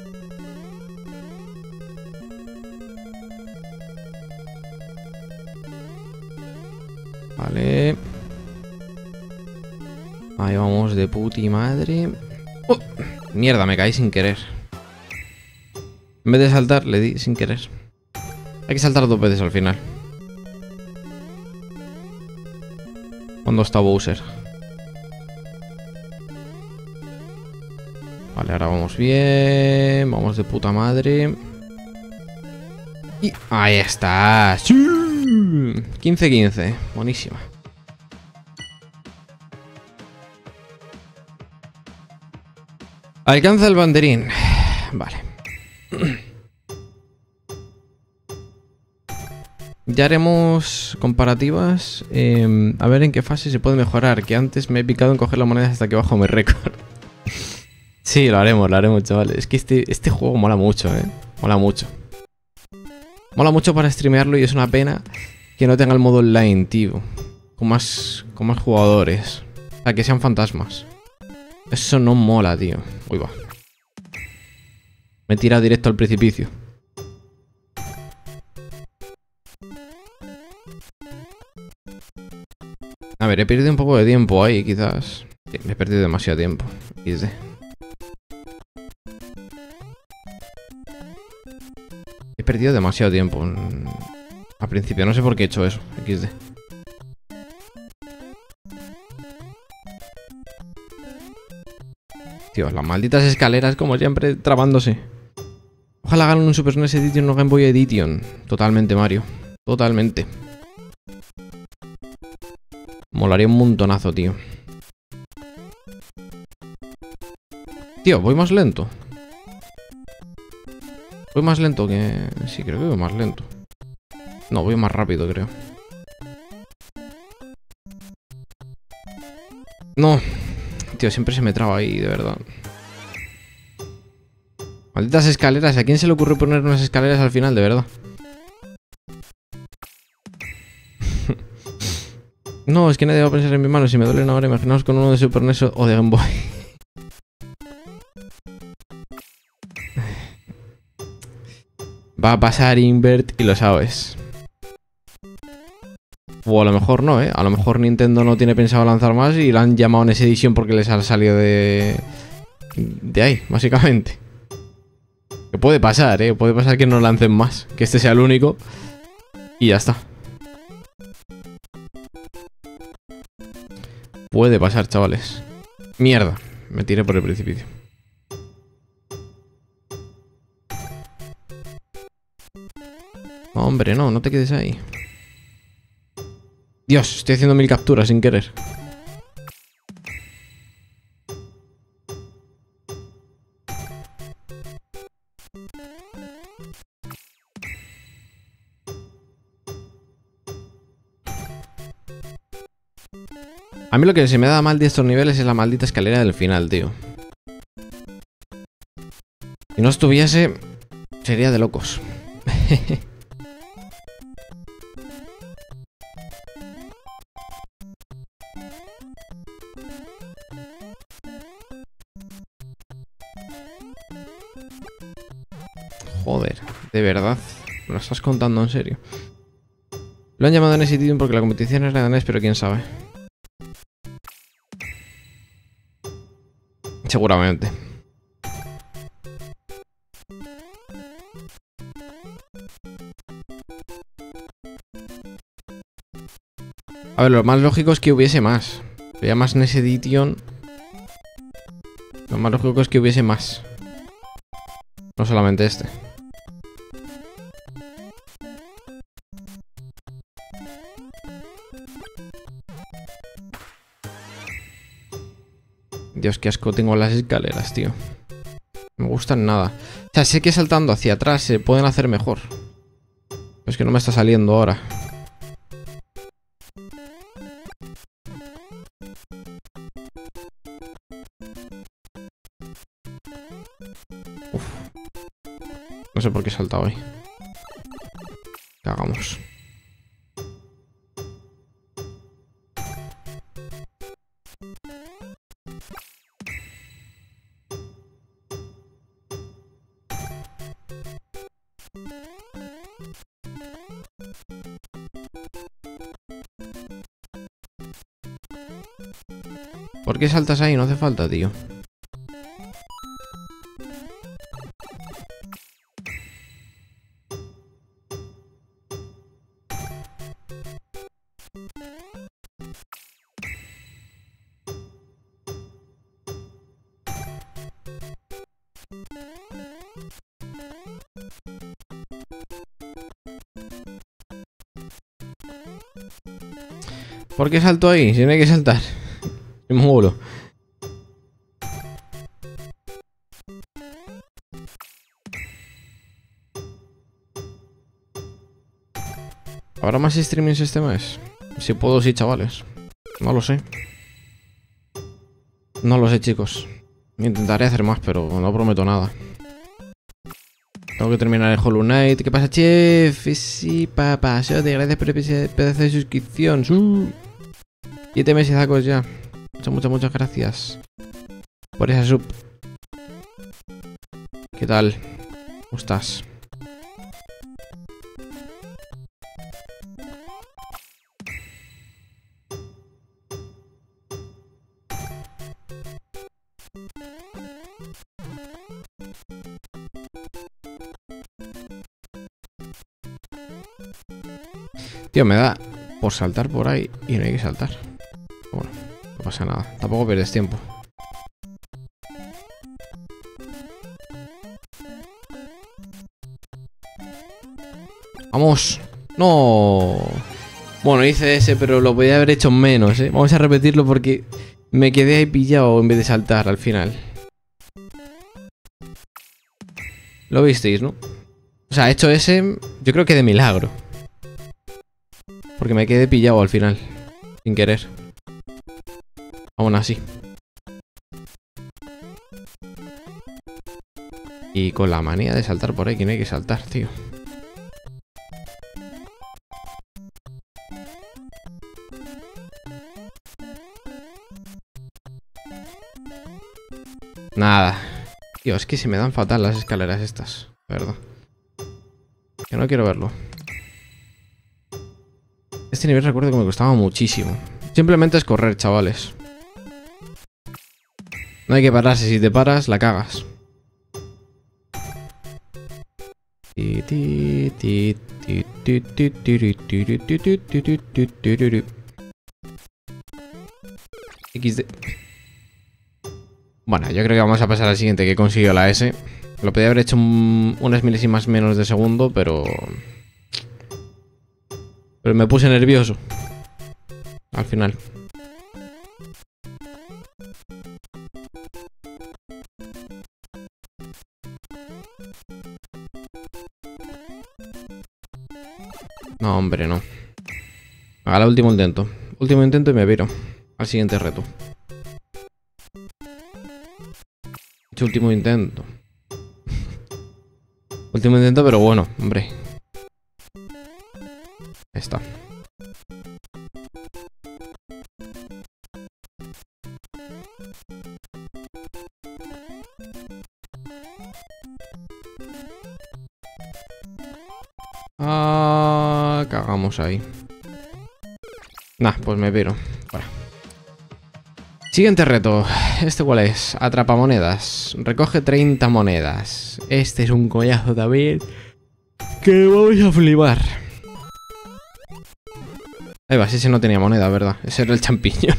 Vale. Ahí vamos de puti madre. ¡Oh! Mierda, me caí sin querer. En vez de saltar, le di sin querer. Hay que saltar 2 veces al final. Cuando está Bowser. Vale, ahora vamos bien. Vamos de puta madre. Y ahí está. ¡Sí! 15-15. Buenísima. Alcanza el banderín. Vale. Ya haremos comparativas. A ver en qué fase se puede mejorar. Que antes me he picado en coger la moneda hasta que bajo mi récord. Sí, lo haremos, chavales. Es que este juego mola mucho, Mola mucho. Mola mucho para streamearlo y es una pena que no tenga el modo online, tío. Con más jugadores. O sea, que sean fantasmas. Eso no mola, tío. Uy, va. Me he tirado directo al precipicio. A ver, he perdido un poco de tiempo ahí, quizás. Sí, me he perdido demasiado tiempo. XD. He perdido demasiado tiempo. Al principio, no sé por qué he hecho eso. XD. Tío, las malditas escaleras, como siempre, trabándose. Ojalá hagan un Super NES Edition o Game Boy Edition. Totalmente, Mario. Totalmente. Molaría un montonazo, tío. Tío, voy más lento. Voy más lento que... Sí, creo que voy más lento. No, voy más rápido, creo. No. Tío, siempre se me traba ahí, de verdad. Malditas escaleras. ¿A quién se le ocurre poner unas escaleras al final, de verdad? No, es que nadie va a pensar en mis manos. Si me duelen ahora, imaginaos con uno de Super NES o de Game Boy. Va a pasar Invert y lo sabes. O a lo mejor no, A lo mejor Nintendo no tiene pensado lanzar más y la han llamado NES Edition porque les ha salido de ahí, básicamente. Que puede pasar, Puede pasar que no lancen más. Que este sea el único. Y ya está. Puede pasar, chavales. Mierda. Me tiré por el precipicio. Hombre, no te quedes ahí. Dios, estoy haciendo 1000 capturas sin querer. A mí lo que se me da mal de estos niveles es la maldita escalera del final, tío. Si no estuviese, sería de locos. Joder, de verdad. ¿Me lo estás contando en serio? Lo han llamado NES Edition porque la competición es de NES, pero quién sabe. Seguramente. A ver, lo más lógico es que hubiese más. Sería más NES Edition. Lo más lógico es que hubiese más. No solamente este. Dios, qué asco tengo las escaleras, tío. No me gustan nada. O sea, sé que saltando hacia atrás se pueden hacer mejor. Pero es que no me está saliendo ahora. Uf. No sé por qué he saltado ahí. ¿Qué hagamos? ¿Por qué saltas ahí? No hace falta, tío. ¿Por qué salto ahí? Si no hay que saltar. Qué mongolo. ¿Habrá más streamings este mes? Si puedo, sí, chavales. No lo sé. No lo sé, chicos. Intentaré hacer más, pero no prometo nada. Tengo que terminar el Hollow Knight. ¿Qué pasa, chef? Sí, papá. Gracias por el pedazo de suscripción. 7 meses sacos ya. Muchas gracias por esa sub. ¿Qué tal? ¿Cómo estás? Tío, me da por saltar por ahí y no hay que saltar. Bueno, no pasa nada. Tampoco pierdes tiempo. ¡Vamos! ¡No! Bueno, hice ese, pero lo podía haber hecho menos, ¿eh? Vamos a repetirlo porque me quedé ahí pillado en vez de saltar al final. Lo visteis, ¿no? O sea, he hecho ese, yo creo que de milagro. Porque me quedé pillado al final. Sin querer. Aún así. Y con la manía de saltar por ahí, que no hay que saltar, tío. Nada. Tío, es que se me dan fatal las escaleras estas. De verdad. Que no quiero verlo. Este nivel recuerdo que me costaba muchísimo. Simplemente es correr, chavales. No hay que pararse. Si te paras, la cagas. XD. Bueno, yo creo que vamos a pasar al siguiente, que he conseguido la S. Lo podía haber hecho unas milésimas menos de segundo, pero me puse nervioso. Al final. No, hombre, no. Haga el último intento. Último intento y me viro al siguiente reto. He hecho último intento. Último intento, pero bueno, hombre. Ahí está. Ah, cagamos ahí. Nah, pues me viro. Fuera. Siguiente reto. ¿Este cuál es? Atrapamonedas. Recoge 30 monedas. Este es un collazo también que vamos a flipar. Ahí va, ese no tenía moneda, ¿verdad? Ese era el champiñón.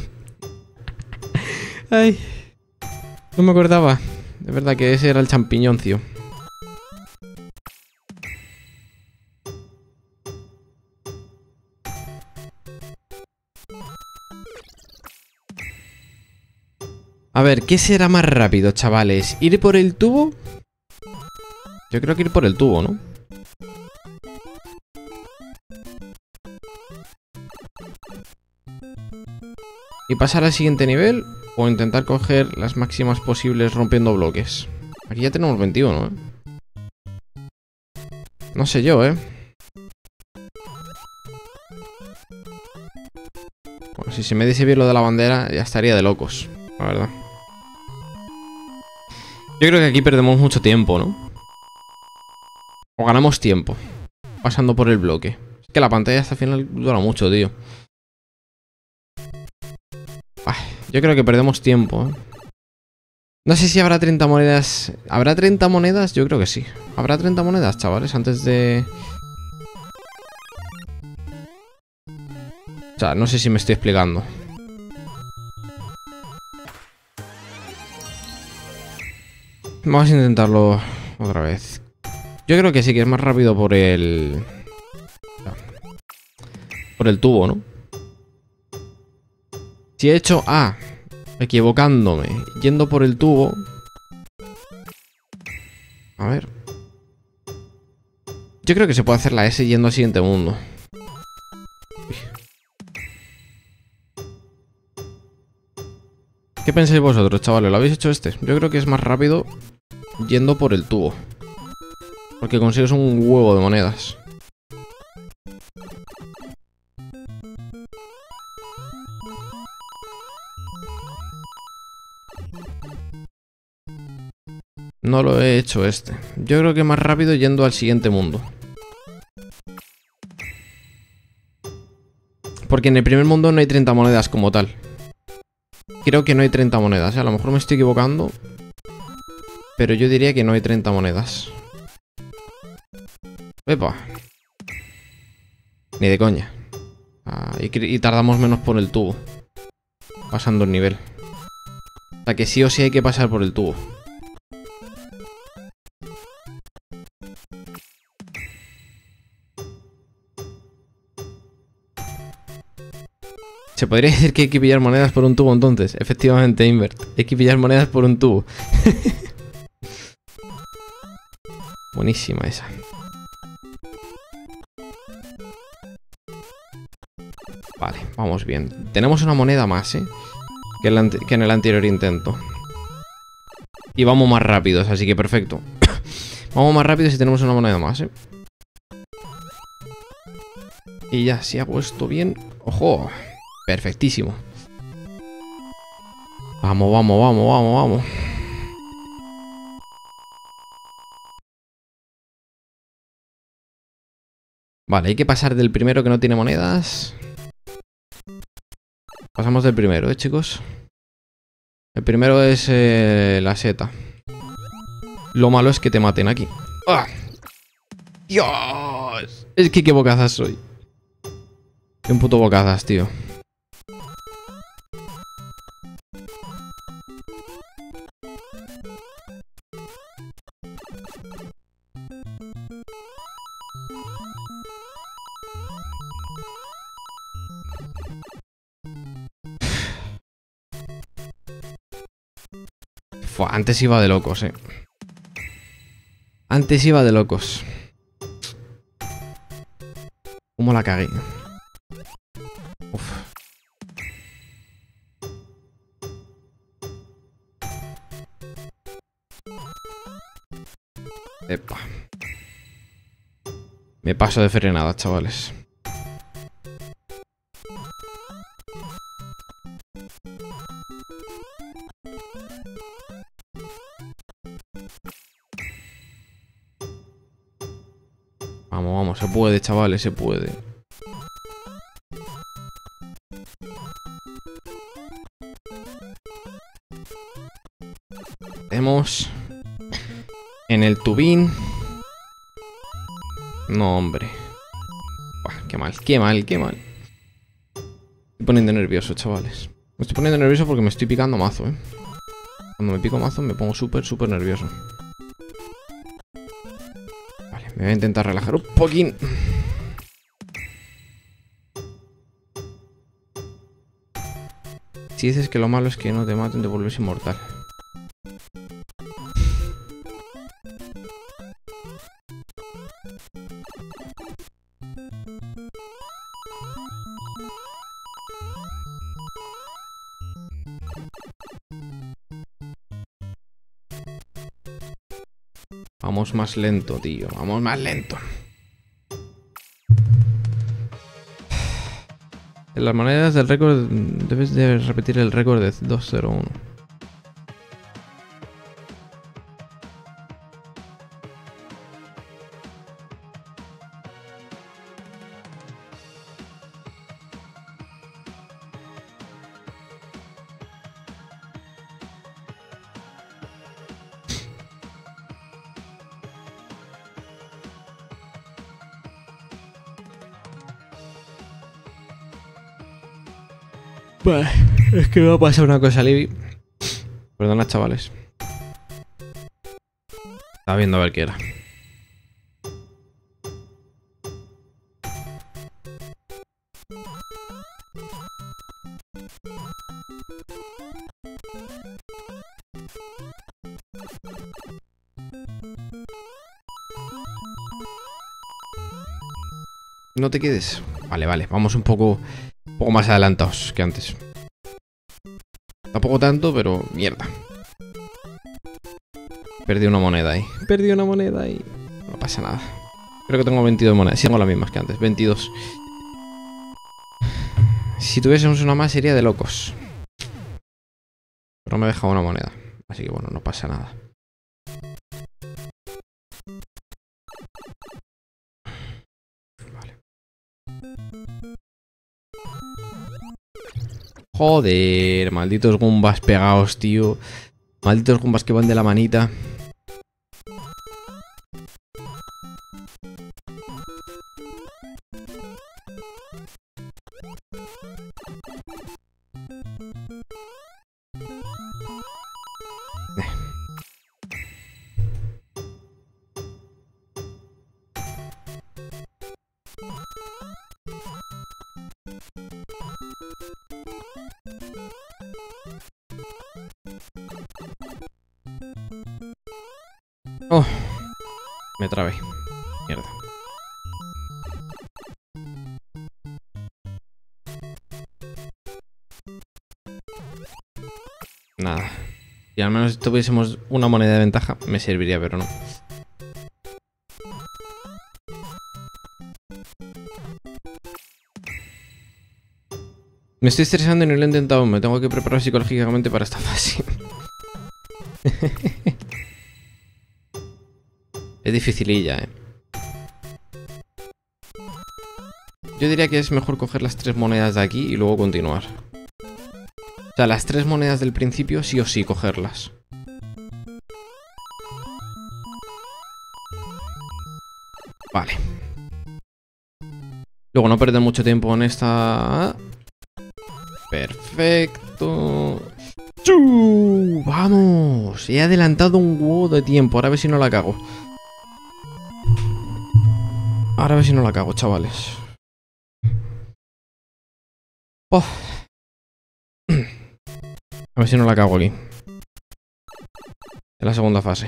Ay. No me acordaba. De verdad que ese era el champiñón, tío. A ver, ¿qué será más rápido, chavales? ¿Ir por el tubo? Yo creo que ir por el tubo, ¿no? ¿Y pasar al siguiente nivel? ¿O intentar coger las máximas posibles rompiendo bloques? Aquí ya tenemos 21, ¿eh? No sé yo, ¿eh? Bueno, si se me dice bien lo de la bandera, ya estaría de locos, la verdad. Yo creo que aquí perdemos mucho tiempo, ¿no? O ganamos tiempo pasando por el bloque. Es que la pantalla hasta el final dura mucho, tío. Ay, yo creo que perdemos tiempo, ¿eh? No sé si habrá 30 monedas. ¿Habrá 30 monedas? Yo creo que sí. ¿Habrá 30 monedas, chavales? Antes de... O sea, no sé si me estoy explicando. Vamos a intentarlo otra vez. Yo creo que sí, que es más rápido por el... Por el tubo, ¿no? Si he hecho A, equivocándome, yendo por el tubo... A ver... Yo creo que se puede hacer la S yendo al siguiente mundo. ¿Qué pensáis vosotros, chavales? ¿Lo habéis hecho este? Yo creo que es más rápido yendo por el tubo. Porque consigues un huevo de monedas. No lo he hecho este. Yo creo que es más rápido yendo al siguiente mundo. Porque en el primer mundo no hay 30 monedas como tal. Creo que no hay 30 monedas, ¿eh? A lo mejor me estoy equivocando. Pero yo diría que no hay 30 monedas. ¡Epa! Ni de coña. Y tardamos menos por el tubo. Pasando el nivel. O sea que sí o sí hay que pasar por el tubo. Se podría decir que hay que pillar monedas por un tubo entonces. Efectivamente, Invert. Hay que pillar monedas por un tubo. Buenísima esa. Vale, vamos bien. Tenemos una moneda más, ¿eh? Que en el anterior intento. Y vamos más rápidos, así que perfecto. Vamos más rápidos si tenemos una moneda más, ¿eh? Y ya, si hago esto bien... ¡Ojo! Perfectísimo. Vamos, vamos, vamos, vamos, vamos. Vale, hay que pasar del primero que no tiene monedas. Pasamos del primero, chicos. El primero es la seta. Lo malo es que te maten aquí. ¡Ah! ¡Dios! Es que qué bocazas soy. Qué un puto bocazas, tío. Antes iba de locos, Antes iba de locos. ¿Cómo la cagué? Uf. Epa. Me paso de frenada, chavales. Vamos, vamos, se puede, chavales, se puede. Tenemos en el tubín. No, hombre. Buah, qué mal, qué mal, qué mal. Me estoy poniendo nervioso, chavales. Me estoy poniendo nervioso porque me estoy picando mazo, Cuando me pico mazo me pongo súper, súper nervioso. Vale, me voy a intentar relajar un poquín. Si dices que lo malo es que no te maten, te vuelves inmortal. Vamos más lento, tío. Vamos más lento. En las monedas del récord debes de repetir el récord de 201. Es que me va a pasar una cosa, Libby. Perdona, chavales. Estaba viendo a ver qué era. No te quedes. Vale, vale. Vamos un poco más adelantados que antes. Tampoco tanto, pero mierda. Perdí una moneda ahí. Perdí una moneda ahí. No pasa nada. Creo que tengo 22 monedas. Sí, tengo las mismas que antes. 22. Si tuviésemos una más sería de locos. Pero me he dejado una moneda. Así que bueno, no pasa nada. Vale. Joder, malditos gumbas pegados, tío. Malditos gumbas que van de la manita. Oh, me trabé. Mierda. Nada. Si al menos tuviésemos una moneda de ventaja, me serviría, pero no. Me estoy estresando y no lo he intentado. Me tengo que preparar psicológicamente para esta fase. Es dificililla, Yo diría que es mejor coger las 3 monedas de aquí y luego continuar. O sea, las 3 monedas del principio sí o sí cogerlas. Vale. Luego no perder mucho tiempo en esta... Perfecto. ¡Chu! ¡Vamos! He adelantado un huevo de tiempo. Ahora a ver si no la cago. Ahora a ver si no la cago, chavales. Oh. A ver si no la cago aquí. En la segunda fase.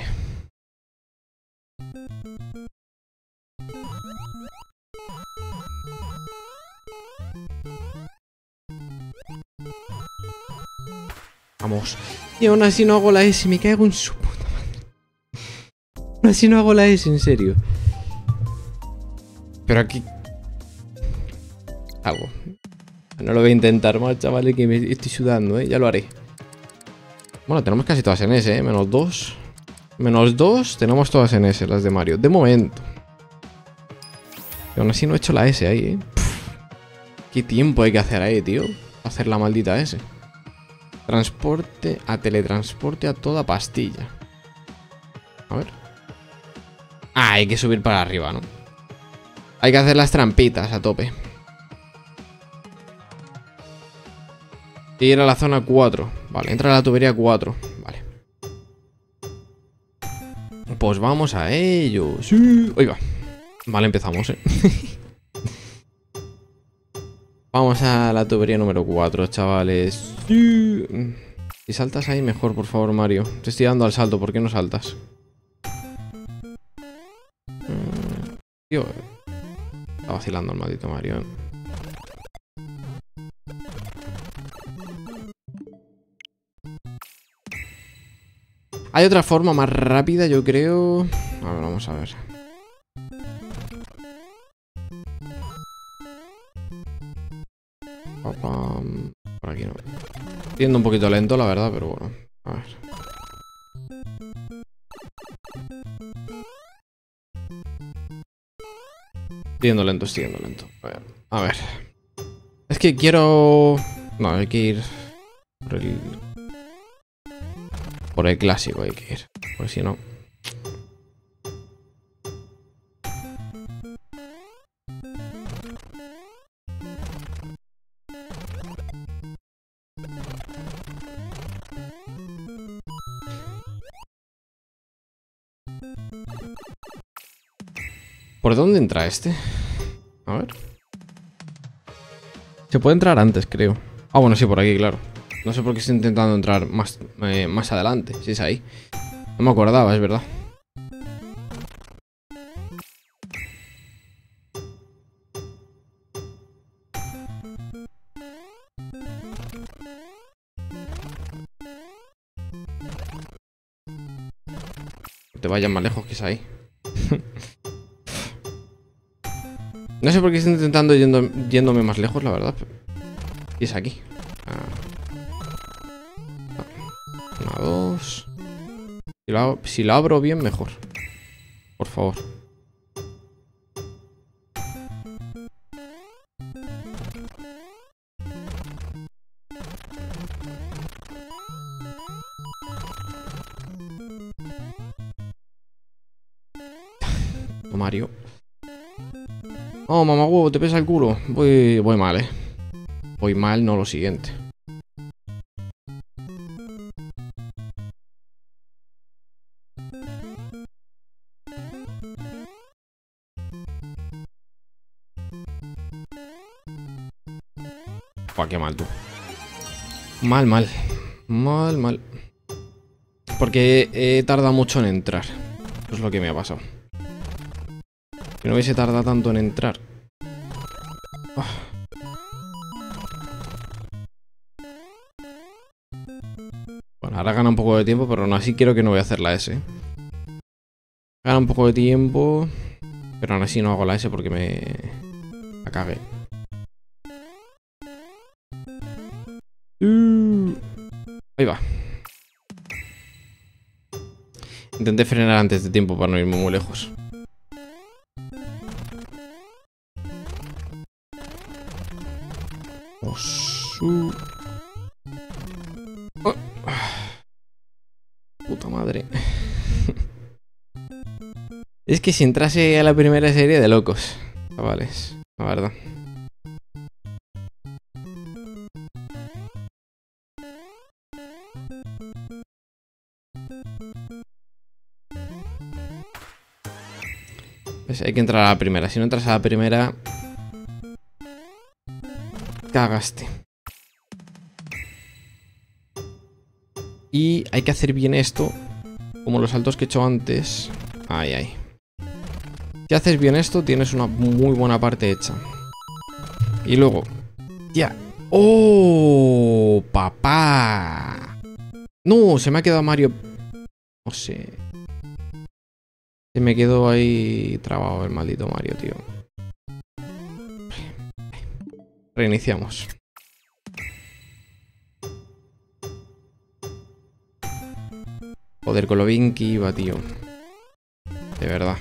Vamos. Y aún así no hago la S. Me cago en su puta madre. Aún así no hago la S, en serio. Pero aquí... Algo. No lo voy a intentar más, chavales, que me estoy sudando, Ya lo haré. Bueno, tenemos casi todas en S, Menos 2. Menos 2, tenemos todas en S, las de Mario. De momento. Y aún así no he hecho la S ahí, ¿Qué tiempo hay que hacer ahí, tío? Hacer la maldita S. Transporte a teletransporte a toda pastilla. A ver. Ah, hay que subir para arriba, ¿no? Hay que hacer las trampitas a tope. Ir a la zona 4. Vale, entra a la tubería 4. Vale. Pues vamos a ello. Sí. Ahí va. Vale, empezamos, Vamos a la tubería número 4, chavales. Sí. Si saltas ahí, mejor, por favor, Mario. Te estoy dando al salto, ¿por qué no saltas? Tío. Está vacilando el maldito Mario, Hay otra forma más rápida, yo creo. A ver, vamos a ver. Por aquí no. Yendo un poquito lento, la verdad, pero bueno. A ver. Yendo lento, estoy yendo lento. A ver. Es que quiero... No, hay que ir por el clásico hay que ir. Porque si no... ¿Por dónde entra este? A ver. Se puede entrar antes, creo. Ah, bueno, sí, por aquí, claro. No sé por qué estoy intentando entrar más adelante. Si es ahí. No me acordaba, es verdad. No te vayas más lejos, que es ahí. No sé por qué estoy intentando yéndome más lejos, la verdad. Y es aquí. Una, dos. Si lo abro bien, mejor. Por favor. Mario. Oh, mamá huevo, te pesa el culo. Voy mal, Voy mal, no lo siguiente. Fua, qué mal tú. Mal. Mal. Porque he tardado mucho en entrar. Eso es lo que me ha pasado. Si no hubiese tardado tanto en entrar. Oh. Bueno, ahora gana un poco de tiempo, pero aún así quiero que no voy a hacer la S. Gana un poco de tiempo, pero aún así no hago la S porque me la cagué. Ahí va. Intenté frenar antes de tiempo para no irme muy lejos. Oh. Puta madre. Es que si entrase a la primera serie de locos, chavales, la verdad. Pues hay que entrar a la primera. Si no entras a la primera, cagaste. Y hay que hacer bien esto, como los saltos que he hecho antes. Ay. Si haces bien esto, tienes una muy buena parte hecha. Y luego, ya. ¡Oh, papá! No, se me ha quedado Mario. No sé. Se me quedó ahí trabado el maldito Mario, tío. Reiniciamos. Joder, con lo bien que iba, tío. De verdad.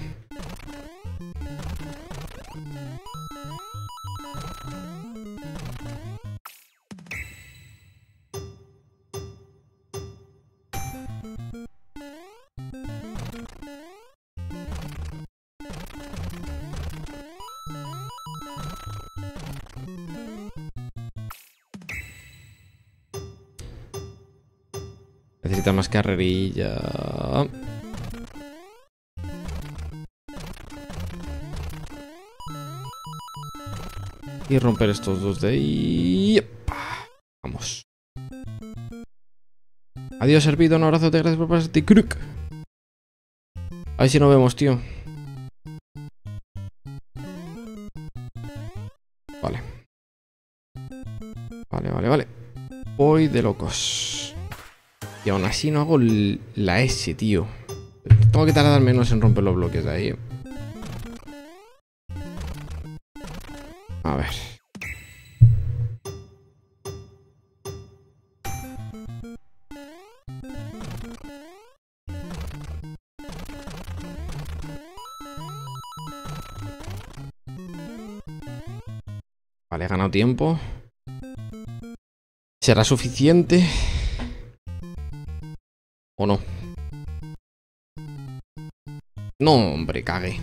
Necesita más carrerilla. Y romper estos dos de ahí. Vamos. Adiós, servido. Un abrazo, te gracias por pasarte. Kruk. A ver si nos vemos, tío. Vale. Vale. Voy de locos. Y aún así no hago la S, tío. Tengo que tardar menos en romper los bloques de ahí. A ver. Vale, he ganado tiempo. ¿Será suficiente? ¿O no? No, hombre, cagué.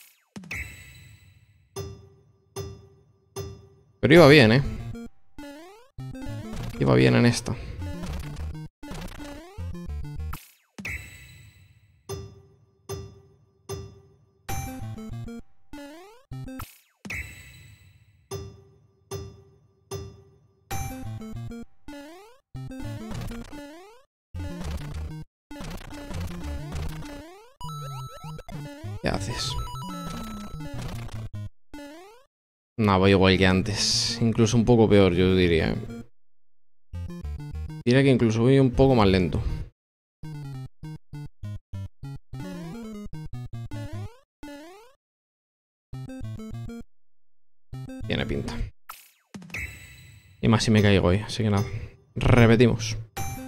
Pero iba bien, Iba bien en esta. ¿Qué haces? No, voy igual que antes. Incluso un poco peor, yo diría. Diría que incluso voy un poco más lento. Tiene pinta. Y más si me caigo hoy, así que nada. Repetimos.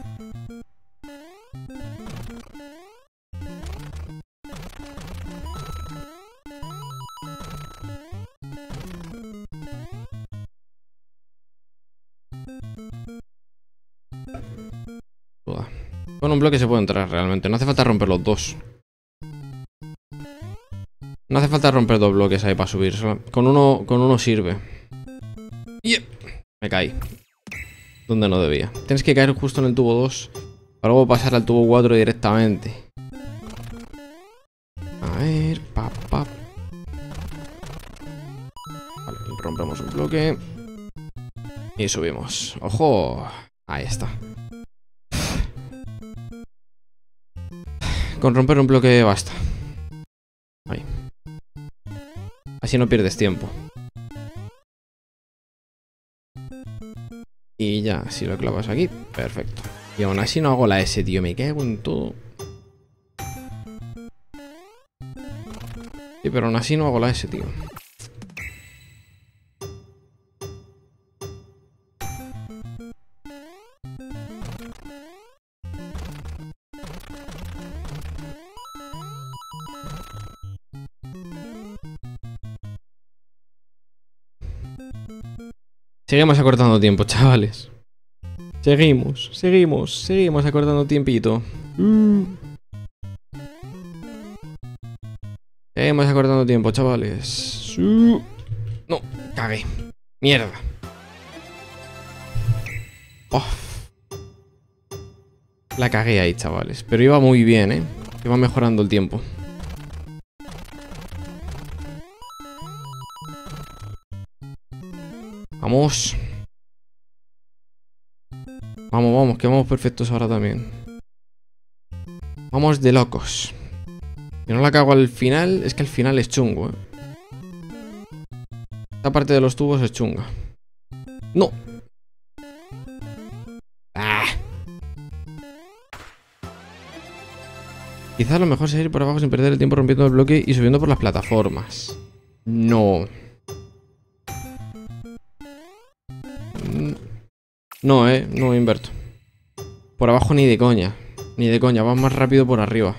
Con un bloque se puede entrar realmente. No hace falta romper los dos. No hace falta romper dos bloques ahí para subir. Con uno sirve. Yeah. Me caí. Donde no debía. Tienes que caer justo en el tubo 2. Para luego pasar al tubo 4 directamente. A ver. Vale, rompemos un bloque. Y subimos. ¡Ojo! Ahí está. Con romper un bloque basta. Ahí. Así no pierdes tiempo. Y ya, si lo clavas aquí, perfecto. Y aún así no hago la S, tío. Me cago en todo. Sí, pero aún así no hago la S, tío. Seguimos acortando tiempo, chavales. Seguimos acortando tiempito. Seguimos acortando tiempo, chavales. No, cagué. Mierda. Oh. La cagué ahí, chavales. Pero iba muy bien, ¿eh? Iba mejorando el tiempo. Vamos. Vamos, que vamos perfectos ahora también. Vamos de locos. Si no la cago al final, es que al final es chungo, ¿eh? Esta parte de los tubos es chunga. ¡No! ¡Ah! Quizás lo mejor sería ir por abajo sin perder el tiempo rompiendo el bloque y subiendo por las plataformas. No. No, no inverto. Por abajo ni de coña. Ni de coña, vas más rápido por arriba.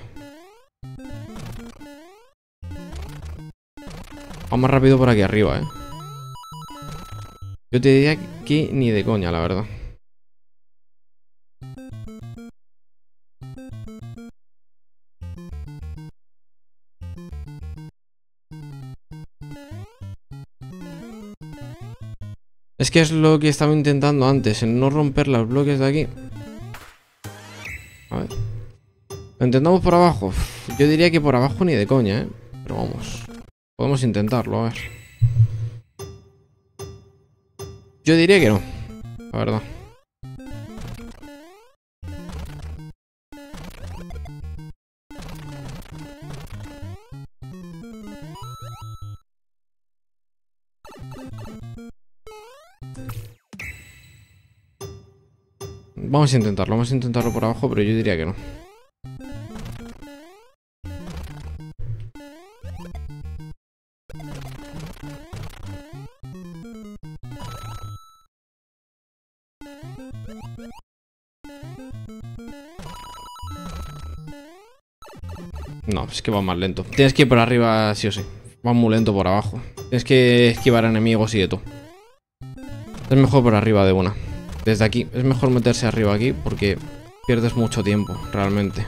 Vas más rápido por aquí arriba, Yo te diría que ni de coña, la verdad. Es que es lo que estaba intentando antes, en no romper los bloques de aquí. A ver. Lo intentamos por abajo. Yo diría que por abajo ni de coña, Pero vamos. Podemos intentarlo, a ver. Yo diría que no. La verdad. Vamos a intentarlo por abajo, pero yo diría que no. No, es que va más lento. Tienes que ir por arriba sí o sí. Va muy lento por abajo. Tienes que esquivar enemigos y de todo. Es mejor por arriba de una. Desde aquí. Es mejor meterse arriba aquí porque pierdes mucho tiempo, realmente.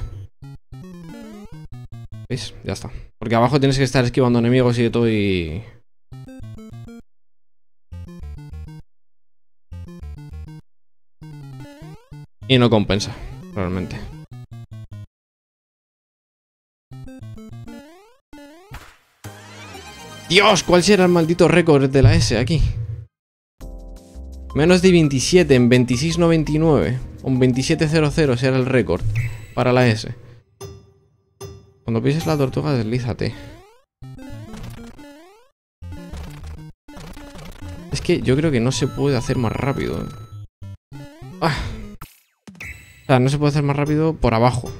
¿Veis? Ya está. Porque abajo tienes que estar esquivando enemigos y de todo y... Y no compensa, realmente. Dios, ¿cuál será el maldito récord de la S aquí? Menos de 27 en 26.99. Un 27.00 será el récord para la S. Cuando pises la tortuga, deslízate. Es que yo creo que no se puede hacer más rápido. Ah. O sea, no se puede hacer más rápido por abajo.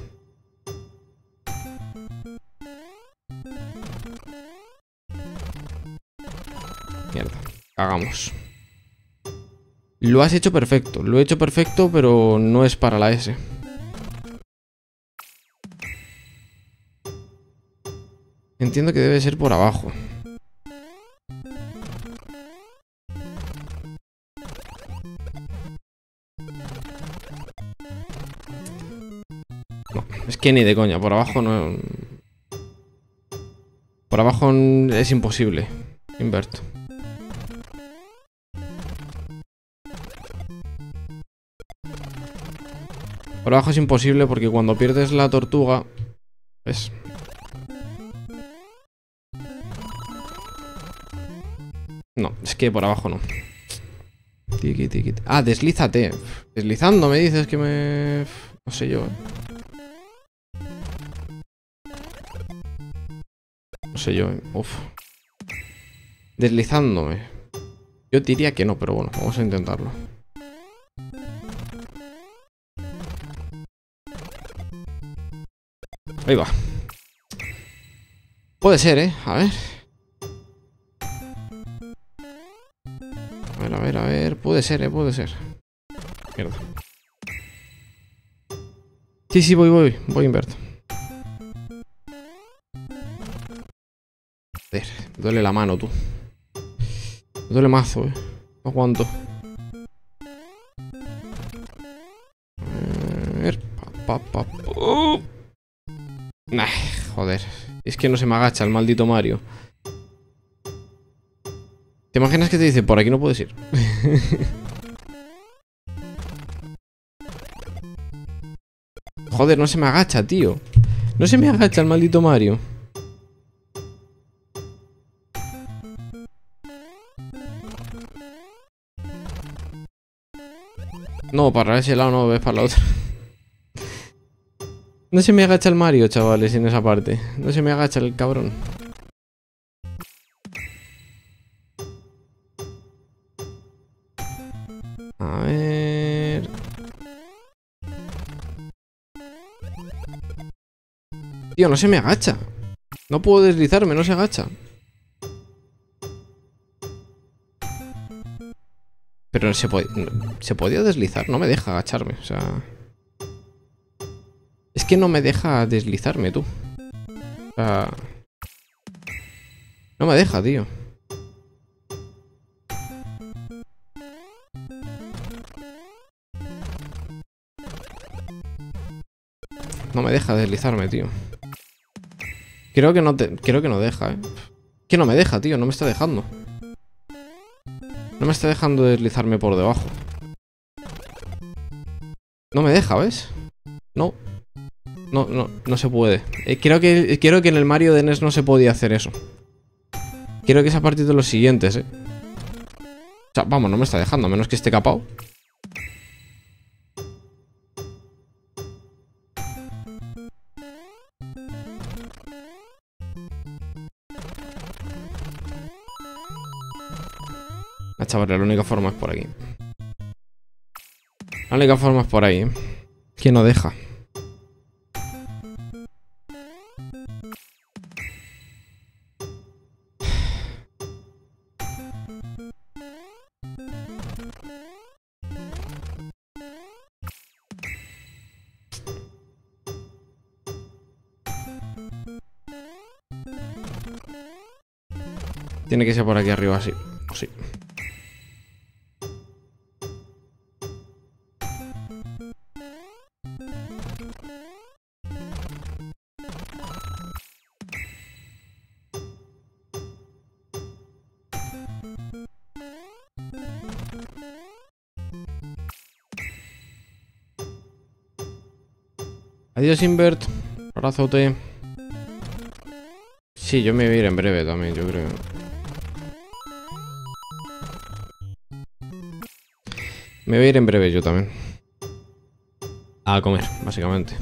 Mierda. hagamos. Lo has hecho perfecto. Lo he hecho perfecto, pero no es para la S. Entiendo que debe ser por abajo. No, es que ni de coña. Por abajo no... Por abajo es imposible. Invert. Por abajo es imposible porque cuando pierdes la tortuga... ¿Ves? No, es que por abajo no. Tiki, tiki. Ah, deslízate. Deslizando me dices que me... No sé yo. No sé yo. Uf. Deslizándome. Yo diría que no, pero bueno, vamos a intentarlo. Ahí va. Puede ser, ¿eh? A ver. A ver, a ver. Puede ser, puede ser. Mierda. Sí, sí, voy a invertir. Joder, me duele la mano, tú. Me duele mazo, No aguanto. A ver. Nah, joder. Es que no se me agacha el maldito Mario. ¿Te imaginas que te dice, por aquí no puedes ir? Joder, no se me agacha, tío. No se me agacha el maldito Mario. No, para ese lado no, ves para la otra. No se me agacha el Mario, chavales, en esa parte. No se me agacha el cabrón. A ver... Tío, no se me agacha. No puedo deslizarme, no se agacha. Pero se podía deslizar, no me deja agacharme, o sea... Es que no me deja deslizarme, tú. O sea... No me deja, tío. No me deja deslizarme, tío. Creo que no deja, Que no me deja, tío, no me está dejando. No me está dejando deslizarme por debajo. No me deja, ¿ves? No. No se puede. Creo que en el Mario de NES no se podía hacer eso. Creo que es a partir de los siguientes, O sea, vamos, no me está dejando, a menos que esté capado. Ah, chavales, la única forma es por aquí. La única forma es por ahí, Que no deja. Tiene que ser por aquí arriba, así. Sí. Adiós, Invert. Abrazote. Sí, yo me voy a ir en breve también, yo creo. Me voy a ir en breve yo también. A comer, básicamente.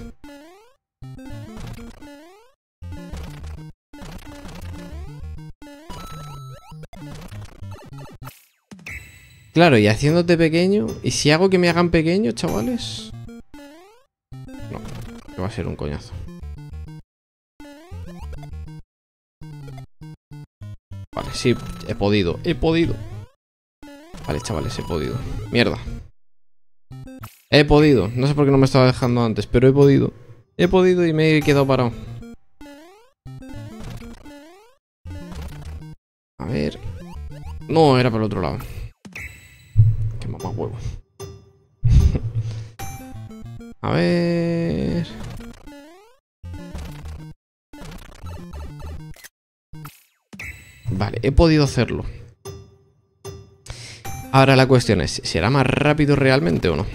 Claro, y haciéndote pequeño. ¿Y si hago que me hagan pequeño, chavales? No, que va a ser un coñazo. Vale, sí, he podido. Vale, chavales, he podido. Mierda. He podido. No sé por qué no me estaba dejando antes, pero he podido. He podido y me he quedado parado. A ver. No, era por el otro lado. Qué mamá huevo. A ver. Vale, he podido hacerlo. Ahora la cuestión es, ¿será más rápido realmente o no?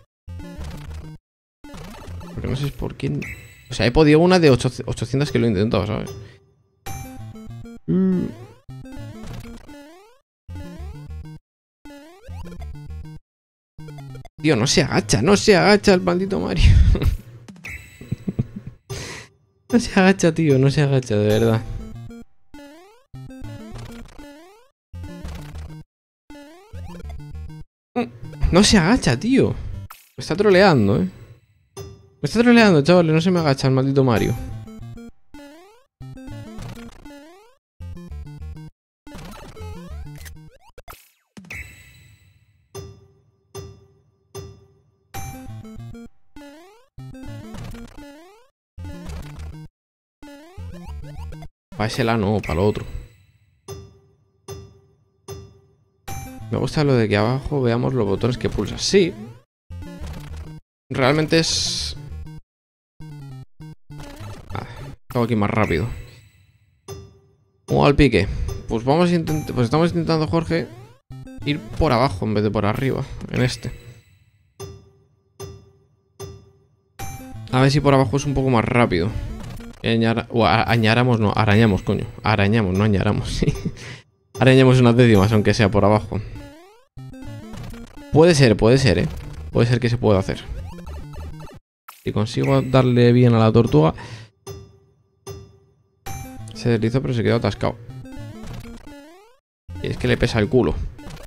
Porque no sé por qué... O sea, he podido una de 800 que lo he intentado, ¿sabes? Tío, no se agacha el maldito Mario. No se agacha, tío, no se agacha, de verdad. No se agacha, tío. Me está troleando, Me está troleando, chavales, no se me agacha el maldito Mario. Para ese lado no, para lo otro. Me gusta lo de que abajo veamos los botones que pulsas. Sí. Realmente es... Hago aquí más rápido. ¿Cómo al pique? Pues vamos a intentar... Pues estamos intentando, Jorge, ir por abajo en vez de por arriba. En este. A ver si por abajo es un poco más rápido. Añaramos, no, arañamos, coño. Arañamos, no añaramos, sí. Arañamos unas décimas, aunque sea por abajo. Puede ser, Puede ser que se pueda hacer. Si consigo darle bien a la tortuga. Se deslizó, pero se quedó atascado. Y es que le pesa el culo.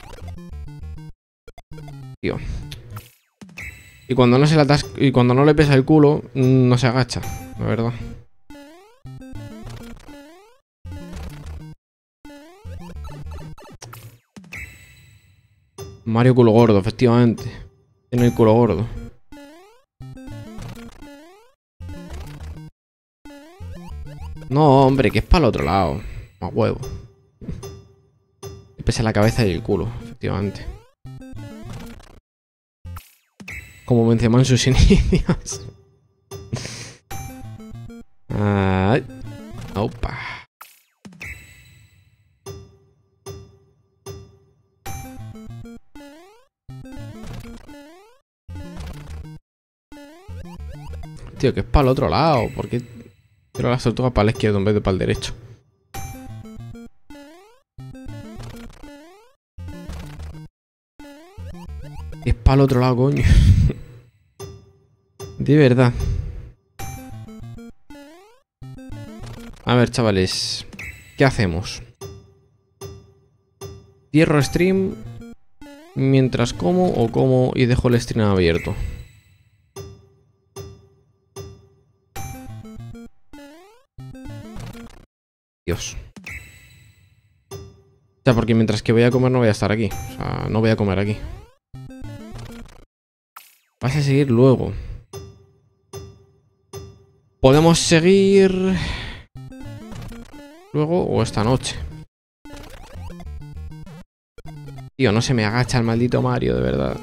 Tío. Y cuando no se le atasca, y cuando no le pesa el culo, no se agacha, la verdad. Mario culo gordo, efectivamente. Tiene el culo gordo. No, hombre, que es para el otro lado. Más huevo. Le pesa la cabeza y el culo, efectivamente. Como mencionó en sus inicios. Ay. Opa. Tío, que es para el otro lado. ¿Por qué tiro las tortugas para la izquierda en vez de para el derecho? Es para el otro lado, coño. De verdad. A ver, chavales. ¿Qué hacemos? Cierro stream mientras como o como y dejo el stream abierto. Dios. O sea, porque mientras que voy a comer no voy a estar aquí. O sea, no voy a comer aquí. Vas a seguir luego. Podemos seguir luego o esta noche. Tío, no se me agacha el maldito Mario, de verdad.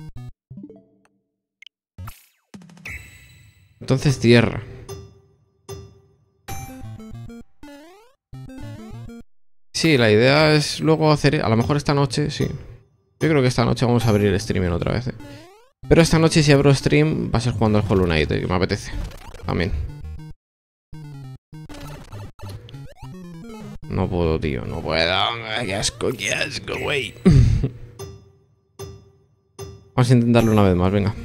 Entonces tierra. Sí, la idea es luego hacer... A lo mejor esta noche, sí. Yo creo que esta noche vamos a abrir el streaming otra vez, Pero esta noche si abro stream va a ser jugando al Hollow Knight, que me apetece. También. No puedo, tío, no puedo. Qué asco, güey. Vamos a intentarlo una vez más, venga.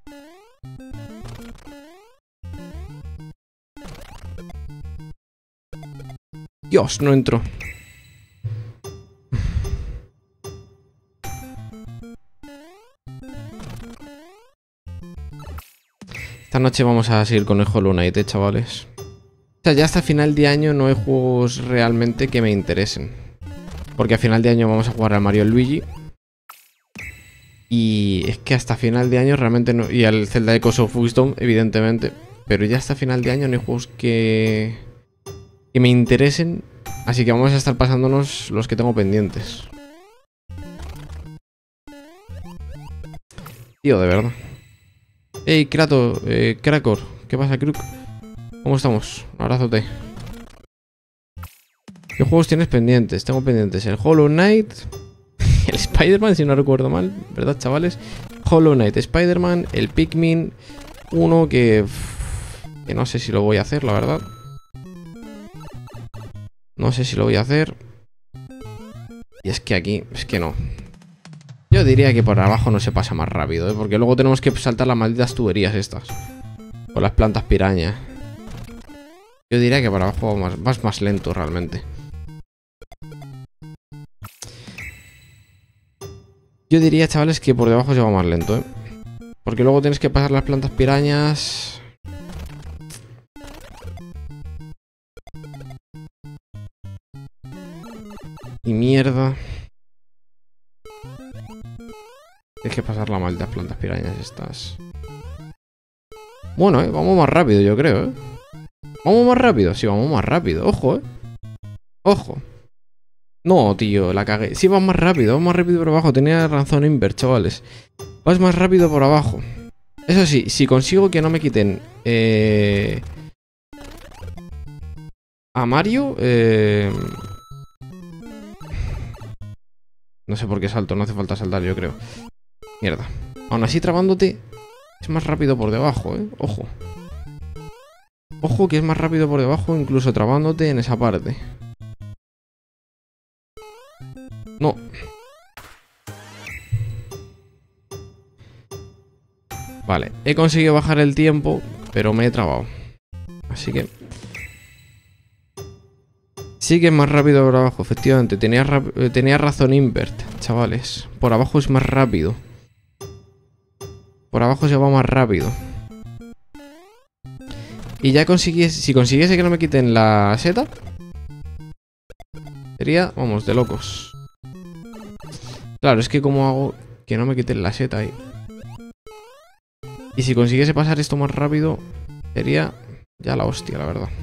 Dios, no entro. Esta noche vamos a seguir con el Hollow Knight, chavales. O sea, ya hasta final de año no hay juegos realmente que me interesen. Porque a final de año vamos a jugar a Mario y Luigi. Y es que hasta final de año realmente no... Y al Zelda Echoes of Wisdom, evidentemente. Pero ya hasta final de año no hay juegos que me interesen. Así que vamos a estar pasándonos los que tengo pendientes. Tío, de verdad. Hey, Kratos, Krakor. ¿Qué pasa, Kruk? ¿Cómo estamos? Un abrazote. ¿Qué juegos tienes pendientes? Tengo pendientes el Hollow Knight, el Spider-Man, si no recuerdo mal, ¿verdad, chavales? Hollow Knight, Spider-Man, el Pikmin 1 que no sé si lo voy a hacer, la verdad. No sé si lo voy a hacer. Y es que aquí, es que no. Yo diría que por abajo no se pasa más rápido, ¿eh? Porque luego tenemos que saltar las malditas tuberías estas. Con las plantas piraña. Yo diría que por abajo vas más lento realmente. Yo diría, chavales, que por debajo se va más lento, ¿eh? Porque luego tienes que pasar las plantas pirañas. Y mierda. Tienes que pasar las malditas plantas pirañas estas. Bueno, vamos más rápido, yo creo, ¿Vamos más rápido? Sí, vamos más rápido. Ojo, Ojo. No, tío, la cagué. Sí, vas más rápido por abajo. Tenía razón Invert, chavales. Vas más rápido por abajo. Eso sí, si consigo que no me quiten a Mario, no sé por qué salto, no hace falta saltar, yo creo. Mierda. Aún así, trabándote, es más rápido por debajo, Ojo. Ojo que es más rápido por debajo, incluso trabándote en esa parte. No. Vale, he conseguido bajar el tiempo, pero me he trabado. Así que... sí que es más rápido por abajo, efectivamente. Tenía razón Invert, chavales. Por abajo es más rápido. Por abajo se va más rápido. Y ya si consiguiese que no me quiten la seta, sería, vamos, de locos. Claro, es que como hago que no me quiten la seta ahí. Y si consiguiese pasar esto más rápido, sería ya la hostia, la verdad.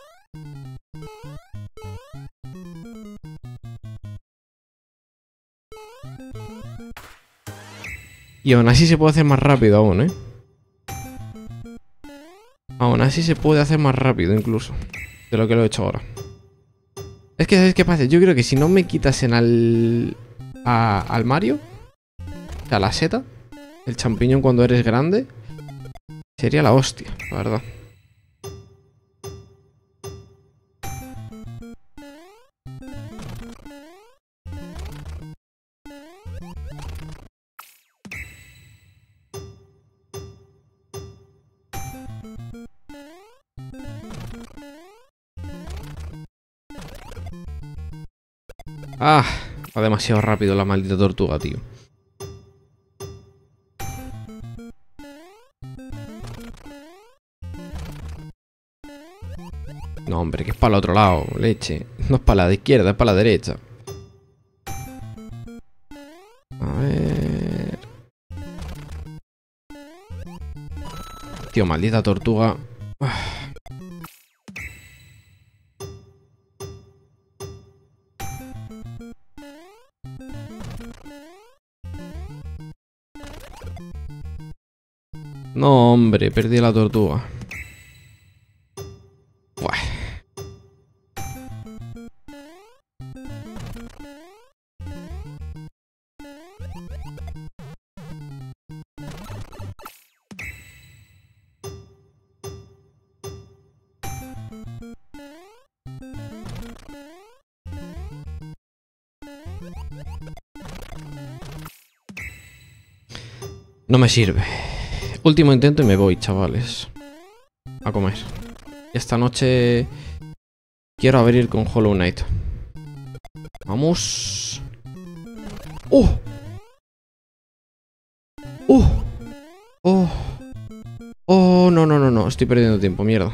Y aún así se puede hacer más rápido aún, Aún así se puede hacer más rápido incluso de lo que lo he hecho ahora. Es que, ¿sabes qué pasa? Yo creo que si no me quitasen al Mario, o sea, la seta, el champiñón cuando eres grande, sería la hostia, la verdad. Ah, va demasiado rápido la maldita tortuga, tío. No, hombre, que es para el otro lado, leche. No es para la izquierda, es para la derecha. A ver... tío, maldita tortuga. No, hombre, perdí la tortuga. Buah. No me sirve. Último intento y me voy, chavales. A comer. Esta noche quiero abrir con Hollow Knight. Vamos. ¡Oh! ¡Oh! ¡Oh! ¡Oh! No, no, no, no. Estoy perdiendo tiempo, mierda.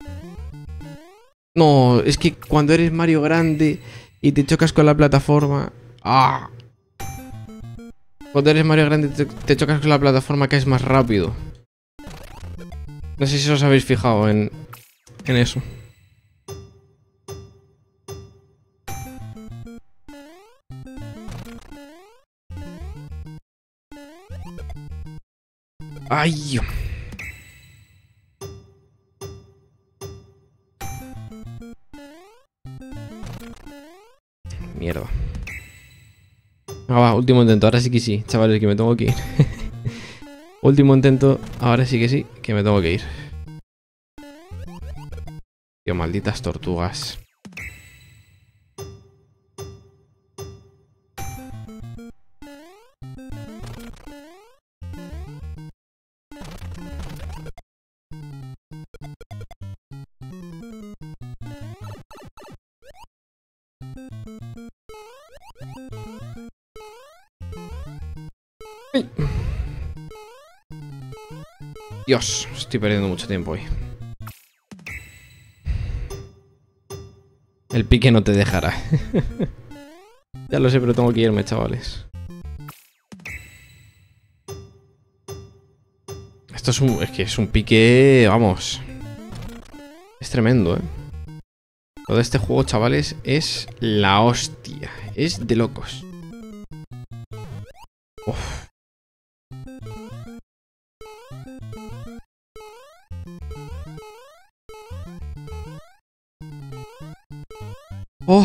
No, es que cuando eres Mario grande y te chocas con la plataforma... ¡Ah! Cuando eres Mario grande te chocas con la plataforma que es más rápido. No sé si os habéis fijado en eso. ¡Ay! Mierda. Va, último intento, ahora sí que sí, chavales, que me tengo que ir. Último intento, ahora sí que me tengo que ir. Tío, malditas tortugas. ¡Ay! Dios, estoy perdiendo mucho tiempo hoy. El pique no te dejará. Ya lo sé, pero tengo que irme, chavales. Esto es que es un pique, vamos. Es tremendo, ¿eh? Todo este juego, chavales, es la hostia. Es de locos. Uf. ¡Oh!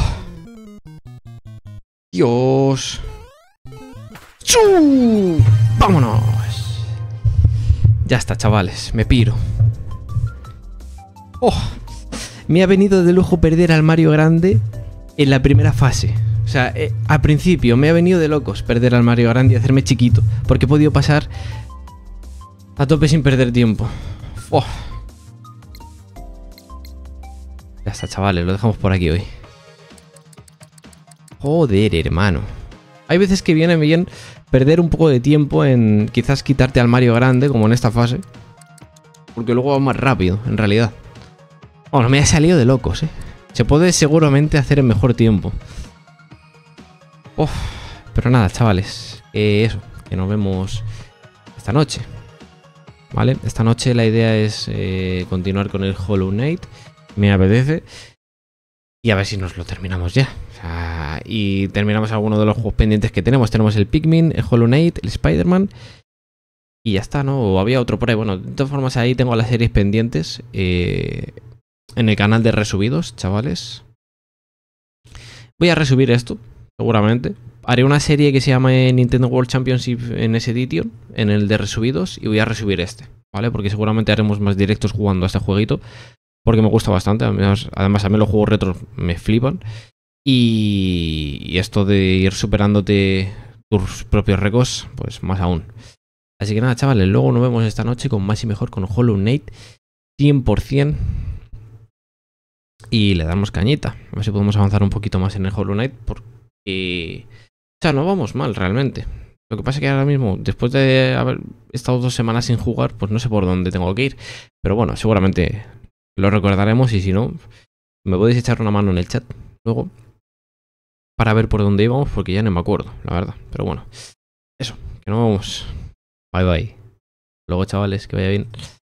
¡Dios! ¡Chu! ¡Vámonos! Ya está, chavales, me piro. ¡Oh! Me ha venido de lujo perder al Mario grande en la primera fase. O sea, al principio me ha venido de locos perder al Mario grande y hacerme chiquito, porque he podido pasar a tope sin perder tiempo. ¡Oh! Ya está, chavales, lo dejamos por aquí hoy. Joder, hermano. Hay veces que viene bien perder un poco de tiempo en quizás quitarte al Mario grande, como en esta fase. Porque luego va más rápido, en realidad. Bueno, me ha salido de locos, ¿eh? Se puede seguramente hacer en mejor tiempo. Uf, pero nada, chavales. Eso, que nos vemos esta noche. ¿Vale? Esta noche la idea es continuar con el Hollow Knight. Me apetece. Y a ver si nos lo terminamos ya. O sea, y terminamos alguno de los juegos pendientes que tenemos. Tenemos el Pikmin, el Hollow Knight, el Spider-Man. Y ya está, ¿no? O había otro por ahí. Bueno, de todas formas ahí tengo las series pendientes. En el canal de resubidos, chavales. Voy a resubir esto, seguramente. Haré una serie que se llama Nintendo World Championship en ese Edition, en el de resubidos. Y voy a resubir este, ¿vale? Porque seguramente haremos más directos jugando a este jueguito. Porque me gusta bastante, además a mí los juegos retro me flipan. Y esto de ir superándote tus propios récords, pues más aún. Así que nada, chavales, luego nos vemos esta noche con más y mejor con Hollow Knight 100%. Y le damos cañita. A ver si podemos avanzar un poquito más en el Hollow Knight. Porque... O sea, no vamos mal realmente. Lo que pasa es que ahora mismo, después de haber estado 2 semanas sin jugar, pues no sé por dónde tengo que ir. Pero bueno, seguramente... lo recordaremos y si no, me podéis echar una mano en el chat luego para ver por dónde íbamos porque ya no me acuerdo, la verdad. Pero bueno, eso, que nos vemos. Bye bye. Luego, chavales, que vaya bien.